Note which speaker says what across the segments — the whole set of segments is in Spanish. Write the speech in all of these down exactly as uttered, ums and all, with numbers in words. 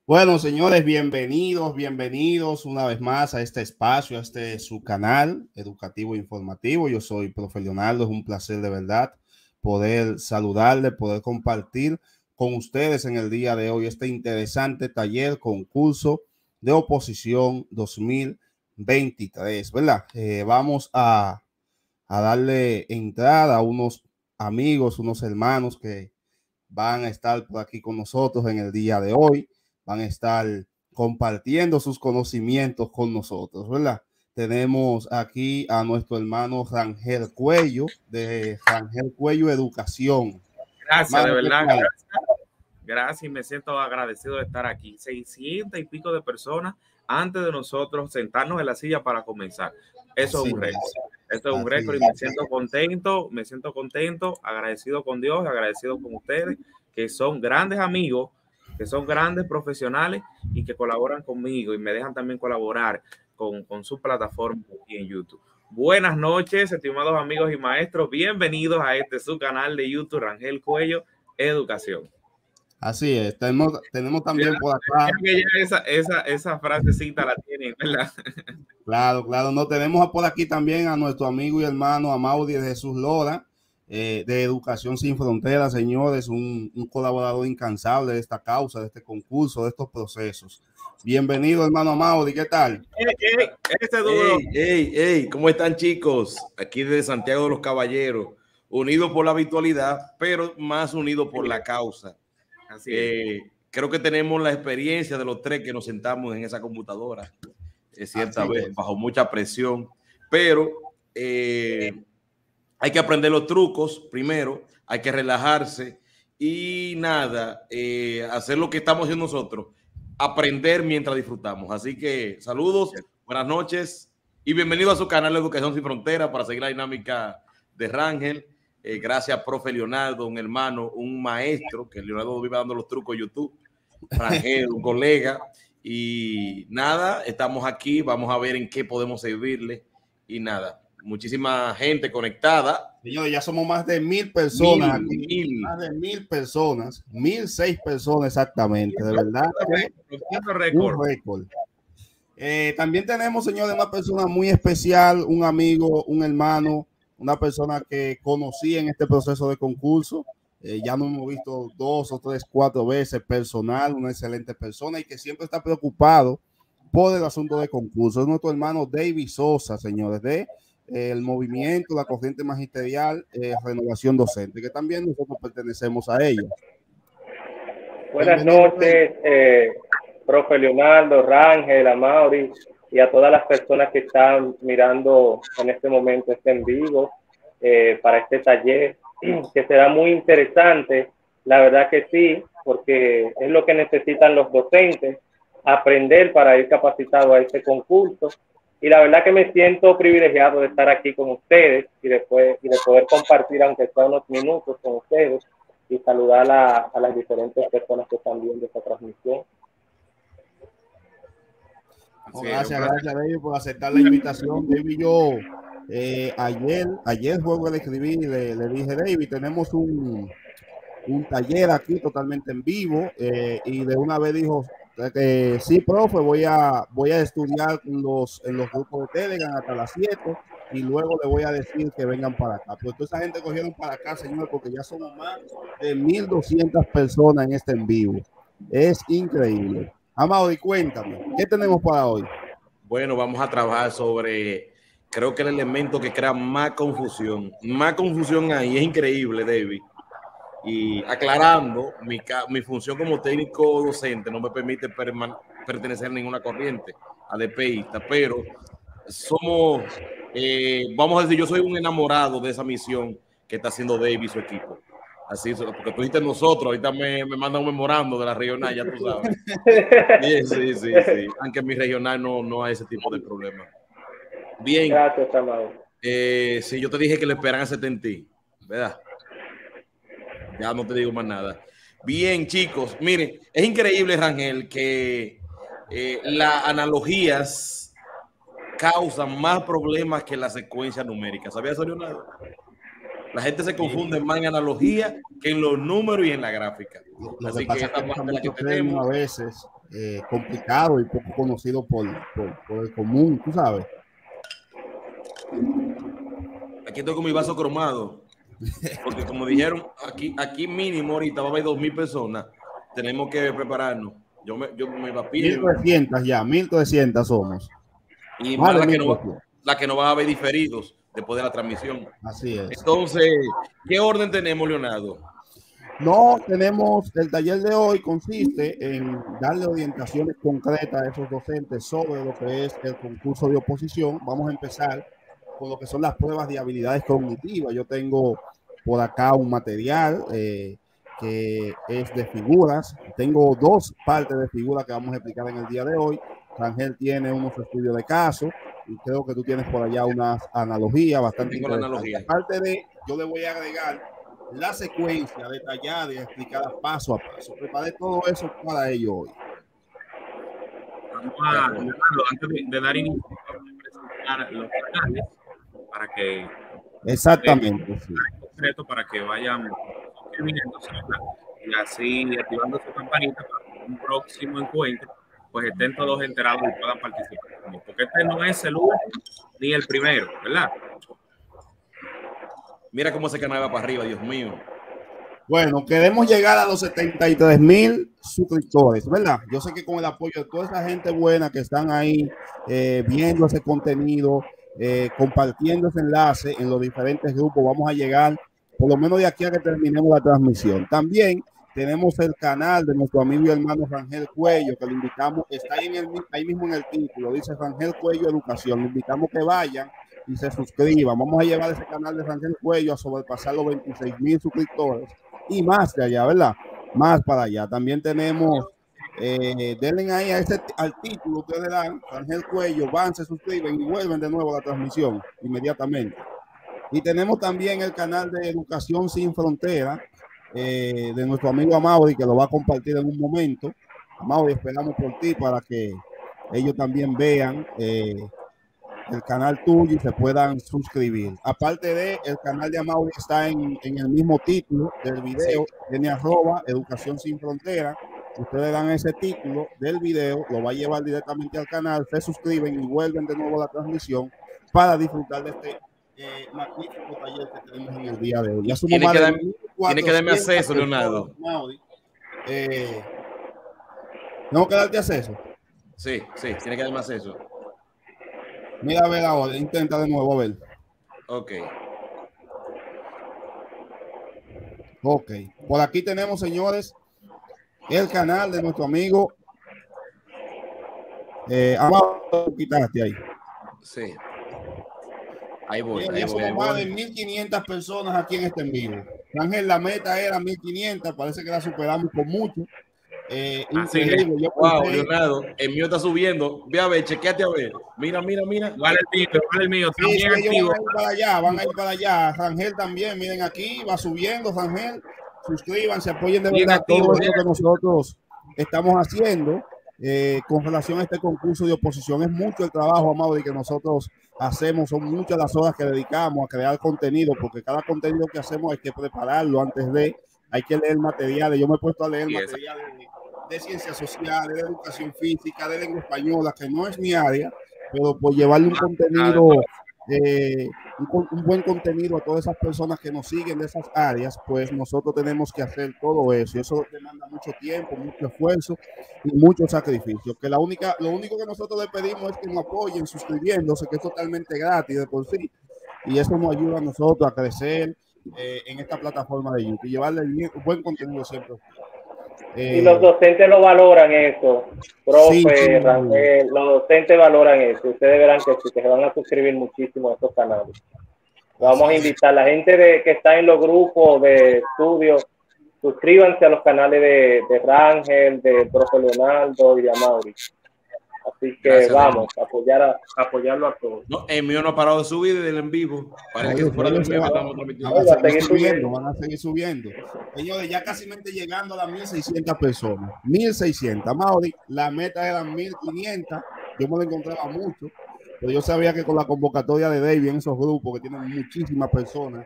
Speaker 1: Bueno, señores, bienvenidos, bienvenidos una vez más a este espacio, a este su canal educativo e informativo. Yo soy Profe Leonardo, es un placer de verdad poder saludarle, poder compartir con ustedes en el día de hoy este interesante taller, concurso de oposición dos mil veintitrés, ¿verdad? Eh, vamos a, a darle entrada a unos amigos, unos hermanos que van a estar por aquí con nosotros en el día de hoy. Van a estar compartiendo sus conocimientos con nosotros, ¿verdad? Tenemos aquí a nuestro hermano Rangel Cuello, de Rangel Cuello Educación.
Speaker 2: Gracias, Mano, de verdad. Gracias. Gracias y me siento agradecido de estar aquí. seiscientas y pico de personas antes de nosotros sentarnos en la silla para comenzar. Eso Así es un récord. Esto es un Así récord y me siento contento, me siento contento, agradecido con Dios, agradecido con ustedes, que son grandes amigos, que son grandes profesionales y que colaboran conmigo y me dejan también colaborar con, con su plataforma aquí en YouTube. Buenas noches, estimados amigos y maestros. Bienvenidos a este su canal de YouTube, Rangel Cuello Educación.
Speaker 1: Así es, tenemos, tenemos también por acá.
Speaker 2: Que ya esa, esa, esa frasecita la tienen, ¿verdad?
Speaker 1: Claro, claro. No tenemos por aquí también a nuestro amigo y hermano Amaury de Jesús Lora, eh, de Educación Sin Fronteras, señores, un, un colaborador incansable de esta causa, de este concurso, de estos procesos. Bienvenido, hermano Amaury, ¿qué tal?
Speaker 3: Hey, hey, este duro. Hey, hey, hey, ¿cómo están, chicos? Aquí desde Santiago de los Caballeros, unidos por la virtualidad, pero más unidos por la causa. Así eh, es. Creo que tenemos la experiencia de los tres que nos sentamos en esa computadora, eh, cierta Así vez, es. bajo mucha presión, pero eh, hay que aprender los trucos primero, hay que relajarse y nada, eh, hacer lo que estamos haciendo nosotros, aprender mientras disfrutamos. Así que saludos, buenas noches y bienvenido a su canal de Educación Sin Fronteras para seguir la dinámica de Rangel. Eh, gracias, profe Leonardo, un hermano, un maestro, que Leonardo vive dando los trucos en YouTube, Rangel, un colega, y nada, estamos aquí, vamos a ver en qué podemos servirle, y nada, muchísima gente conectada.
Speaker 1: Señores, ya somos más de mil personas
Speaker 3: mil,
Speaker 1: aquí,
Speaker 3: mil.
Speaker 1: más de mil personas, mil seis personas exactamente, de verdad, un récord. Eh, también tenemos, señores, una persona muy especial, un amigo, un hermano, una persona que conocí en este proceso de concurso, eh, ya nos hemos visto dos o tres, cuatro veces personal, una excelente persona y que siempre está preocupado por el asunto de concurso. Es nuestro hermano David Sosa, señores, de eh, el movimiento, la corriente magisterial, eh, Renovación Docente, que también nosotros pertenecemos a ellos.
Speaker 4: Buenas noches, eh, profe Leonardo, Rangel, Amaury, y a todas las personas que están mirando en este momento este en vivo eh, para este taller, que será muy interesante, la verdad que sí, porque es lo que necesitan los docentes, aprender para ir capacitados a este concurso, y la verdad que me siento privilegiado de estar aquí con ustedes y, después, y de poder compartir, aunque sea unos minutos con ustedes, y saludar a, a las diferentes personas que están viendo esta transmisión.
Speaker 1: Oh, gracias, gracias David por aceptar la invitación. David, yo eh, ayer, ayer juego le escribí y le, le dije, David, tenemos un, un taller aquí totalmente en vivo, eh, y de una vez dijo que sí, profe, voy a, voy a estudiar los, en los grupos de Telegram hasta las siete y luego le voy a decir que vengan para acá. Pero toda esa gente cogieron para acá, señor, porque ya somos más de mil doscientas personas en este en vivo. Es increíble. Amaury, cuéntame, ¿qué tenemos para hoy?
Speaker 3: Bueno, vamos a trabajar sobre, creo que el elemento que crea más confusión, más confusión ahí, es increíble, David. Y aclarando, mi, mi función como técnico docente no me permite pertenecer a ninguna corriente ADPista, pero somos, eh, vamos a decir, yo soy un enamorado de esa misión que está haciendo David y su equipo. Así, porque tú dijiste nosotros, ahorita me, me mandan un memorando de la regional, ya tú sabes. Sí, sí, sí, sí. Aunque en mi regional no, no hay ese tipo de problemas. Bien.
Speaker 4: Gracias, Amado.
Speaker 3: Eh, sí, yo te dije que le esperan a setenta, ¿verdad? Ya no te digo más nada. Bien, chicos, miren, es increíble, Rangel, que eh, las analogías causan más problemas que la secuencia numérica. ¿Sabías eso, Leonardo? La gente se confunde más en analogía que en los números y en la gráfica.
Speaker 1: Lo, lo
Speaker 3: Así
Speaker 1: que pasa
Speaker 3: que
Speaker 1: es
Speaker 3: esta
Speaker 1: que
Speaker 3: parte la que
Speaker 1: tenemos
Speaker 3: tenemos.
Speaker 1: a veces eh, complicado y poco conocido por, por, por el común, tú sabes.
Speaker 3: Aquí estoy con mi vaso cromado. Porque como dijeron, aquí, aquí mínimo ahorita va a haber dos mil personas. Tenemos que prepararnos. Yo me, yo me va a
Speaker 1: mil trescientas ya, mil trescientas somos.
Speaker 3: Y más la que, no va, la que no va a haber diferidos después de la transmisión.
Speaker 1: Así es.
Speaker 3: Entonces, ¿qué orden tenemos, Leonardo?
Speaker 1: No, tenemos, el taller de hoy consiste en darle orientaciones concretas a esos docentes sobre lo que es el concurso de oposición. Vamos a empezar con lo que son las pruebas de habilidades cognitivas. Yo tengo por acá un material eh, que es de figuras. Tengo dos partes de figuras que vamos a explicar en el día de hoy. Rangel tiene unos estudios de caso y creo que tú tienes por allá unas analogías bastante
Speaker 3: Tengo
Speaker 1: interesantes.
Speaker 3: La analogía.
Speaker 1: Aparte de, yo le voy a agregar la secuencia detallada y explicada paso a paso. Preparé todo eso para ello hoy.
Speaker 2: Vamos a, antes de, de dar inicio, vamos a presentar los canales para que
Speaker 1: exactamente
Speaker 2: eh, sí. concreto para que vayan suscribiéndose y así activando su campanita para un próximo encuentro pues estén todos enterados y puedan participar también, porque este no es el último ni el primero, ¿verdad?
Speaker 3: Mira cómo ese canal va para arriba, Dios mío.
Speaker 1: Bueno, queremos llegar a los setenta y tres mil suscriptores, ¿verdad? Yo sé que con el apoyo de toda esa gente buena que están ahí eh, viendo ese contenido, eh, compartiendo ese enlace en los diferentes grupos, vamos a llegar por lo menos de aquí a que terminemos la transmisión. También tenemos el canal de nuestro amigo y hermano Rangel Cuello, que lo invitamos, está ahí, en el, ahí mismo en el título, dice Rangel Cuello Educación. Le invitamos que vayan y se suscriban. Vamos a llevar ese canal de Rangel Cuello a sobrepasar los veintiséis mil suscriptores y más de allá, ¿verdad? Más para allá. También tenemos, eh, denle ahí a ese, al título, ustedes le dan Rangel Cuello, van, se suscriben y vuelven de nuevo a la transmisión inmediatamente. Y tenemos también el canal de Educación Sin Frontera, eh, de nuestro amigo Amaury, que lo va a compartir en un momento. Amaury, esperamos por ti para que ellos también vean eh, el canal tuyo y se puedan suscribir. Aparte de, el canal de Amaury está en, en el mismo título del video, tiene arroba Educación Sin Frontera. Ustedes dan ese título del video, lo va a llevar directamente al canal, se suscriben y vuelven de nuevo a la transmisión para disfrutar de este eh, magnífico taller que tenemos en el día de hoy. Ya
Speaker 3: tiene, que dar, tiene que darme acceso, Leonardo.
Speaker 1: Eh, ¿Tengo que darte acceso?
Speaker 3: Sí, sí, tiene que darme acceso.
Speaker 1: Mira a ver ahora, intenta de nuevo, a ver.
Speaker 3: Ok.
Speaker 1: Ok. Por aquí tenemos, señores, el canal de nuestro amigo. Eh, abajo, quitaste ahí.
Speaker 3: Sí. Ahí voy.
Speaker 1: Bien,
Speaker 3: ahí
Speaker 1: ya
Speaker 3: voy,
Speaker 1: somos
Speaker 3: ahí
Speaker 1: más
Speaker 3: voy.
Speaker 1: de mil quinientas personas aquí en este en vivo. Ángel, la meta era mil quinientas, parece que la superamos con mucho. Eh, increíble. Yo
Speaker 3: wow, pensé... Leonardo, el mío está subiendo. Ve a ver, chequeate a ver. Mira, mira, mira.
Speaker 2: Igual el mío, igual el mío.
Speaker 1: Sí, sí, ellos van a ir para allá, van a ir para allá. Rangel también, miren aquí, va subiendo, Rangel. Suscríbanse, apoyen de verdad todo esto que nosotros estamos haciendo eh, con relación a este concurso de oposición. Es mucho el trabajo, Amaury, que nosotros hacemos, son muchas las horas que dedicamos a crear contenido, porque cada contenido que hacemos hay que prepararlo antes de, hay que leer materiales. Yo me he puesto a leer sí, materiales de, de ciencias sociales, de educación física, de lengua española, que no es mi área, pero por llevarle un contenido, eh, un, un buen contenido a todas esas personas que nos siguen de esas áreas, pues nosotros tenemos que hacer todo eso. Y eso demanda mucho tiempo, mucho esfuerzo y mucho sacrificio. Que la única, lo único que nosotros le pedimos es que nos apoyen suscribiéndose, que es totalmente gratis de por sí. Y eso nos ayuda a nosotros a crecer eh, en esta plataforma de YouTube y llevarle bien, buen contenido siempre.
Speaker 4: Eh, y los docentes lo valoran eso, profe, sí, sí, Rangel, los docentes valoran eso. Ustedes verán que, que se van a suscribir muchísimo a estos canales. Vamos a invitar a la gente de, que está en los grupos de estudio, suscríbanse a los canales de, de Rangel, de profe Leonardo y de Amaury. Así que gracias, vamos a apoyar a, a apoyarlo a todos.
Speaker 3: No, el mío no ha parado de subir desde el en vivo. Parece que fuera del mío que estamos transmitiendo.
Speaker 1: Van a seguir subiendo, van a seguir subiendo. Señores, ya casi llegando a las mil seiscientas personas. mil seiscientas. Mauri, la meta era mil quinientas. Yo me lo encontraba mucho, pero yo sabía que con la convocatoria de David en esos grupos que tienen muchísimas personas,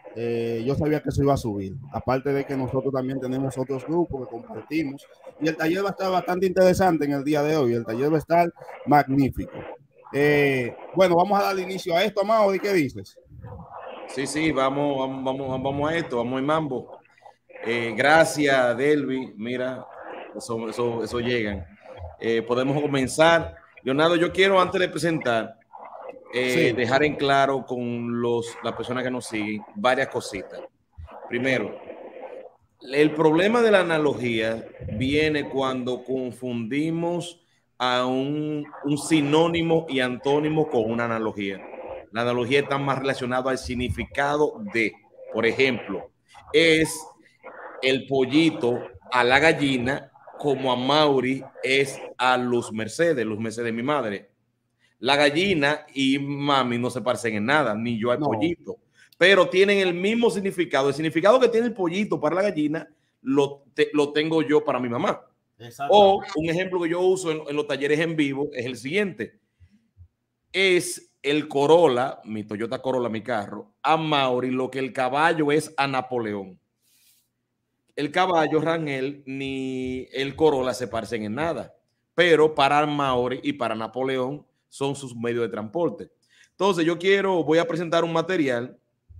Speaker 1: eh, yo sabía que eso iba a subir. Aparte de que nosotros también tenemos otros grupos que compartimos. Y el taller va a estar bastante interesante en el día de hoy. El taller va a estar magnífico. Eh, bueno, vamos a dar inicio a esto, Amado. ¿Y qué dices?
Speaker 3: Sí, sí, vamos, vamos, vamos, vamos a esto, vamos en mambo. Eh, gracias, Delvi. Mira, eso, eso, eso llegan. Eh, podemos comenzar. Leonardo, yo quiero antes de presentar, eh, sí. dejar en claro con los, las personas que nos siguen varias cositas. Primero, el problema de la analogía viene cuando confundimos a un, un sinónimo y antónimo con una analogía. La analogía está más relacionada al significado de, por ejemplo, es el pollito a la gallina como a Mauri es a Luz Mercedes, Luz Mercedes mi madre. La gallina y mami no se parecen en nada, ni yo al no. pollito, pero tienen el mismo significado. El significado que tiene el pollito para la gallina lo, te, lo tengo yo para mi mamá. O un ejemplo que yo uso en, en los talleres en vivo es el siguiente. Es el Corolla, mi Toyota Corolla, mi carro, a Mauri lo que el caballo es a Napoleón. El caballo, Rangel, ni el Corolla se parecen en nada, pero para Mauri y para Napoleón son sus medios de transporte. Entonces yo quiero, voy a presentar un material.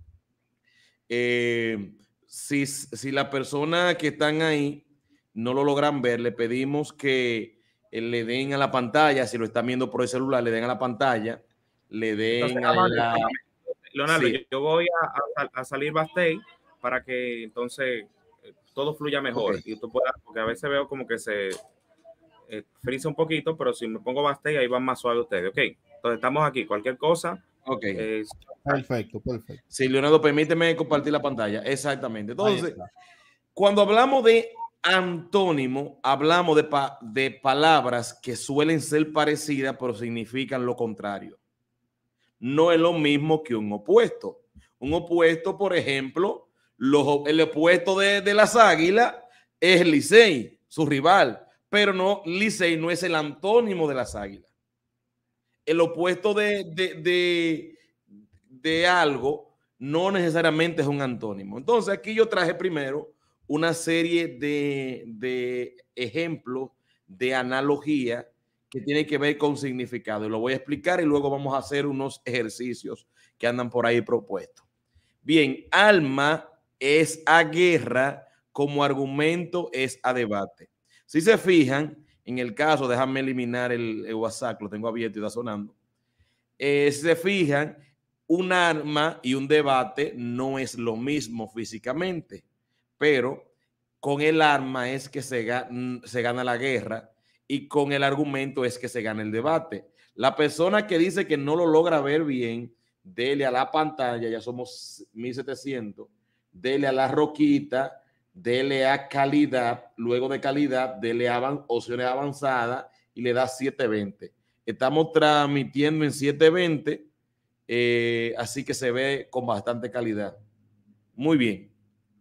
Speaker 3: Eh, si, si la persona que están ahí no lo logran ver, le pedimos que le den a la pantalla, si lo están viendo por el celular, le den a la pantalla, le den entonces, a la...
Speaker 2: Leonardo, sí. yo, yo voy a, a, a salir backstage para que entonces todo fluya mejor. Okay. Y tú puedas, porque a veces veo como que se eh, frisa un poquito, pero si me pongo backstage ahí van más suave ustedes. Ok, entonces estamos aquí, cualquier cosa.
Speaker 3: Ok.
Speaker 1: Eh, perfecto, perfecto.
Speaker 3: Sí, Leonardo, permíteme compartir la pantalla. Exactamente. Entonces, cuando hablamos de antónimo, hablamos de, pa de palabras que suelen ser parecidas, pero significan lo contrario. No es lo mismo que un opuesto. Un opuesto, por ejemplo, los, el opuesto de, de las águilas es Licey, su rival, pero no, Licey no es el antónimo de las águilas. El opuesto de, de, de, de algo no necesariamente es un antónimo. Entonces, aquí yo traje primero una serie de, de ejemplos de analogía que tiene que ver con significado. Y lo voy a explicar y luego vamos a hacer unos ejercicios que andan por ahí propuestos. Bien, alma es a guerra, como argumento es a debate. Si se fijan, en el caso, déjame eliminar el, el WhatsApp, lo tengo abierto y está sonando. Eh, si se fijan, un arma y un debate no es lo mismo físicamente, pero con el arma es que se gana, se gana la guerra y con el argumento es que se gana el debate. La persona que dice que no lo logra ver bien, dele a la pantalla, ya somos mil setecientos, dele a la roquita, dele a calidad, luego de calidad, dele a opciones avanzadas y le da setecientos veinte. Estamos transmitiendo en setecientos veinte, eh, así que se ve con bastante calidad. Muy bien.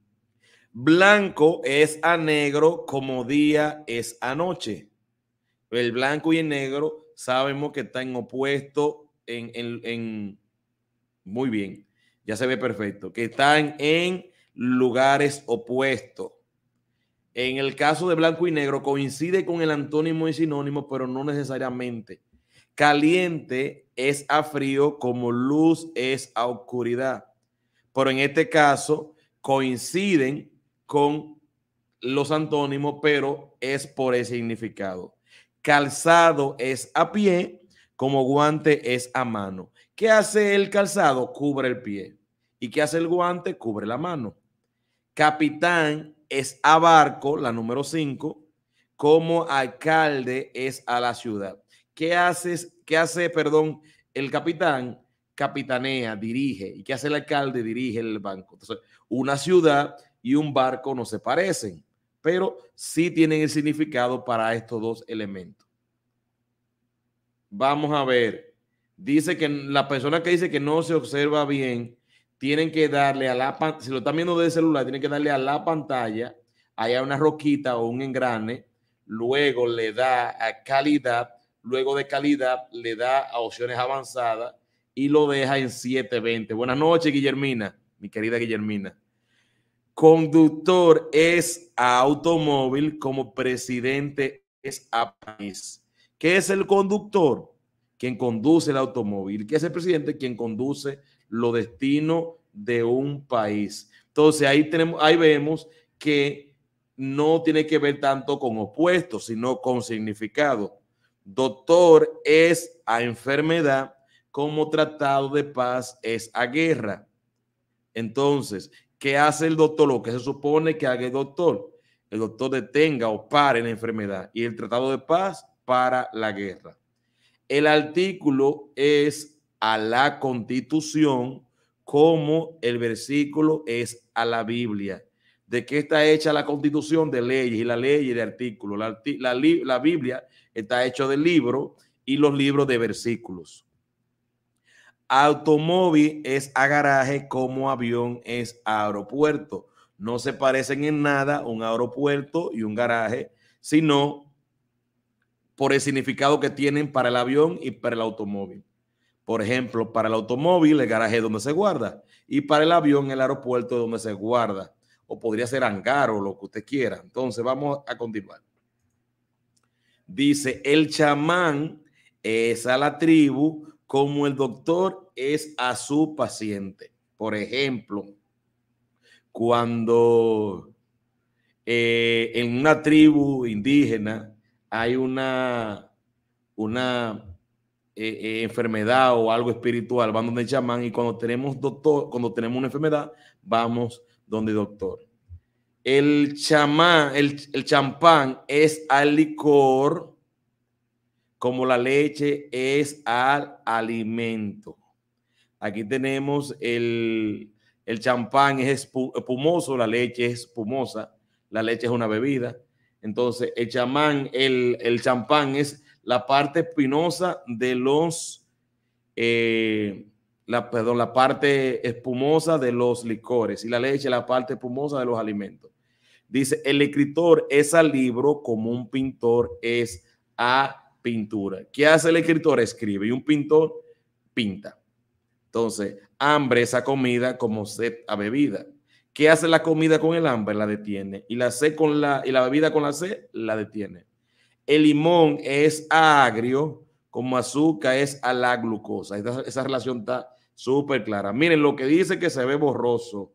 Speaker 3: Blanco es a negro como día es a noche. El blanco y el negro sabemos que están opuestos en, en, en muy bien, ya se ve perfecto, que están en lugares opuestos. En el caso de blanco y negro coincide con el antónimo y sinónimo, pero no necesariamente. Caliente es a frío como luz es a oscuridad. Pero en este caso coinciden con los antónimos, pero es por el significado. Calzado es a pie como guante es a mano. ¿Qué hace el calzado? Cubre el pie. ¿Y qué hace el guante? Cubre la mano. Capitán es a barco, la número cinco, como alcalde es a la ciudad. ¿Qué hace, qué hace, perdón, el capitán? Capitanea, dirige. ¿Y qué hace el alcalde? Dirige el banco. Entonces, una ciudad y un barco no se parecen, pero sí tienen el significado para estos dos elementos. Vamos a ver. Dice que la persona que dice que no se observa bien, tienen que darle a la pantalla, si lo están viendo desde el celular, tienen que darle a la pantalla, ahí hay una roquita o un engrane, luego le da a calidad, luego de calidad le da a opciones avanzadas y lo deja en setecientos veinte. Buenas noches, Guillermina. mi querida Guillermina. Conductor es a automóvil como presidente es a país. ¿Qué es el conductor? Quien conduce el automóvil. ¿Qué es el presidente? Quien conduce los destinos de un país. Entonces ahí, tenemos, ahí vemos que no tiene que ver tanto con opuestos, sino con significado. Doctor es a enfermedad como tratado de paz es a guerra. Entonces, ¿qué hace el doctor? Lo que se supone que haga el doctor. El doctor detenga o pare la enfermedad y el tratado de paz para la guerra. El artículo es a la Constitución como el versículo es a la Biblia. ¿De qué está hecha la Constitución? De leyes, y la ley y de artículos. La, la, la Biblia está hecha de libros y los libros de versículos. Automóvil es a garaje como avión es a aeropuerto. No se parecen en nada un aeropuerto y un garaje, sino por el significado que tienen para el avión y para el automóvil. Por ejemplo, para el automóvil, el garaje es donde se guarda, y para el avión, el aeropuerto es donde se guarda, o podría ser hangar o lo que usted quiera. Entonces, vamos a continuar. Dice, el chamán es a la tribu como el doctor es a su paciente. Por ejemplo, cuando eh, en una tribu indígena hay una, una eh, eh, enfermedad o algo espiritual, van donde el chamán, y cuando tenemos doctor, cuando tenemos una enfermedad, vamos donde el doctor. El chamán, el, el champán es al licor como la leche es al alimento. Aquí tenemos el, el champán es espumoso, la leche es espumosa, la leche es una bebida. Entonces, el chamán, el, el champán es la parte espinosa de los, eh, la, perdón, la parte espumosa de los licores, y la leche la parte espumosa de los alimentos. Dice, el escritor es al libro como un pintor es a pintura. ¿Qué hace el escritor? Escribe, y un pintor pinta. Entonces, hambre es a comida como sed a bebida. ¿Qué hace la comida con el hambre? La detiene. Y la sed con la, y la bebida con la sed la detiene. El limón es agrio como azúcar es a la glucosa. Esa, esa relación está súper clara. Miren lo que dice que se ve borroso.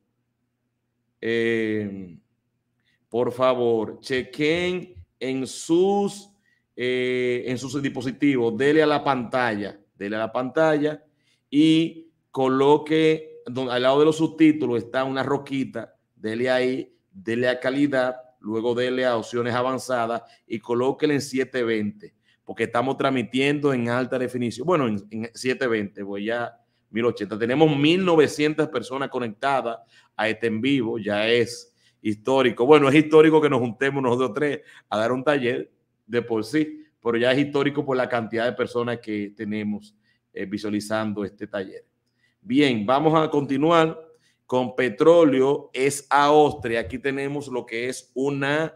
Speaker 3: Eh, por favor, chequen en sus Eh, en sus dispositivos, dele a la pantalla, dele a la pantalla y coloque, donde, al lado de los subtítulos está una roquita, dele ahí, dele a calidad, luego dele a opciones avanzadas y colóquele en setecientos veinte, porque estamos transmitiendo en alta definición. Bueno, en, en setecientos veinte, voy ya mil ochenta. Tenemos mil novecientas personas conectadas a este en vivo, ya es histórico. Bueno, es histórico que nos juntemos nosotros tres a dar un taller de por sí, pero ya es histórico por la cantidad de personas que tenemos eh, visualizando este taller. Bien, vamos a continuar con petróleo es a Austria. Aquí tenemos lo que es una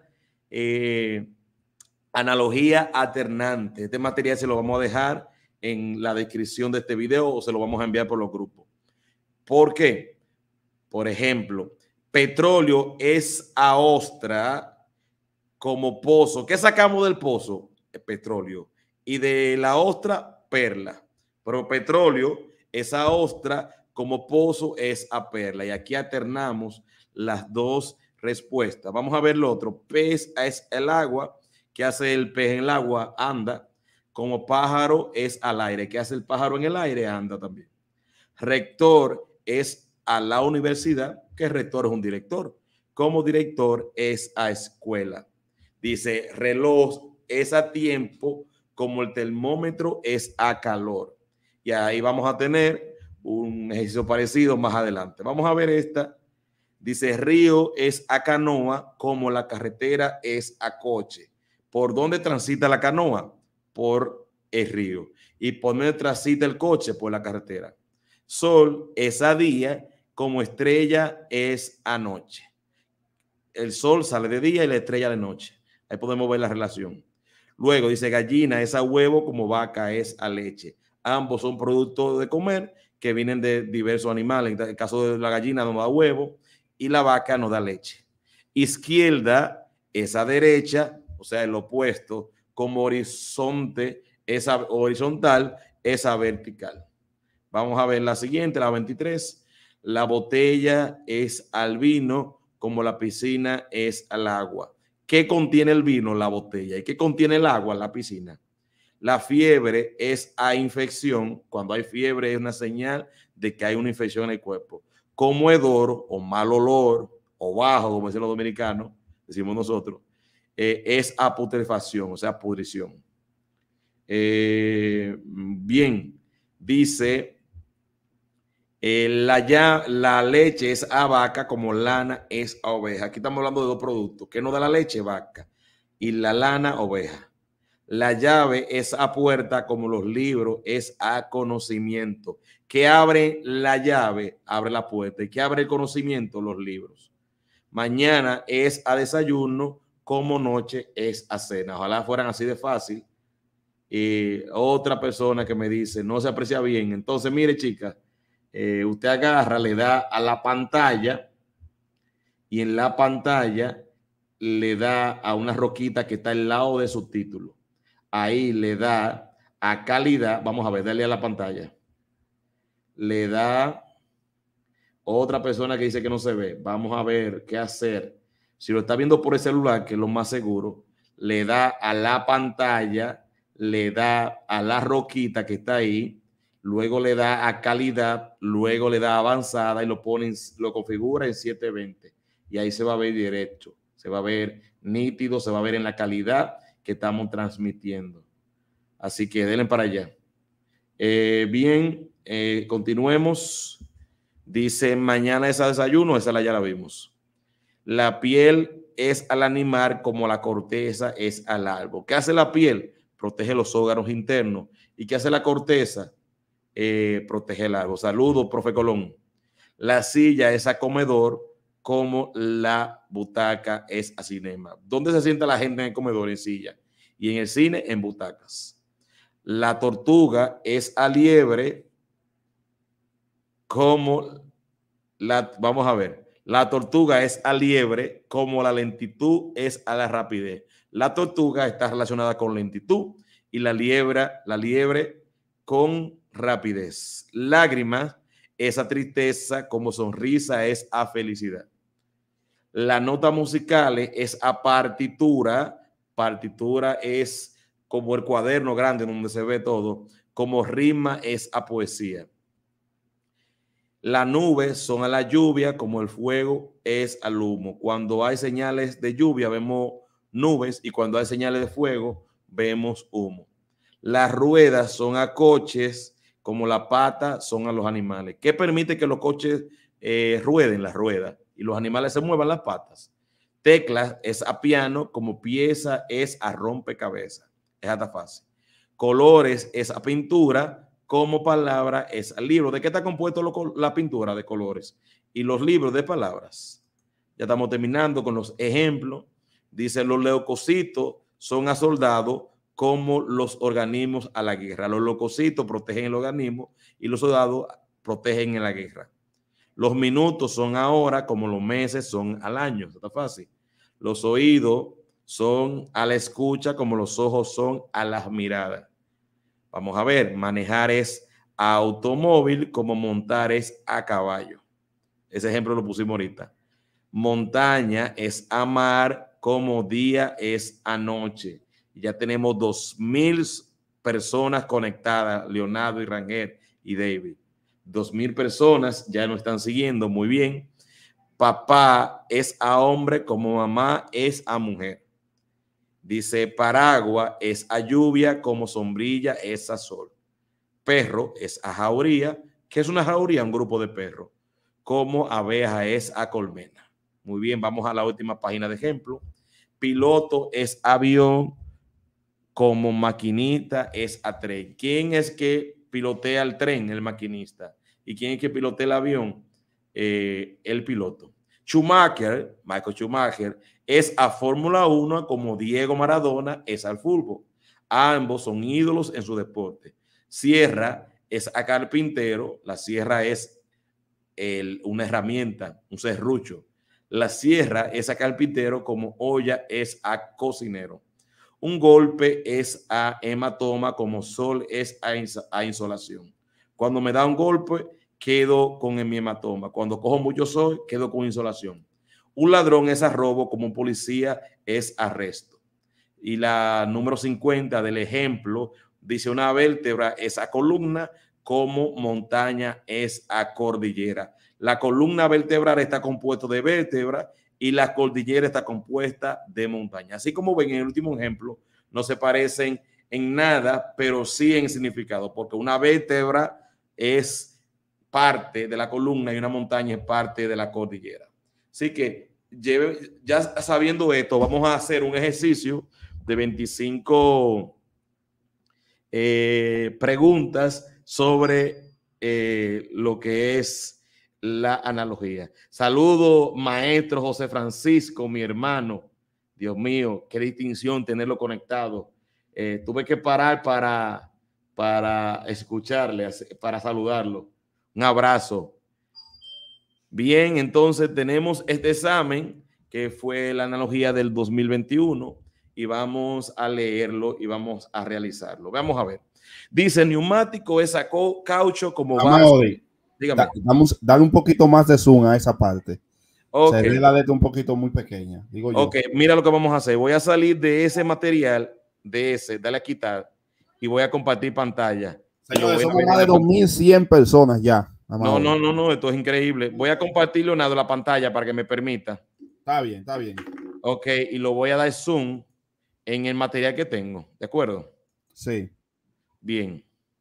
Speaker 3: eh, analogía alternante. Este material se lo vamos a dejar en la descripción de este video o se lo vamos a enviar por los grupos. ¿Por qué? Por ejemplo, petróleo es a Austria como pozo. ¿Qué sacamos del pozo? El petróleo. Y de la ostra, perla. Pero petróleo, esa ostra, como pozo es a perla. Y aquí alternamos las dos respuestas. Vamos a ver lo otro. Pez es el agua. ¿Qué hace el pez en el agua? Anda. Como pájaro es al aire. ¿Qué hace el pájaro en el aire? Anda también. Rector es a la universidad. ¿Qué rector es un director? Como director es a escuela. Dice, reloj es a tiempo como el termómetro es a calor. Y ahí vamos a tener un ejercicio parecido más adelante. Vamos a ver esta. Dice, río es a canoa como la carretera es a coche. ¿Por dónde transita la canoa? Por el río. ¿Y por dónde transita el coche? Por la carretera. Sol es a día como estrella es a noche. El sol sale de día y la estrella de noche. Ahí podemos ver la relación. Luego dice gallina es a huevo como vaca es a leche. Ambos son productos de comer que vienen de diversos animales. En el caso de la gallina no da huevo y la vaca no da leche. Izquierda es a derecha, o sea, el opuesto, como horizonte es a, horizontal, es a vertical. Vamos a ver la siguiente, la veintitrés. La botella es al vino como la piscina es al agua. ¿Qué contiene el vino? La botella. ¿Y qué contiene el agua? La piscina. La fiebre es a infección. Cuando hay fiebre es una señal de que hay una infección en el cuerpo. Como hedor o mal olor o bajo, como dicen los dominicanos, decimos nosotros, eh, es a putrefacción, o sea, pudrición. Eh, bien, dice, eh, la, ya, la leche es a vaca como lana es a oveja. Aquí estamos hablando de dos productos. ¿Qué nos da la leche? Vaca. Y la lana, oveja. La llave es a puerta como los libros es a conocimiento. ¿Qué abre la llave? Abre la puerta. ¿Y qué abre el conocimiento? Los libros. Mañana es a desayuno como noche es a cena. Ojalá fueran así de fácil. Y otra persona que me dice, no se aprecia bien. Entonces, mire, chicas, eh, usted agarra, le da a la pantalla y en la pantalla le da a una roquita que está al lado de subtítulos. Ahí le da a calidad. Vamos a ver, dale a la pantalla. Le da otra persona que dice que no se ve. Vamos a ver qué hacer. Si lo está viendo por el celular, que es lo más seguro, le da a la pantalla, le da a la roquita que está ahí, luego le da a calidad, luego le da a avanzada y lo pone, lo configura en setecientos veinte. Y ahí se va a ver directo, se va a ver nítido, se va a ver en la calidad que estamos transmitiendo. Así que denle para allá. Eh, bien, eh, continuemos. Dice, mañana es a desayuno, esa la ya la vimos. La piel es al animal como la corteza es al árbol. ¿Qué hace la piel? Protege los órganos internos. ¿Y qué hace la corteza? Eh, protege el árbol. Saludos, profe Colón. La silla es a comedor como la butaca es a cinema. ¿Dónde se sienta la gente en el comedor? En silla. Y en el cine, en butacas. La tortuga es a liebre como la, vamos a ver, la tortuga es a liebre como la lentitud es a la rapidez. La tortuga está relacionada con lentitud y la liebre, la liebre con rapidez. Lágrimas es a tristeza como sonrisa es a felicidad. La nota musical es a partitura. Partitura es como el cuaderno grande donde se ve todo. Como rima es a poesía. Las nubes son a la lluvia como el fuego es al humo. Cuando hay señales de lluvia vemos nubes y cuando hay señales de fuego vemos humo. Las ruedas son a coches como la pata son a los animales. ¿Qué permite que los coches eh, rueden las ruedas y los animales se muevan las patas? Teclas es a piano como pieza es a rompecabezas. Es hasta fácil. Colores es a pintura como palabra es al libro. ¿De qué está compuesto lo, la pintura? De colores. Y los libros de palabras. Ya estamos terminando con los ejemplos. Dice, los leucocitos son a soldados como los organismos a la guerra. Los leucocitos protegen el organismo y los soldados protegen en la guerra. Los minutos son ahora como los meses son al año. Está fácil. Los oídos son a la escucha como los ojos son a las miradas. Vamos a ver, manejar es a automóvil como montar es a caballo. Ese ejemplo lo pusimos ahorita. Montaña es a mar como día es a noche. Ya tenemos dos mil personas conectadas, Leonardo y Rangel y David. Dos mil personas ya nos están siguiendo, muy bien. Papá es a hombre como mamá es a mujer. Dice, paraguas es a lluvia como sombrilla es a sol. Perro es a jauría. ¿Qué es una jauría? Un grupo de perros. Como abeja es a colmena. Muy bien, vamos a la última página de ejemplo. Piloto es avión como maquinista es a tren. ¿Quién es que pilotea el tren? El maquinista. ¿Y quién es que pilotea el avión? Eh, el piloto. Schumacher, Michael Schumacher, es a Fórmula uno como Diego Maradona es al fútbol. Ambos son ídolos en su deporte. Sierra es a carpintero, la sierra es el, una herramienta, un serrucho. La sierra es a carpintero como olla es a cocinero. Un golpe es a hematoma como sol es a, ins a insolación. Cuando me da un golpe, quedo con mi hematoma. Cuando cojo mucho sol, quedo con insolación. Un ladrón es a robo como un policía es arresto. Y la número cincuenta del ejemplo dice una vértebra es a columna como montaña es a cordillera. La columna vertebral está compuesta de vértebra y la cordillera está compuesta de montaña. Así como ven en el último ejemplo, no se parecen en nada, pero sí en significado, porque una vértebra es parte de la columna y una montaña es parte de la cordillera. Así que ya sabiendo esto, vamos a hacer un ejercicio de veinticinco eh, preguntas sobre eh, lo que es la analogía. Saludo, maestro José Francisco, mi hermano. Dios mío, qué distinción tenerlo conectado. Eh, tuve que parar para, para escucharle, para saludarlo. Un abrazo. Bien, entonces tenemos este examen que fue la analogía del dos mil veintiuno y vamos a leerlo y vamos a realizarlo. Vamos a ver. Dice, neumático es a caucho como base.
Speaker 1: Dígame. Da, damos, dale un poquito más de zoom a esa parte.
Speaker 3: Okay.
Speaker 1: Se ve la letra un poquito muy pequeña, digo yo.
Speaker 3: Ok, mira lo que vamos a hacer. Voy a salir de ese material, de ese, dale a quitar y voy a compartir pantalla.
Speaker 1: Señores, somos más de dos mil cien personas ya.
Speaker 3: No, no, no, no, esto es increíble. Voy a compartir, Leonardo, la pantalla para que me permita.
Speaker 1: Está bien, está bien.
Speaker 3: Ok, y lo voy a dar zoom en el material que tengo, ¿de acuerdo?
Speaker 1: Sí.
Speaker 3: Bien.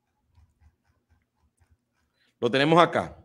Speaker 3: Lo tenemos acá.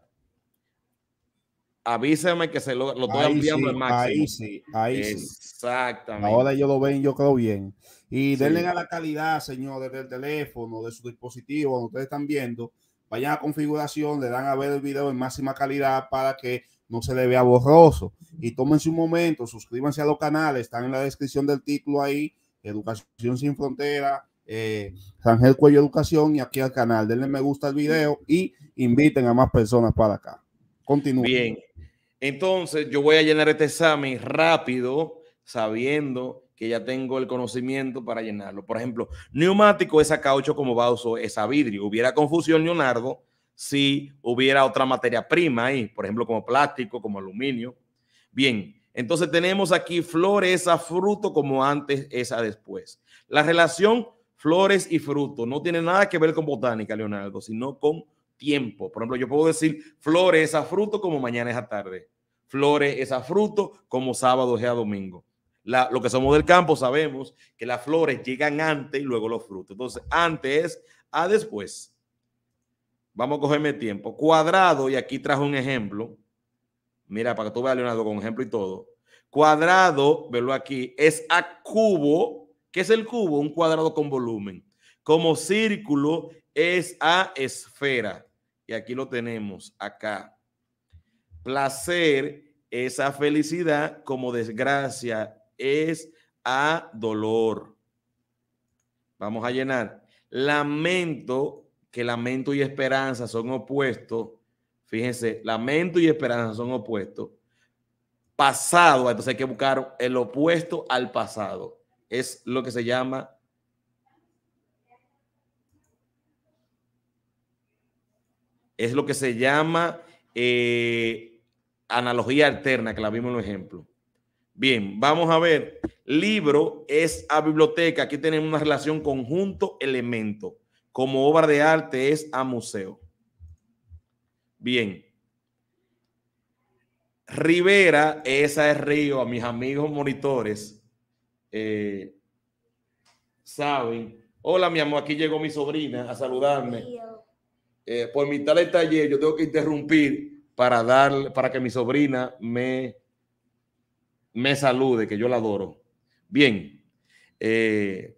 Speaker 3: Avísame que se lo, lo estoy
Speaker 1: ahí
Speaker 3: ampliando
Speaker 1: sí,
Speaker 3: al máximo.
Speaker 1: Ahí sí, ahí
Speaker 3: Exactamente.
Speaker 1: sí. Ahora yo lo ven, yo creo bien. Y
Speaker 3: sí.
Speaker 1: denle a la calidad, señores, del teléfono, de su dispositivo, donde ustedes están viendo. Vayan a configuración, le dan a ver el video en máxima calidad para que no se le vea borroso. Y tómense un momento, suscríbanse a los canales, están en la descripción del título ahí, Educación Sin Frontera, eh, Rangel Cuello Educación, y aquí al canal. Denle me gusta al video y inviten a más personas para acá. Continúen.
Speaker 3: Bien, entonces yo voy a llenar este examen rápido, sabiendo que ya tengo el conocimiento para llenarlo. Por ejemplo, neumático es a caucho como vaso es a vidrio. Hubiera confusión, Leonardo, si hubiera otra materia prima ahí, por ejemplo, como plástico, como aluminio. Bien, entonces tenemos aquí flores a fruto como antes es a después. La relación flores y fruto no tiene nada que ver con botánica, Leonardo, sino con tiempo. Por ejemplo, yo puedo decir flores a fruto como mañana es a tarde. Flores es a fruto como sábado es a domingo. La, lo que somos del campo sabemos que las flores llegan antes y luego los frutos. Entonces, antes a después. Vamos a cogerme tiempo. Cuadrado, y aquí trajo un ejemplo. Mira, para que tú veas, Leonardo, con ejemplo y todo. Cuadrado, verlo aquí, es a cubo. ¿Qué es el cubo? Un cuadrado con volumen. Como círculo es a esfera. Y aquí lo tenemos, acá. Placer es a felicidad, como desgracia es a dolor. Vamos a llenar. Lamento, que lamento y esperanza son opuestos. Fíjense, lamento y esperanza son opuestos. Pasado, entonces hay que buscar el opuesto al pasado. Es lo que se llama es lo que se llama eh, analogía alterna, que la vimos en el ejemplo. Bien, vamos a ver. Libro es a biblioteca. Aquí tenemos una relación conjunto-elemento. Como obra de arte es a museo. Bien. Rivera, esa es río. A mis amigos monitores eh, saben. Hola, mi amor, aquí llegó mi sobrina a saludarme. Eh, por mitad del taller yo tengo que interrumpir para dar, para que mi sobrina me, me salude, que yo la adoro. Bien. Eh,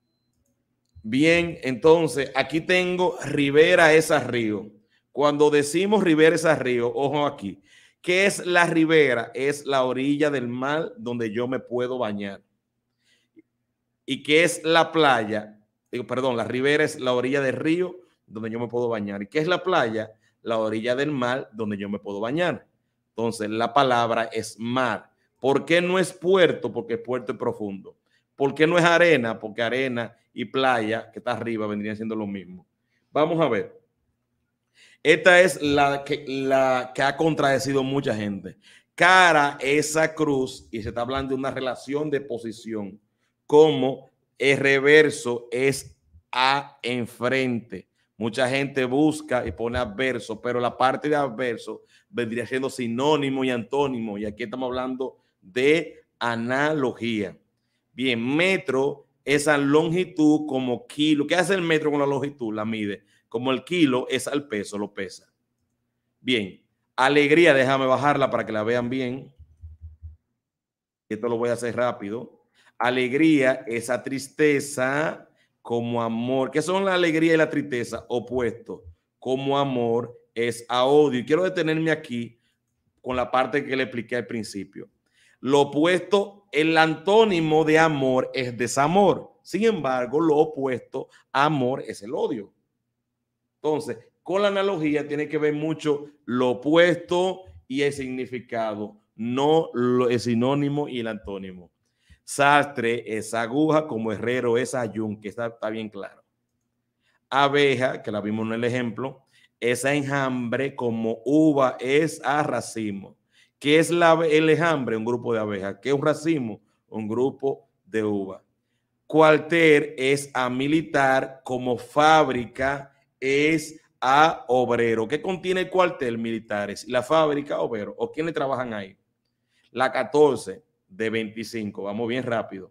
Speaker 3: bien, entonces aquí tengo Rivera es a río. Cuando decimos Rivera es a río, ojo aquí. ¿Qué es la ribera? Es la orilla del mar donde yo me puedo bañar. ¿Y qué es la playa? Digo, perdón, la ribera es la orilla del río donde yo me puedo bañar. ¿Y qué es la playa? La orilla del mar donde yo me puedo bañar. Entonces, la palabra es mar. ¿Por qué no es puerto? Porque puerto es profundo. ¿Por qué no es arena? Porque arena y playa, que está arriba, vendrían siendo lo mismo. Vamos a ver. Esta es la que, la que ha contradecido mucha gente. Cara, esa cruz, y se está hablando de una relación de posición, como el reverso es a enfrente. Mucha gente busca y pone adverso, pero la parte de adverso vendría siendo sinónimo y antónimo. Y aquí estamos hablando de analogía. Bien, metro es a longitud como kilo. ¿Qué hace el metro con la longitud? La mide. Como el kilo es al peso, lo pesa. Bien, alegría, déjame bajarla para que la vean bien. Esto lo voy a hacer rápido. Alegría es a tristeza como amor. ¿Qué son la alegría y la tristeza? Opuesto. Como amor es a odio. Y quiero detenerme aquí con la parte que le expliqué al principio. Lo opuesto, el antónimo de amor es desamor. Sin embargo, lo opuesto a amor es el odio. Entonces, con la analogía tiene que ver mucho lo opuesto y el significado, no lo, el sinónimo y el antónimo. Sastre es aguja, como herrero es ayunque, está, está bien claro. Abeja, que la vimos en el ejemplo, es a enjambre, como uva es a racimo. ¿Qué es la, el enjambre? Un grupo de abejas. ¿Qué es un racimo? Un grupo de uva. Cuartel es a militar, como fábrica es a obrero. ¿Qué contiene el cuartel? Militares. La fábrica, obrero. ¿O quiénes trabajan ahí? La catorce de veinticinco. Vamos bien rápido.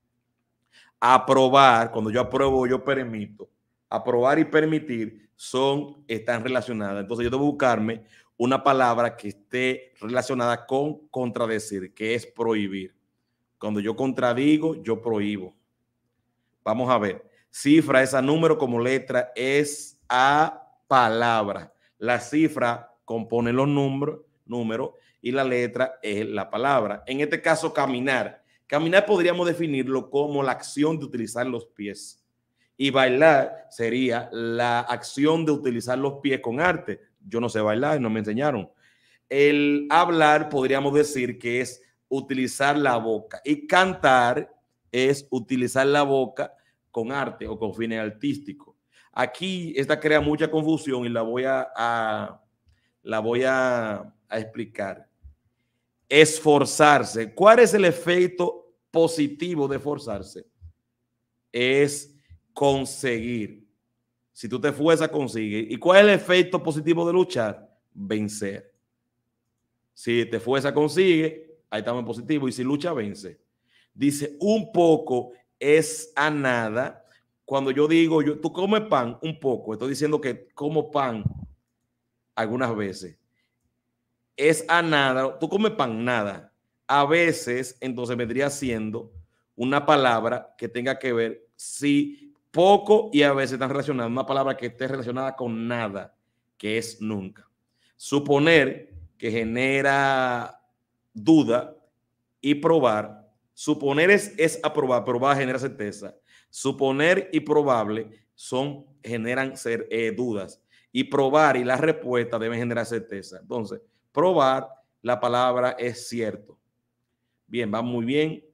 Speaker 3: Aprobar, cuando yo apruebo, yo permito. Aprobar y permitir son, están relacionadas. Entonces yo debo buscarme una palabra que esté relacionada con contradecir, que es prohibir. Cuando yo contradigo, yo prohíbo. Vamos a ver. Cifra es a número, como letra es a palabra. La cifra compone los números, números y la letra es la palabra. En este caso, caminar. Caminar podríamos definirlo como la acción de utilizar los pies. Y bailar sería la acción de utilizar los pies con arte. Yo no sé bailar, no me enseñaron. El hablar podríamos decir que es utilizar la boca. Y cantar es utilizar la boca con arte o con fines artísticos. Aquí esta crea mucha confusión y la voy a, a, la voy a, a explicar. Esforzarse. ¿Cuál es el efecto positivo de esforzarse? Es conseguir. Si tú te esfuerzas, consigues. ¿Y cuál es el efecto positivo de luchar? Vencer. Si te esfuerzas, consigue. Ahí estamos en positivo. Y si lucha, vence. Dice, un poco es a nada. Cuando yo digo, yo, tú comes pan, un poco. Estoy diciendo que como pan algunas veces. Es a nada. Tú comes pan, nada. A veces, entonces vendría siendo una palabra que tenga que ver, sí, poco, y a veces están relacionadas. Una palabra que esté relacionada con nada, que es nunca. Suponer, que genera duda, y probar. Suponer es, es aprobar, probar genera certeza. Suponer y probable son, generan ser, eh, dudas. Y probar y la respuesta deben generar certeza. Entonces, probar, la palabra es cierto. Bien, va muy bien.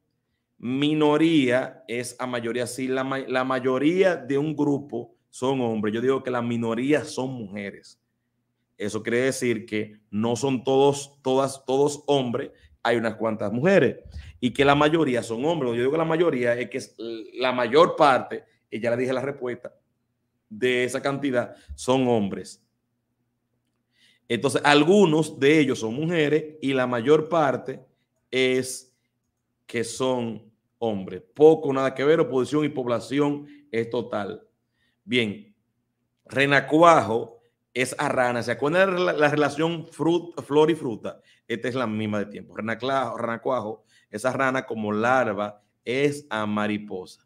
Speaker 3: Minoría es a mayoría. Si la, la mayoría de un grupo son hombres, yo digo que la minoría son mujeres. Eso quiere decir que no son todos, todas, todos hombres, hay unas cuantas mujeres. Y que la mayoría son hombres. Yo digo que la mayoría es que es la mayor parte, y ya le dije la respuesta, de esa cantidad son hombres. Entonces, algunos de ellos son mujeres y la mayor parte es que son hombres. Poco, nada que ver, oposición y población es total. Bien, renacuajo es a rana. ¿Se acuerdan de la, la relación fruta, flor y fruta? Esta es la misma de tiempo. Renacuajo, renacuajo, esa rana como larva es a mariposa.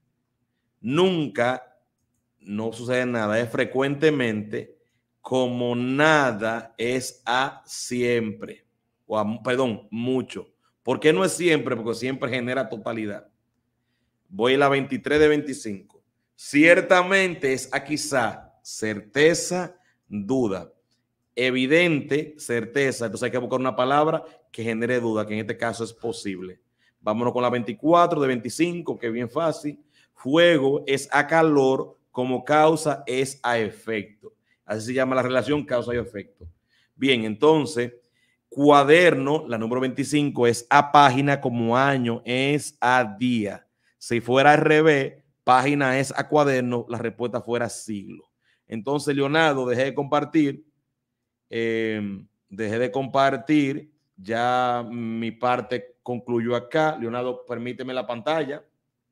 Speaker 3: Nunca, no sucede nada, es frecuentemente, como nada es a siempre. O a, perdón, mucho. ¿Por qué no es siempre? Porque siempre genera totalidad. Voy a la veintitrés de veinticinco. Ciertamente es a quizá. certeza, duda. Evidente, certeza. Entonces hay que buscar una palabra que genere duda, que en este caso es posible. Vámonos con la veinticuatro de veinticinco, que es bien fácil. Fuego es a calor, como causa es a efecto. Así se llama la relación causa y efecto. Bien, entonces, cuaderno, la número veinticinco, es a página, como año es a día. Si fuera al revés, página es a cuaderno, la respuesta fuera siglo. Entonces, Leonardo, dejé de compartir. Eh, dejé de compartir. Ya mi parte concluyó acá. Leonardo, permíteme la pantalla.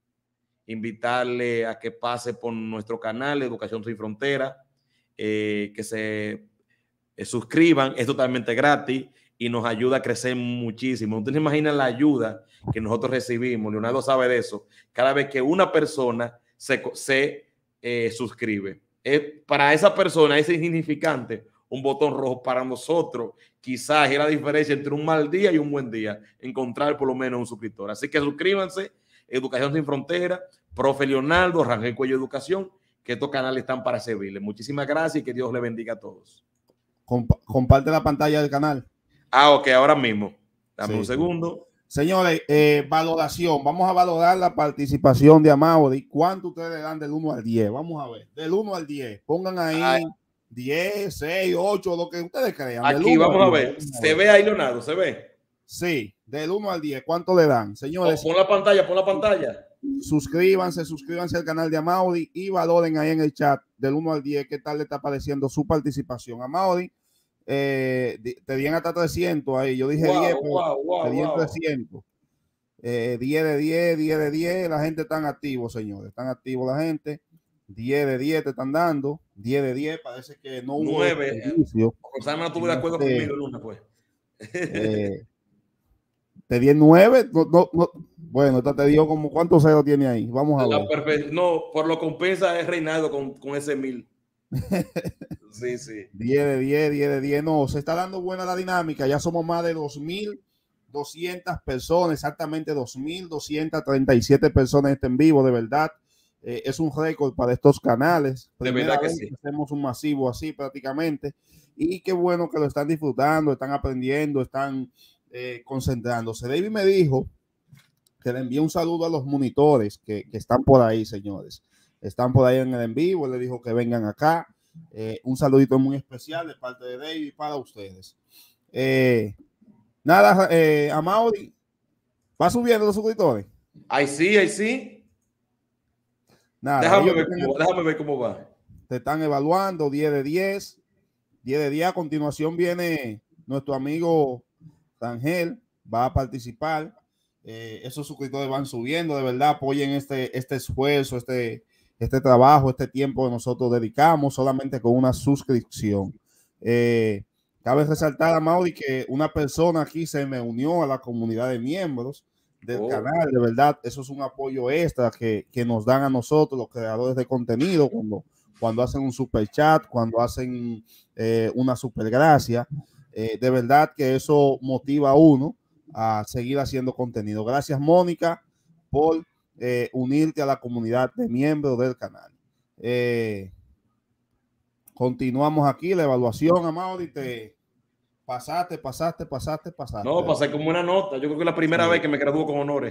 Speaker 3: Invitarle a que pase por nuestro canal Educación Sin Frontera, eh, que se eh, suscriban, es totalmente gratis y nos ayuda a crecer muchísimo. Ustedes se imaginan la ayuda que nosotros recibimos, Leonardo sabe de eso, cada vez que una persona se, se eh, suscribe. Es, para esa persona es insignificante un botón rojo. Para nosotros quizás es la diferencia entre un mal día y un buen día, encontrar por lo menos un suscriptor. Así que suscríbanse, Educación Sin Frontera, Profe Leonardo, Rangel Cuello Educación, que estos canales están para servirles. Muchísimas gracias y que Dios les bendiga a todos.
Speaker 1: Comp comparte la pantalla del canal.
Speaker 3: Ah, ok, ahora mismo. Dame
Speaker 1: sí,
Speaker 3: un segundo.
Speaker 1: Señores, eh, valoración. Vamos a valorar la participación de Amaury. ¿Cuánto ustedes le dan del uno al diez? Vamos a ver. Del uno al diez. Pongan ahí Ay. diez, seis, ocho, lo que ustedes crean.
Speaker 3: Aquí vamos a ver. ¿Se ve ahí, Leonardo? ¿Se ve?
Speaker 1: Sí, del uno al diez. ¿Cuánto le dan? Señores.
Speaker 3: Pon la pantalla, pon la pantalla.
Speaker 1: Suscríbanse, suscríbanse al canal de Amaury y valoren ahí en el chat del uno al diez qué tal le está pareciendo su participación. Amaury, eh, te dieron hasta trescientos ahí. Yo dije wow, diez, pero wow, wow, te dieron wow. trescientos. Eh, diez de diez, diez de diez. La gente está activo, señores. Están activos la gente. diez de diez te están dando. diez de diez. Parece que no hubo
Speaker 3: nueve. Rosana no estuvo de acuerdo este, conmigo, Luna, pues.
Speaker 1: eh, te di nueve. No, no, no. Bueno, te dio como cuántos ceros tiene ahí. Vamos a ver.
Speaker 3: No, por lo compensa es Reinaldo con, con ese mil. Sí, sí.
Speaker 1: diez de diez, diez de diez. No, se está dando buena la dinámica. Ya somos más de dos mil doscientas personas, exactamente dos mil doscientas treinta y siete personas este en vivo. De verdad, eh, es un récord para estos canales.
Speaker 3: De verdad que sí.
Speaker 1: Hacemos un masivo así prácticamente. Y qué bueno que lo están disfrutando, están aprendiendo, están eh, concentrándose. David me dijo que le envíe un saludo a los monitores que, que están por ahí, señores. Están por ahí en el en vivo. Le dijo que vengan acá. Eh, un saludito muy especial de parte de David para ustedes. Eh, nada, eh, Amaury, ¿va subiendo los suscriptores?
Speaker 3: Ahí sí, ahí sí.
Speaker 1: Nada,
Speaker 3: déjame, ver cómo, te, déjame ver cómo va.
Speaker 1: Te están evaluando diez de diez. diez de diez. A continuación viene nuestro amigo Rangel. Va a participar. Eh, esos suscriptores van subiendo, de verdad, apoyen este, este esfuerzo, este, este trabajo, este tiempo que nosotros dedicamos solamente con una suscripción. Eh, cabe resaltar, Amaury, que una persona aquí se me unió a la comunidad de miembros del oh. canal, de verdad, eso es un apoyo extra que, que nos dan a nosotros, los creadores de contenido, cuando, cuando hacen un super chat, cuando hacen eh, una super gracia, eh, de verdad que eso motiva a uno a seguir haciendo contenido. Gracias, Mónica, por eh, unirte a la comunidad de miembros del canal. Eh, continuamos aquí la evaluación, Amaury. Te pasaste, pasaste, pasaste, pasaste.
Speaker 3: No, pasé como una nota. Yo creo que es la primera sí. vez que me gradúo con honores.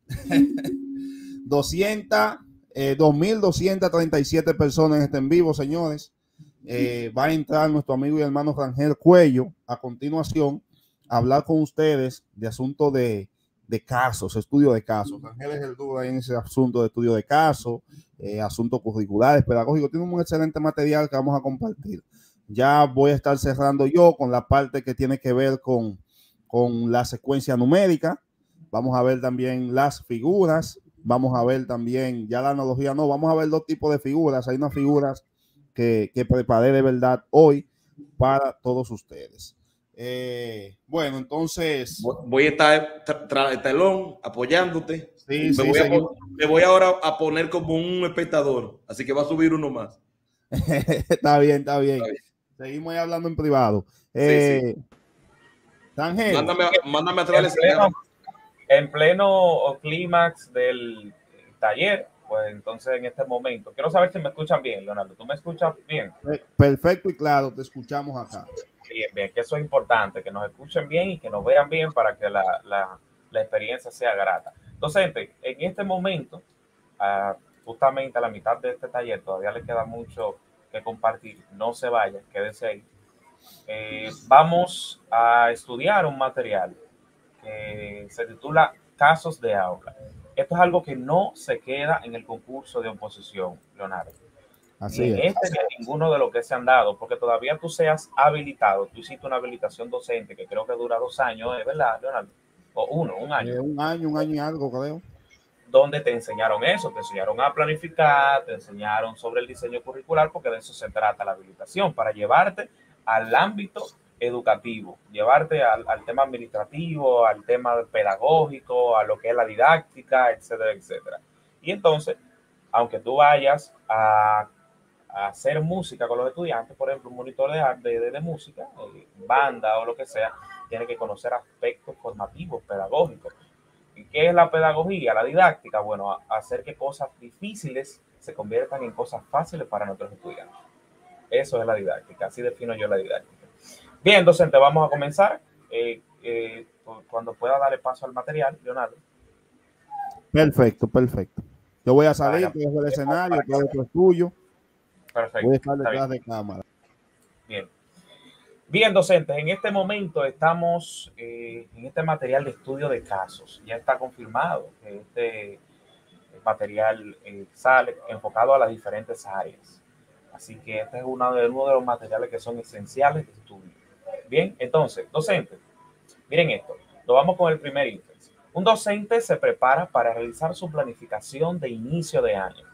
Speaker 1: doscientas, eh, dos mil doscientas treinta y siete personas en este en vivo, señores. Eh, va a entrar nuestro amigo y hermano Rangel Cuello a continuación a hablar con ustedes de asuntos de, de casos, estudio de casos. Rangel es el duro en ese asunto de estudio de casos, eh, asuntos curriculares, pedagógicos. Tiene un excelente material que vamos a compartir. Ya voy a estar cerrando yo con la parte que tiene que ver con, con la secuencia numérica. Vamos a ver también las figuras. Vamos a ver también, ya la analogía no, vamos a ver dos tipos de figuras. Hay unas figuras que, que preparé de verdad hoy para todos ustedes. Eh, bueno, entonces
Speaker 3: voy a estar tras el telón apoyándote.
Speaker 1: Sí,
Speaker 3: me,
Speaker 1: sí,
Speaker 3: voy a, me voy ahora a poner como un espectador, así que va a subir uno más.
Speaker 1: está bien, está bien. Está bien. Seguimos ahí hablando en privado. Eh, sí, sí. Ángel,
Speaker 3: mándame, mándame atrás
Speaker 2: en pleno, en pleno clímax del taller, pues entonces en este momento, quiero saber si me escuchan bien, Leonardo. ¿Tú me escuchas bien?
Speaker 1: Perfecto y claro, te escuchamos acá.
Speaker 2: Bien, bien, que eso es importante, que nos escuchen bien y que nos vean bien para que la, la, la experiencia sea grata. Docente, en este momento, uh, justamente a la mitad de este taller, todavía le queda mucho que compartir. No se vayan, quédense ahí. Eh, vamos a estudiar un material que se titula Casos de Aula. Esto es algo que no se queda en el concurso de oposición, Leonardo.
Speaker 1: Así
Speaker 2: ni en
Speaker 1: es.
Speaker 2: este ni en ninguno de los que se han dado, porque todavía tú seas habilitado. Tú hiciste una habilitación docente que creo que dura dos años, ¿es verdad, Leonardo? O uno, un año.
Speaker 1: Eh, un año, un año y algo, creo.
Speaker 2: Donde te enseñaron eso, te enseñaron a planificar, te enseñaron sobre el diseño curricular, porque de eso se trata la habilitación, para llevarte al ámbito educativo, llevarte al, al tema administrativo, al tema pedagógico, a lo que es la didáctica, etcétera, etcétera. Y entonces, aunque tú vayas a, a hacer música con los estudiantes, por ejemplo, un monitor de, de, de, de música, eh, banda o lo que sea, tiene que conocer aspectos formativos, pedagógicos. ¿Y qué es la pedagogía? La didáctica, bueno, hacer que cosas difíciles se conviertan en cosas fáciles para nuestros estudiantes. Eso es la didáctica, así defino yo la didáctica. Bien, docente, vamos a comenzar. Eh, eh, cuando pueda darle paso al material, Leonardo.
Speaker 1: Perfecto, perfecto. Yo voy a salir, te dejo el escenario, todo esto es tuyo.
Speaker 2: Perfecto.
Speaker 1: Voy a estar detrás de cámara.
Speaker 2: Bien. Bien, docentes, en este momento estamos eh, en este material de estudio de casos. Ya está confirmado que este material eh, sale enfocado a las diferentes áreas. Así que este es uno de, uno de los materiales que son esenciales de estudio. Bien, entonces, docentes, miren esto. Lo vamos con el primer ítem. Un docente se prepara para realizar su planificación de inicio de año.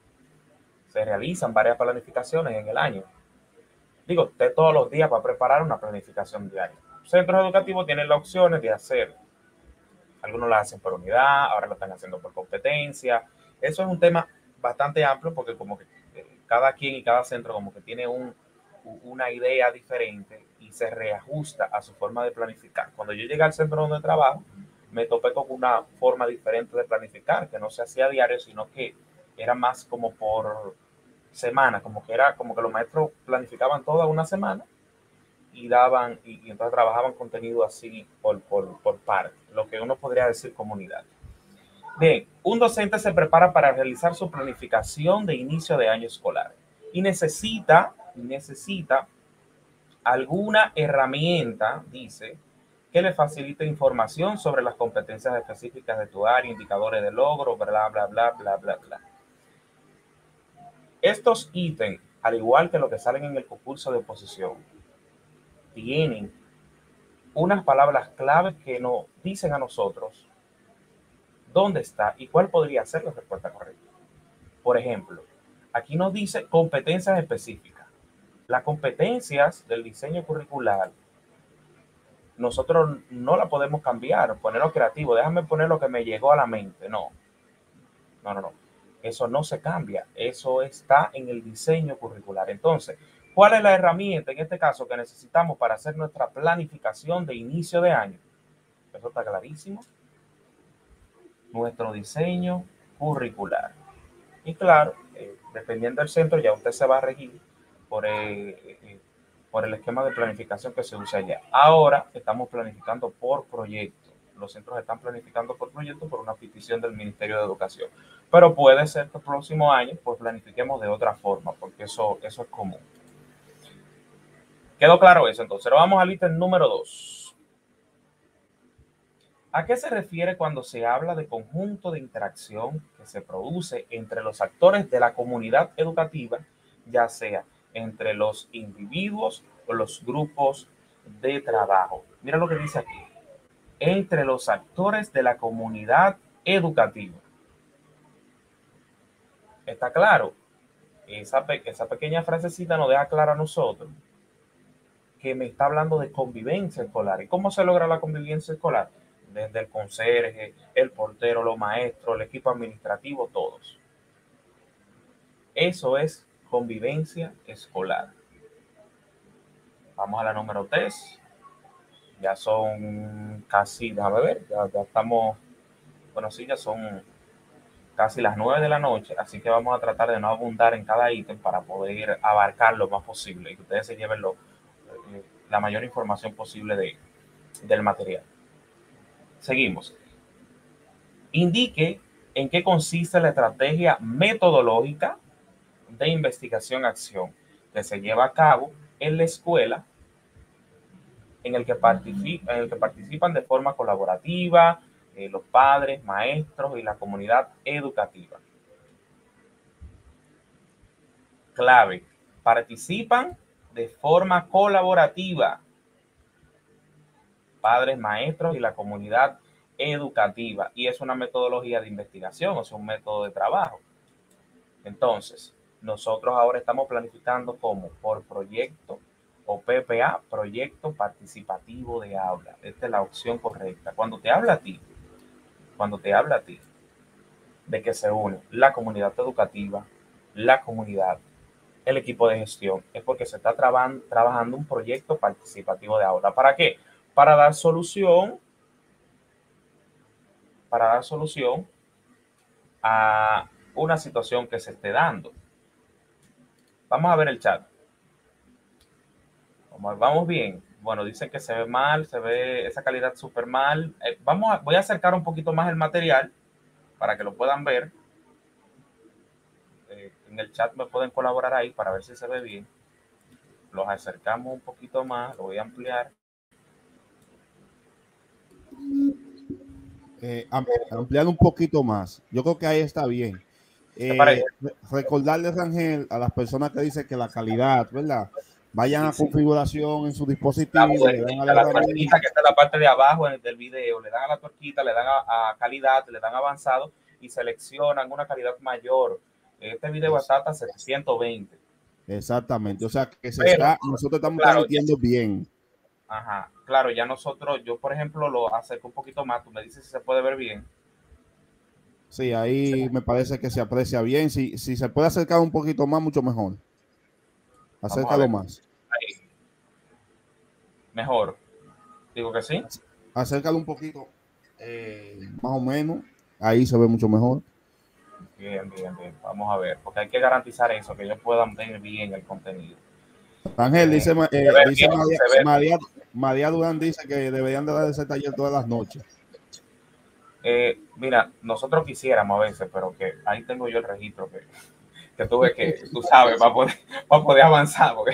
Speaker 2: Se realizan varias planificaciones en el año. Digo, usted todos los días va a preparar una planificación diaria. Centros educativos tienen las opciones de hacer. Algunos la hacen por unidad, ahora lo están haciendo por competencia. Eso es un tema bastante amplio porque como que cada quien y cada centro como que tiene un, una idea diferente y se reajusta a su forma de planificar. Cuando yo llegué al centro donde trabajo, me topé con una forma diferente de planificar, que no se hacía diario, sino que era más como por semana, como que era como que los maestros planificaban toda una semana y daban, y, y entonces trabajaban contenido así por, por, por parte, lo que uno podría decir comunidad. Bien, un docente se prepara para realizar su planificación de inicio de año escolar y necesita, necesita alguna herramienta, dice, que le facilite información sobre las competencias específicas de tu área, indicadores de logro, bla, bla, bla, bla, bla, bla. Estos ítems, al igual que lo que salen en el concurso de oposición, tienen unas palabras claves que nos dicen a nosotros dónde está y cuál podría ser la respuesta correcta. Por ejemplo, aquí nos dice competencias específicas. Las competencias del diseño curricular, nosotros no la podemos cambiar, ponerlo creativo. Déjame poner lo que me llegó a la mente. No, no, no, no. Eso no se cambia. Eso está en el diseño curricular. Entonces, ¿cuál es la herramienta en este caso que necesitamos para hacer nuestra planificación de inicio de año? Eso está clarísimo. Nuestro diseño curricular. Y claro, eh, dependiendo del centro, ya usted se va a regir por el, eh, por el esquema de planificación que se usa allá. Ahora estamos planificando por proyecto. Los centros están planificando por proyecto por una petición del Ministerio de Educación. Pero puede ser que el próximo año pues planifiquemos de otra forma, porque eso, eso es común. ¿Quedó claro eso? Entonces, vamos al ítem número dos. ¿A qué se refiere cuando se habla de conjunto de interacción que se produce entre los actores de la comunidad educativa, ya sea entre los individuos o los grupos de trabajo? Mira lo que dice aquí. Entre los actores de la comunidad educativa. ¿Está claro? Esa, esa pequeña frasecita nos deja claro a nosotros que me está hablando de convivencia escolar. ¿Y cómo se logra la convivencia escolar? Desde el conserje, el portero, los maestros, el equipo administrativo, todos. Eso es convivencia escolar. Vamos a la número tres. Ya son casi, déjame ver, ya, ya estamos, bueno, sí, ya son casi las nueve de la noche, así que vamos a tratar de no abundar en cada ítem para poder abarcar lo más posible y que ustedes se lleven lo, eh, la mayor información posible de, del material. Seguimos. Indique en qué consiste la estrategia metodológica de investigación-acción que se lleva a cabo en la escuela, en el que, participa, en el que participan de forma colaborativa eh, los padres, maestros y la comunidad educativa. Clave, participan de forma colaborativa padres, maestros y la comunidad educativa. Y es una metodología de investigación, o sea, un método de trabajo. Entonces, nosotros ahora estamos planificando como por proyecto o P P A, proyecto participativo de aula. Esta es la opción correcta. Cuando te habla a ti, cuando te habla a ti de que se une la comunidad educativa, la comunidad, el equipo de gestión, es porque se está traban, trabajando un proyecto participativo de aula. ¿Para qué? Para dar solución, para dar solución a una situación que se esté dando. Vamos a ver el chat. Vamos, vamos bien. Bueno, dicen que se ve mal, se ve esa calidad súper mal. Eh, vamos a, voy a acercar un poquito más el material para que lo puedan ver. Eh, en el chat me pueden colaborar ahí para ver si se ve bien. Los acercamos un poquito más, lo voy a ampliar.
Speaker 1: Eh, ampliar un poquito más. Yo creo que ahí está bien. Eh, recordarle, Rangel, a las personas que dicen que la calidad, ¿verdad? Vayan a configuración en su dispositivo.
Speaker 2: La,
Speaker 1: le dan
Speaker 2: a
Speaker 1: la,
Speaker 2: la tuerquita que está en la parte de abajo del video, le dan a la tuerquita, le dan a, a calidad, le dan avanzado y seleccionan una calidad mayor. Este video está hasta setecientos veinte.
Speaker 1: Exactamente. O sea, que se
Speaker 2: Pero,
Speaker 1: está, nosotros estamos
Speaker 2: claro,
Speaker 1: transmitiendo bien.
Speaker 2: Ajá, claro, ya nosotros, yo por ejemplo lo acerco un poquito más, tú me dices si se puede ver bien.
Speaker 1: Sí, ahí sí. Me parece que se aprecia bien. Si, si se puede acercar un poquito más, mucho mejor. Acércalo más.
Speaker 2: Ahí. Mejor. Digo que sí.
Speaker 1: Acércalo un poquito, eh, más o menos. Ahí se ve mucho mejor.
Speaker 2: Bien, bien, bien. Vamos a ver, porque hay que garantizar eso, que ellos puedan ver bien el contenido.
Speaker 1: Ángel,
Speaker 2: eh,
Speaker 1: dice, eh, dice bien, María, María, María Durán dice que deberían de dar ese taller todas las noches.
Speaker 2: Eh, mira, nosotros quisiéramos a veces, pero que ahí tengo yo el registro que, que tuve que, tú sabes, para poder, para poder avanzar. Porque...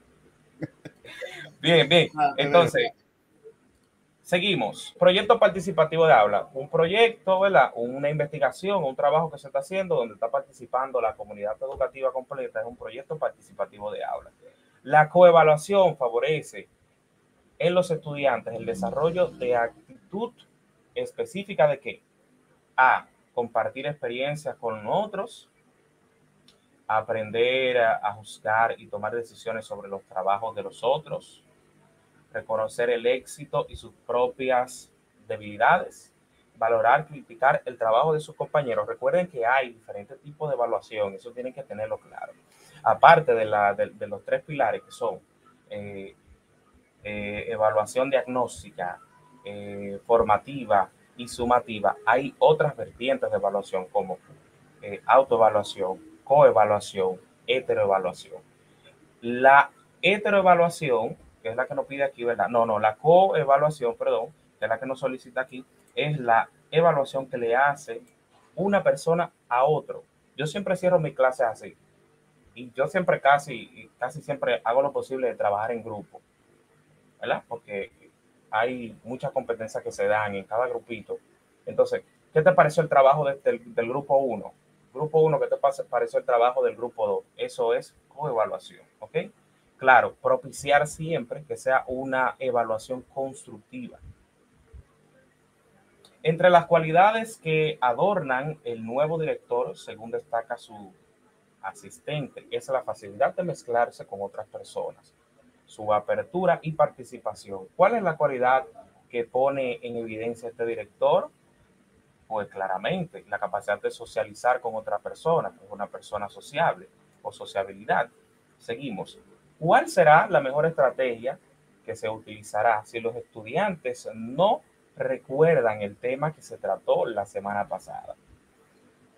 Speaker 2: Bien, bien. Entonces, seguimos. Proyecto participativo de aula. Un proyecto, ¿verdad? Una investigación, un trabajo que se está haciendo donde está participando la comunidad educativa completa. Es un proyecto participativo de aula. La coevaluación favorece en los estudiantes el desarrollo de actitud específica de qué? A, compartir experiencias con otros, aprender a, a juzgar y tomar decisiones sobre los trabajos de los otros, reconocer el éxito y sus propias debilidades, valorar, criticar el trabajo de sus compañeros. Recuerden que hay diferentes tipos de evaluación, eso tienen que tenerlo claro. Aparte de, la, de, de los tres pilares que son eh, eh, evaluación diagnóstica, eh, formativa y sumativa, hay otras vertientes de evaluación como eh, autoevaluación, coevaluación, heteroevaluación. La heteroevaluación, que es la que nos pide aquí, ¿verdad? No, no, la coevaluación, perdón, que es la que nos solicita aquí, es la evaluación que le hace una persona a otro. Yo siempre cierro mi clase así. Y yo siempre casi, casi siempre hago lo posible de trabajar en grupo, ¿verdad? Porque hay muchas competencias que se dan en cada grupito. Entonces, ¿qué te pareció el trabajo de, del, del grupo uno? Grupo uno, ¿qué te pareció el trabajo del grupo dos? Eso es coevaluación, ¿ok? Claro, propiciar siempre que sea una evaluación constructiva. Entre las cualidades que adornan el nuevo director, según destaca su asistente, es la facilidad de mezclarse con otras personas, su apertura y participación. ¿Cuál es la cualidad que pone en evidencia este director? Pues claramente la capacidad de socializar con otra persona, con una persona sociable o sociabilidad. Seguimos. ¿Cuál será la mejor estrategia que se utilizará si los estudiantes no recuerdan el tema que se trató la semana pasada?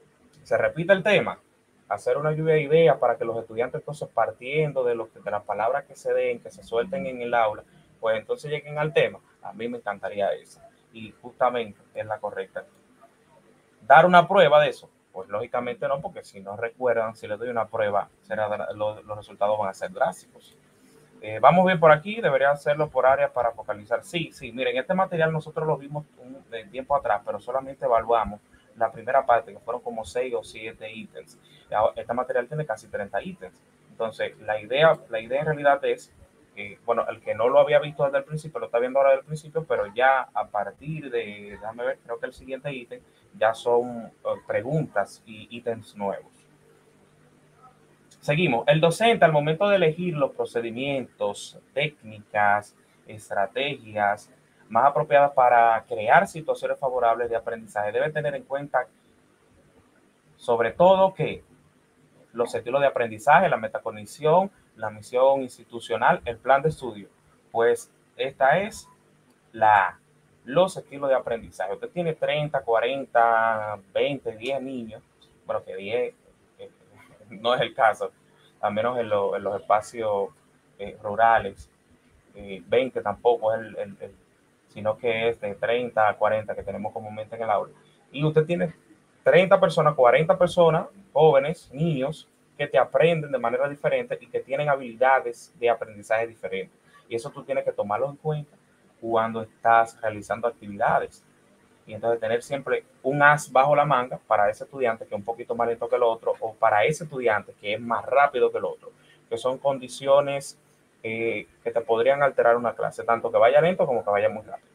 Speaker 2: Se repite el tema, hacer una lluvia de ideas para que los estudiantes, entonces, partiendo de, lo que, de las palabras que se den, que se suelten en el aula, pues entonces lleguen al tema. A mí me encantaría eso. Y justamente es la correcta. Dar una prueba de eso, pues lógicamente no, porque si no recuerdan, si les doy una prueba, será, los, los resultados van a ser drásticos. Eh, vamos bien por aquí, debería hacerlo por área para focalizar. Sí, sí, miren, este material nosotros lo vimos un, de tiempo atrás, pero solamente evaluamos la primera parte, que fueron como seis o siete ítems. Este material tiene casi treinta ítems. Entonces, la idea, la idea en realidad es que, bueno, el que no lo había visto desde el principio, lo está viendo ahora desde el principio, pero ya a partir de, déjame ver, creo que el siguiente ítem ya son uh, preguntas y ítems nuevos. Seguimos. El docente, al momento de elegir los procedimientos, técnicas, estrategias más apropiadas para crear situaciones favorables de aprendizaje, debe tener en cuenta, sobre todo, que los estilos de aprendizaje, la metacognición, la misión institucional, el plan de estudio. Pues esta es la los estilos de aprendizaje. Usted tiene treinta, cuarenta, veinte, diez niños. Bueno, que diez eh, no es el caso, al menos en, lo, en los espacios eh, rurales. Eh, veinte tampoco es el, el, el, sino que es de treinta a cuarenta que tenemos comúnmente en el aula. Y usted tiene treinta personas, cuarenta personas, jóvenes, niños, que te aprenden de manera diferente y que tienen habilidades de aprendizaje diferentes. Y eso tú tienes que tomarlo en cuenta cuando estás realizando actividades. Y entonces tener siempre un as bajo la manga para ese estudiante que es un poquito más lento que el otro, o para ese estudiante que es más rápido que el otro, que son condiciones eh, que te podrían alterar una clase, tanto que vaya lento como que vaya muy rápido.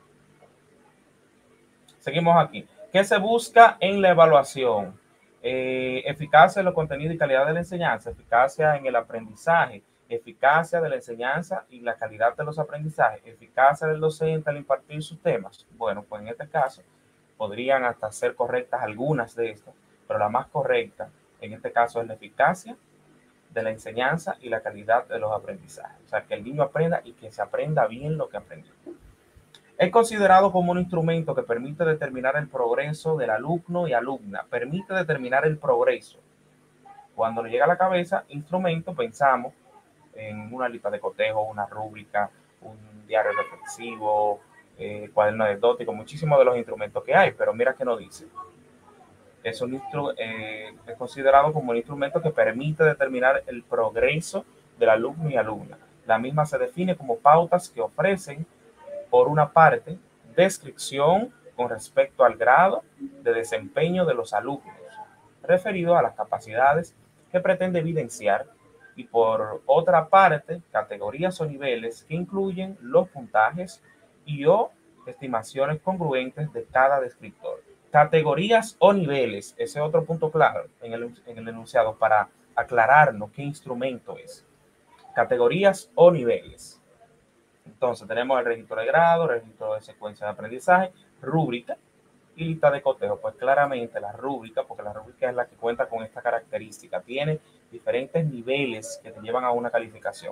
Speaker 2: Seguimos aquí. ¿Qué se busca en la evaluación? Eh, eficacia en los contenidos y calidad de la enseñanza, eficacia en el aprendizaje, eficacia de la enseñanza y la calidad de los aprendizajes, eficacia del docente al impartir sus temas. Bueno, pues en este caso podrían hasta ser correctas algunas de estas, pero la más correcta en este caso es la eficacia de la enseñanza y la calidad de los aprendizajes. O sea, que el niño aprenda y que se aprenda bien lo que aprendió. Es considerado como un instrumento que permite determinar el progreso del alumno y alumna. Permite determinar el progreso. Cuando le llega a la cabeza, instrumento, pensamos en una lista de cotejo, una rúbrica, un diario reflexivo, eh, cuaderno anecdótico, muchísimos de los instrumentos que hay, pero mira que no dice. Es, un instru eh, es considerado como un instrumento que permite determinar el progreso del alumno y alumna. La misma se define como pautas que ofrecen, por una parte, descripción con respecto al grado de desempeño de los alumnos, referido a las capacidades que pretende evidenciar, y por otra parte, categorías o niveles que incluyen los puntajes y o estimaciones congruentes de cada descriptor. Categorías o niveles, ese otro punto claro en el, en el enunciado para aclararnos qué instrumento es. Categorías o niveles. Entonces tenemos el registro de grado, registro de secuencia de aprendizaje, rúbrica y lista de cotejo. Pues claramente la rúbrica, porque la rúbrica es la que cuenta con esta característica, tiene diferentes niveles que te llevan a una calificación.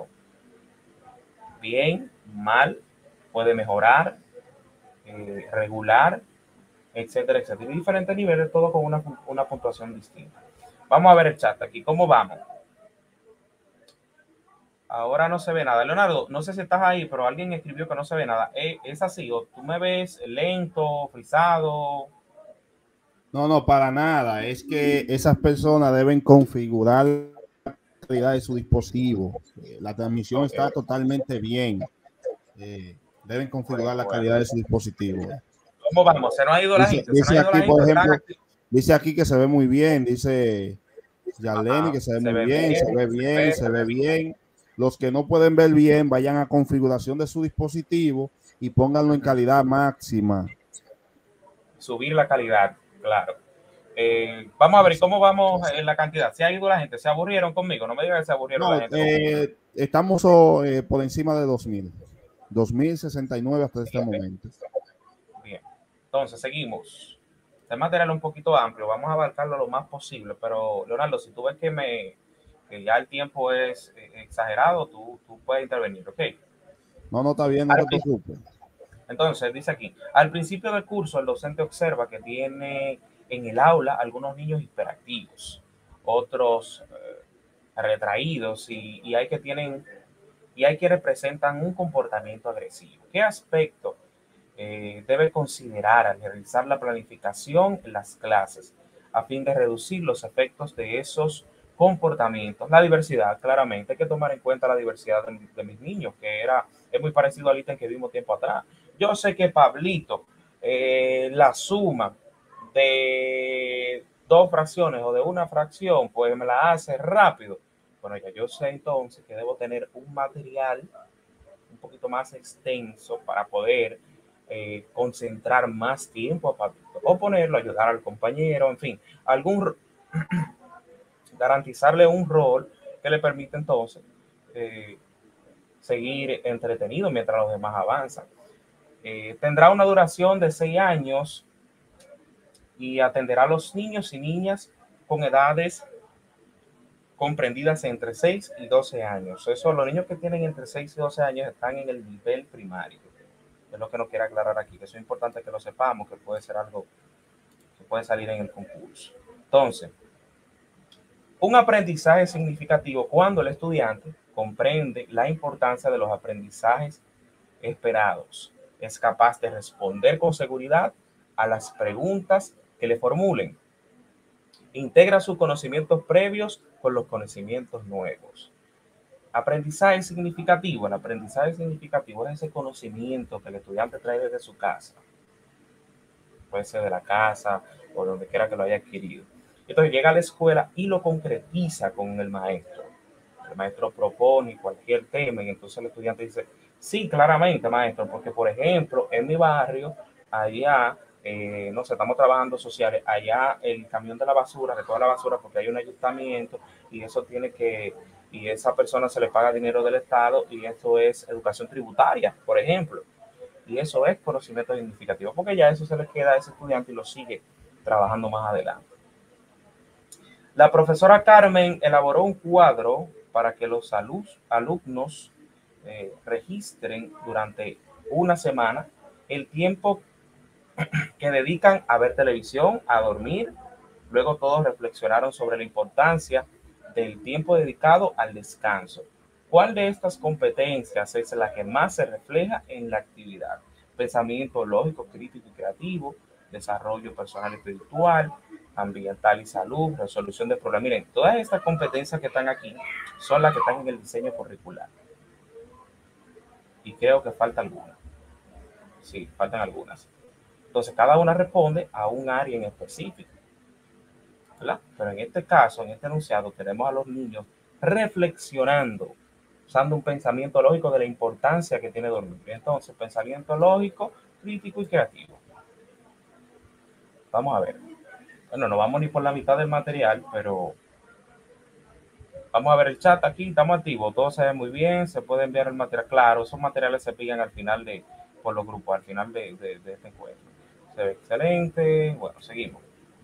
Speaker 2: Bien, mal, puede mejorar, eh, regular, etcétera, etcétera. Y diferentes niveles, todo con una, una puntuación distinta. Vamos a ver el chat aquí. ¿Cómo vamos? Ahora no se ve nada. Leonardo, no sé si estás ahí, pero alguien escribió que no se ve nada. ¿Es así? ¿O tú me ves lento, frisado?
Speaker 1: No, no, para nada. Es que esas personas deben configurar la calidad de su dispositivo. La transmisión okay. está totalmente bien. Eh, deben configurar bueno, la calidad bueno. de su dispositivo.
Speaker 2: ¿Cómo vamos? ¿Se nos ha ido la
Speaker 1: dice,
Speaker 2: gente?
Speaker 1: Dice
Speaker 2: ¿Se nos
Speaker 1: aquí,
Speaker 2: ha ido
Speaker 1: por
Speaker 2: la
Speaker 1: ejemplo,
Speaker 2: gente?
Speaker 1: Dice aquí que se ve muy bien. Dice Yarleni que se ve se muy ve bien, bien, se ve bien, se ve bien. Los que no pueden ver bien, vayan a configuración de su dispositivo y pónganlo en calidad máxima.
Speaker 2: Subir la calidad, claro. Eh, vamos a ver cómo vamos en la cantidad. ¿Se ha ido la gente? ¿Se aburrieron conmigo? No me digan que se aburrieron
Speaker 1: no,
Speaker 2: la gente.
Speaker 1: Eh, estamos oh, eh, por encima de dos mil. dos mil sesenta y nueve hasta este bien, momento.
Speaker 2: Bien. Entonces, seguimos. Este material es un poquito amplio. Vamos a abarcarlo lo más posible. Pero, Leonardo, si tú ves que me... que ya el tiempo es exagerado, tú, tú puedes intervenir, ¿ok?
Speaker 1: No, no está bien, no te preocupes.
Speaker 2: Entonces, dice aquí, al principio del curso, el docente observa que tiene en el aula algunos niños hiperactivos, otros eh, retraídos y, y hay que tienen y hay que representan un comportamiento agresivo. ¿Qué aspecto eh, debe considerar al realizar la planificación en las clases a fin de reducir los efectos de esos comportamientos? La diversidad, claramente, hay que tomar en cuenta la diversidad de, de mis niños, que era, es muy parecido al ítem que vimos tiempo atrás. Yo sé que Pablito, eh, la suma de dos fracciones o de una fracción, pues me la hace rápido. Bueno, ya yo sé entonces que debo tener un material un poquito más extenso para poder eh, concentrar más tiempo a Pablito, o ponerlo, ayudar al compañero, en fin, algún garantizarle un rol que le permite entonces eh, seguir entretenido mientras los demás avanzan. Eh, tendrá una duración de seis años y atenderá a los niños y niñas con edades comprendidas entre seis y doce años. Eso, los niños que tienen entre seis y doce años están en el nivel primario. Es lo que nos quiere aclarar aquí, que eso es importante que lo sepamos, que puede ser algo que puede salir en el concurso. Entonces, un aprendizaje significativo cuando el estudiante comprende la importancia de los aprendizajes esperados, es capaz de responder con seguridad a las preguntas que le formulen, integra sus conocimientos previos con los conocimientos nuevos. Aprendizaje significativo. El aprendizaje significativo es ese conocimiento que el estudiante trae desde su casa. Puede ser de la casa o donde quiera que lo haya adquirido. Entonces llega a la escuela y lo concretiza con el maestro. El maestro propone cualquier tema y entonces el estudiante dice, sí, claramente, maestro, porque por ejemplo, en mi barrio, allá, eh, no sé, estamos trabajando sociales, allá el camión de la basura, recoge la basura porque hay un ayuntamiento y eso tiene que, y esa persona se le paga dinero del Estado y eso es educación tributaria, por ejemplo. Y eso es conocimiento significativo, porque ya eso se le queda a ese estudiante y lo sigue trabajando más adelante. La profesora Carmen elaboró un cuadro para que los alumnos, alumnos eh, registren durante una semana el tiempo que dedican a ver televisión, a dormir. Luego todos reflexionaron sobre la importancia del tiempo dedicado al descanso. ¿Cuál de estas competencias es la que más se refleja en la actividad? Pensamiento lógico, crítico y creativo, desarrollo personal y espiritual, ambiental y salud, resolución de problemas. Miren, todas estas competencias que están aquí son las que están en el diseño curricular. Y creo que falta alguna. Sí, faltan algunas. Entonces, cada una responde a un área en específico, ¿verdad? Pero en este caso, en este enunciado, tenemos a los niños reflexionando, usando un pensamiento lógico de la importancia que tiene dormir. Entonces, pensamiento lógico, crítico y creativo. Vamos a ver. Bueno, no vamos ni por la mitad del material, pero vamos a ver el chat aquí, estamos activos, todo se ve muy bien, se puede enviar el material. Claro, esos materiales se pillan al final de, por los grupos, al final de, de, de este encuentro. Se ve excelente. Bueno, seguimos.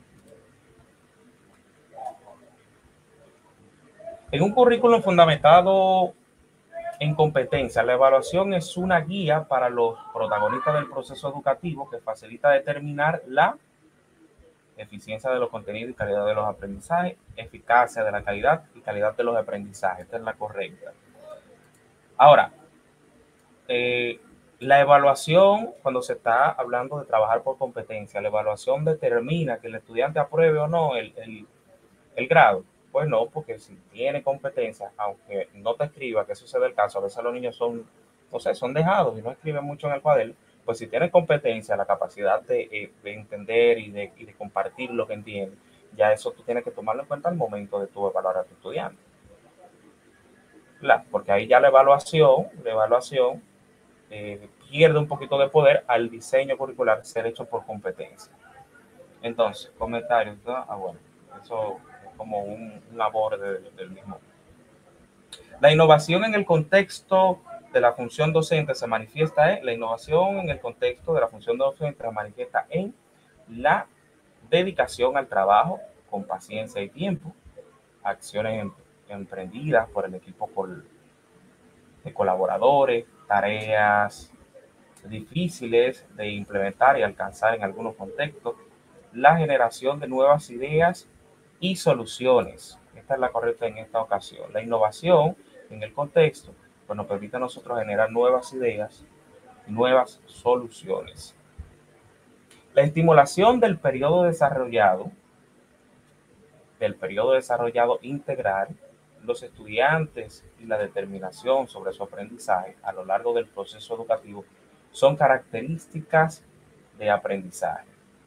Speaker 2: En un currículum fundamentado en competencia, la evaluación es una guía para los protagonistas del proceso educativo que facilita determinar la eficiencia de los contenidos y calidad de los aprendizajes, eficacia de la calidad y calidad de los aprendizajes. Esta es la correcta. Ahora, eh, la evaluación, cuando se está hablando de trabajar por competencia, la evaluación determina que el estudiante apruebe o no el, el, el grado. Pues no, porque si tiene competencia, aunque no te escriba, que eso sea el caso, a veces los niños son, no sé, son dejados y no escriben mucho en el cuaderno, pues si tienes competencia, la capacidad de, de entender y de, y de compartir lo que entiende, ya eso tú tienes que tomarlo en cuenta al momento de tu evaluar a tu estudiante. ¿Verdad? Porque ahí ya la evaluación, la evaluación eh, pierde un poquito de poder al diseño curricular ser hecho por competencia. Entonces, comentarios, ¿no? Ah, bueno, eso es como un, un labor de, de, del mismo. La innovación en el contexto de la función docente se manifiesta en la innovación en el contexto de la función docente se manifiesta en la dedicación al trabajo con paciencia y tiempo, acciones em, emprendidas por el equipo col, de colaboradores, tareas difíciles de implementar y alcanzar en algunos contextos, la generación de nuevas ideas y soluciones. Esta es la correcta en esta ocasión. La innovación en el contexto pues nos permite a nosotros generar nuevas ideas y nuevas soluciones. La estimulación del periodo desarrollado, del periodo desarrollado integral, los estudiantes y la determinación sobre su aprendizaje a lo largo del proceso educativo son características de aprendizaje.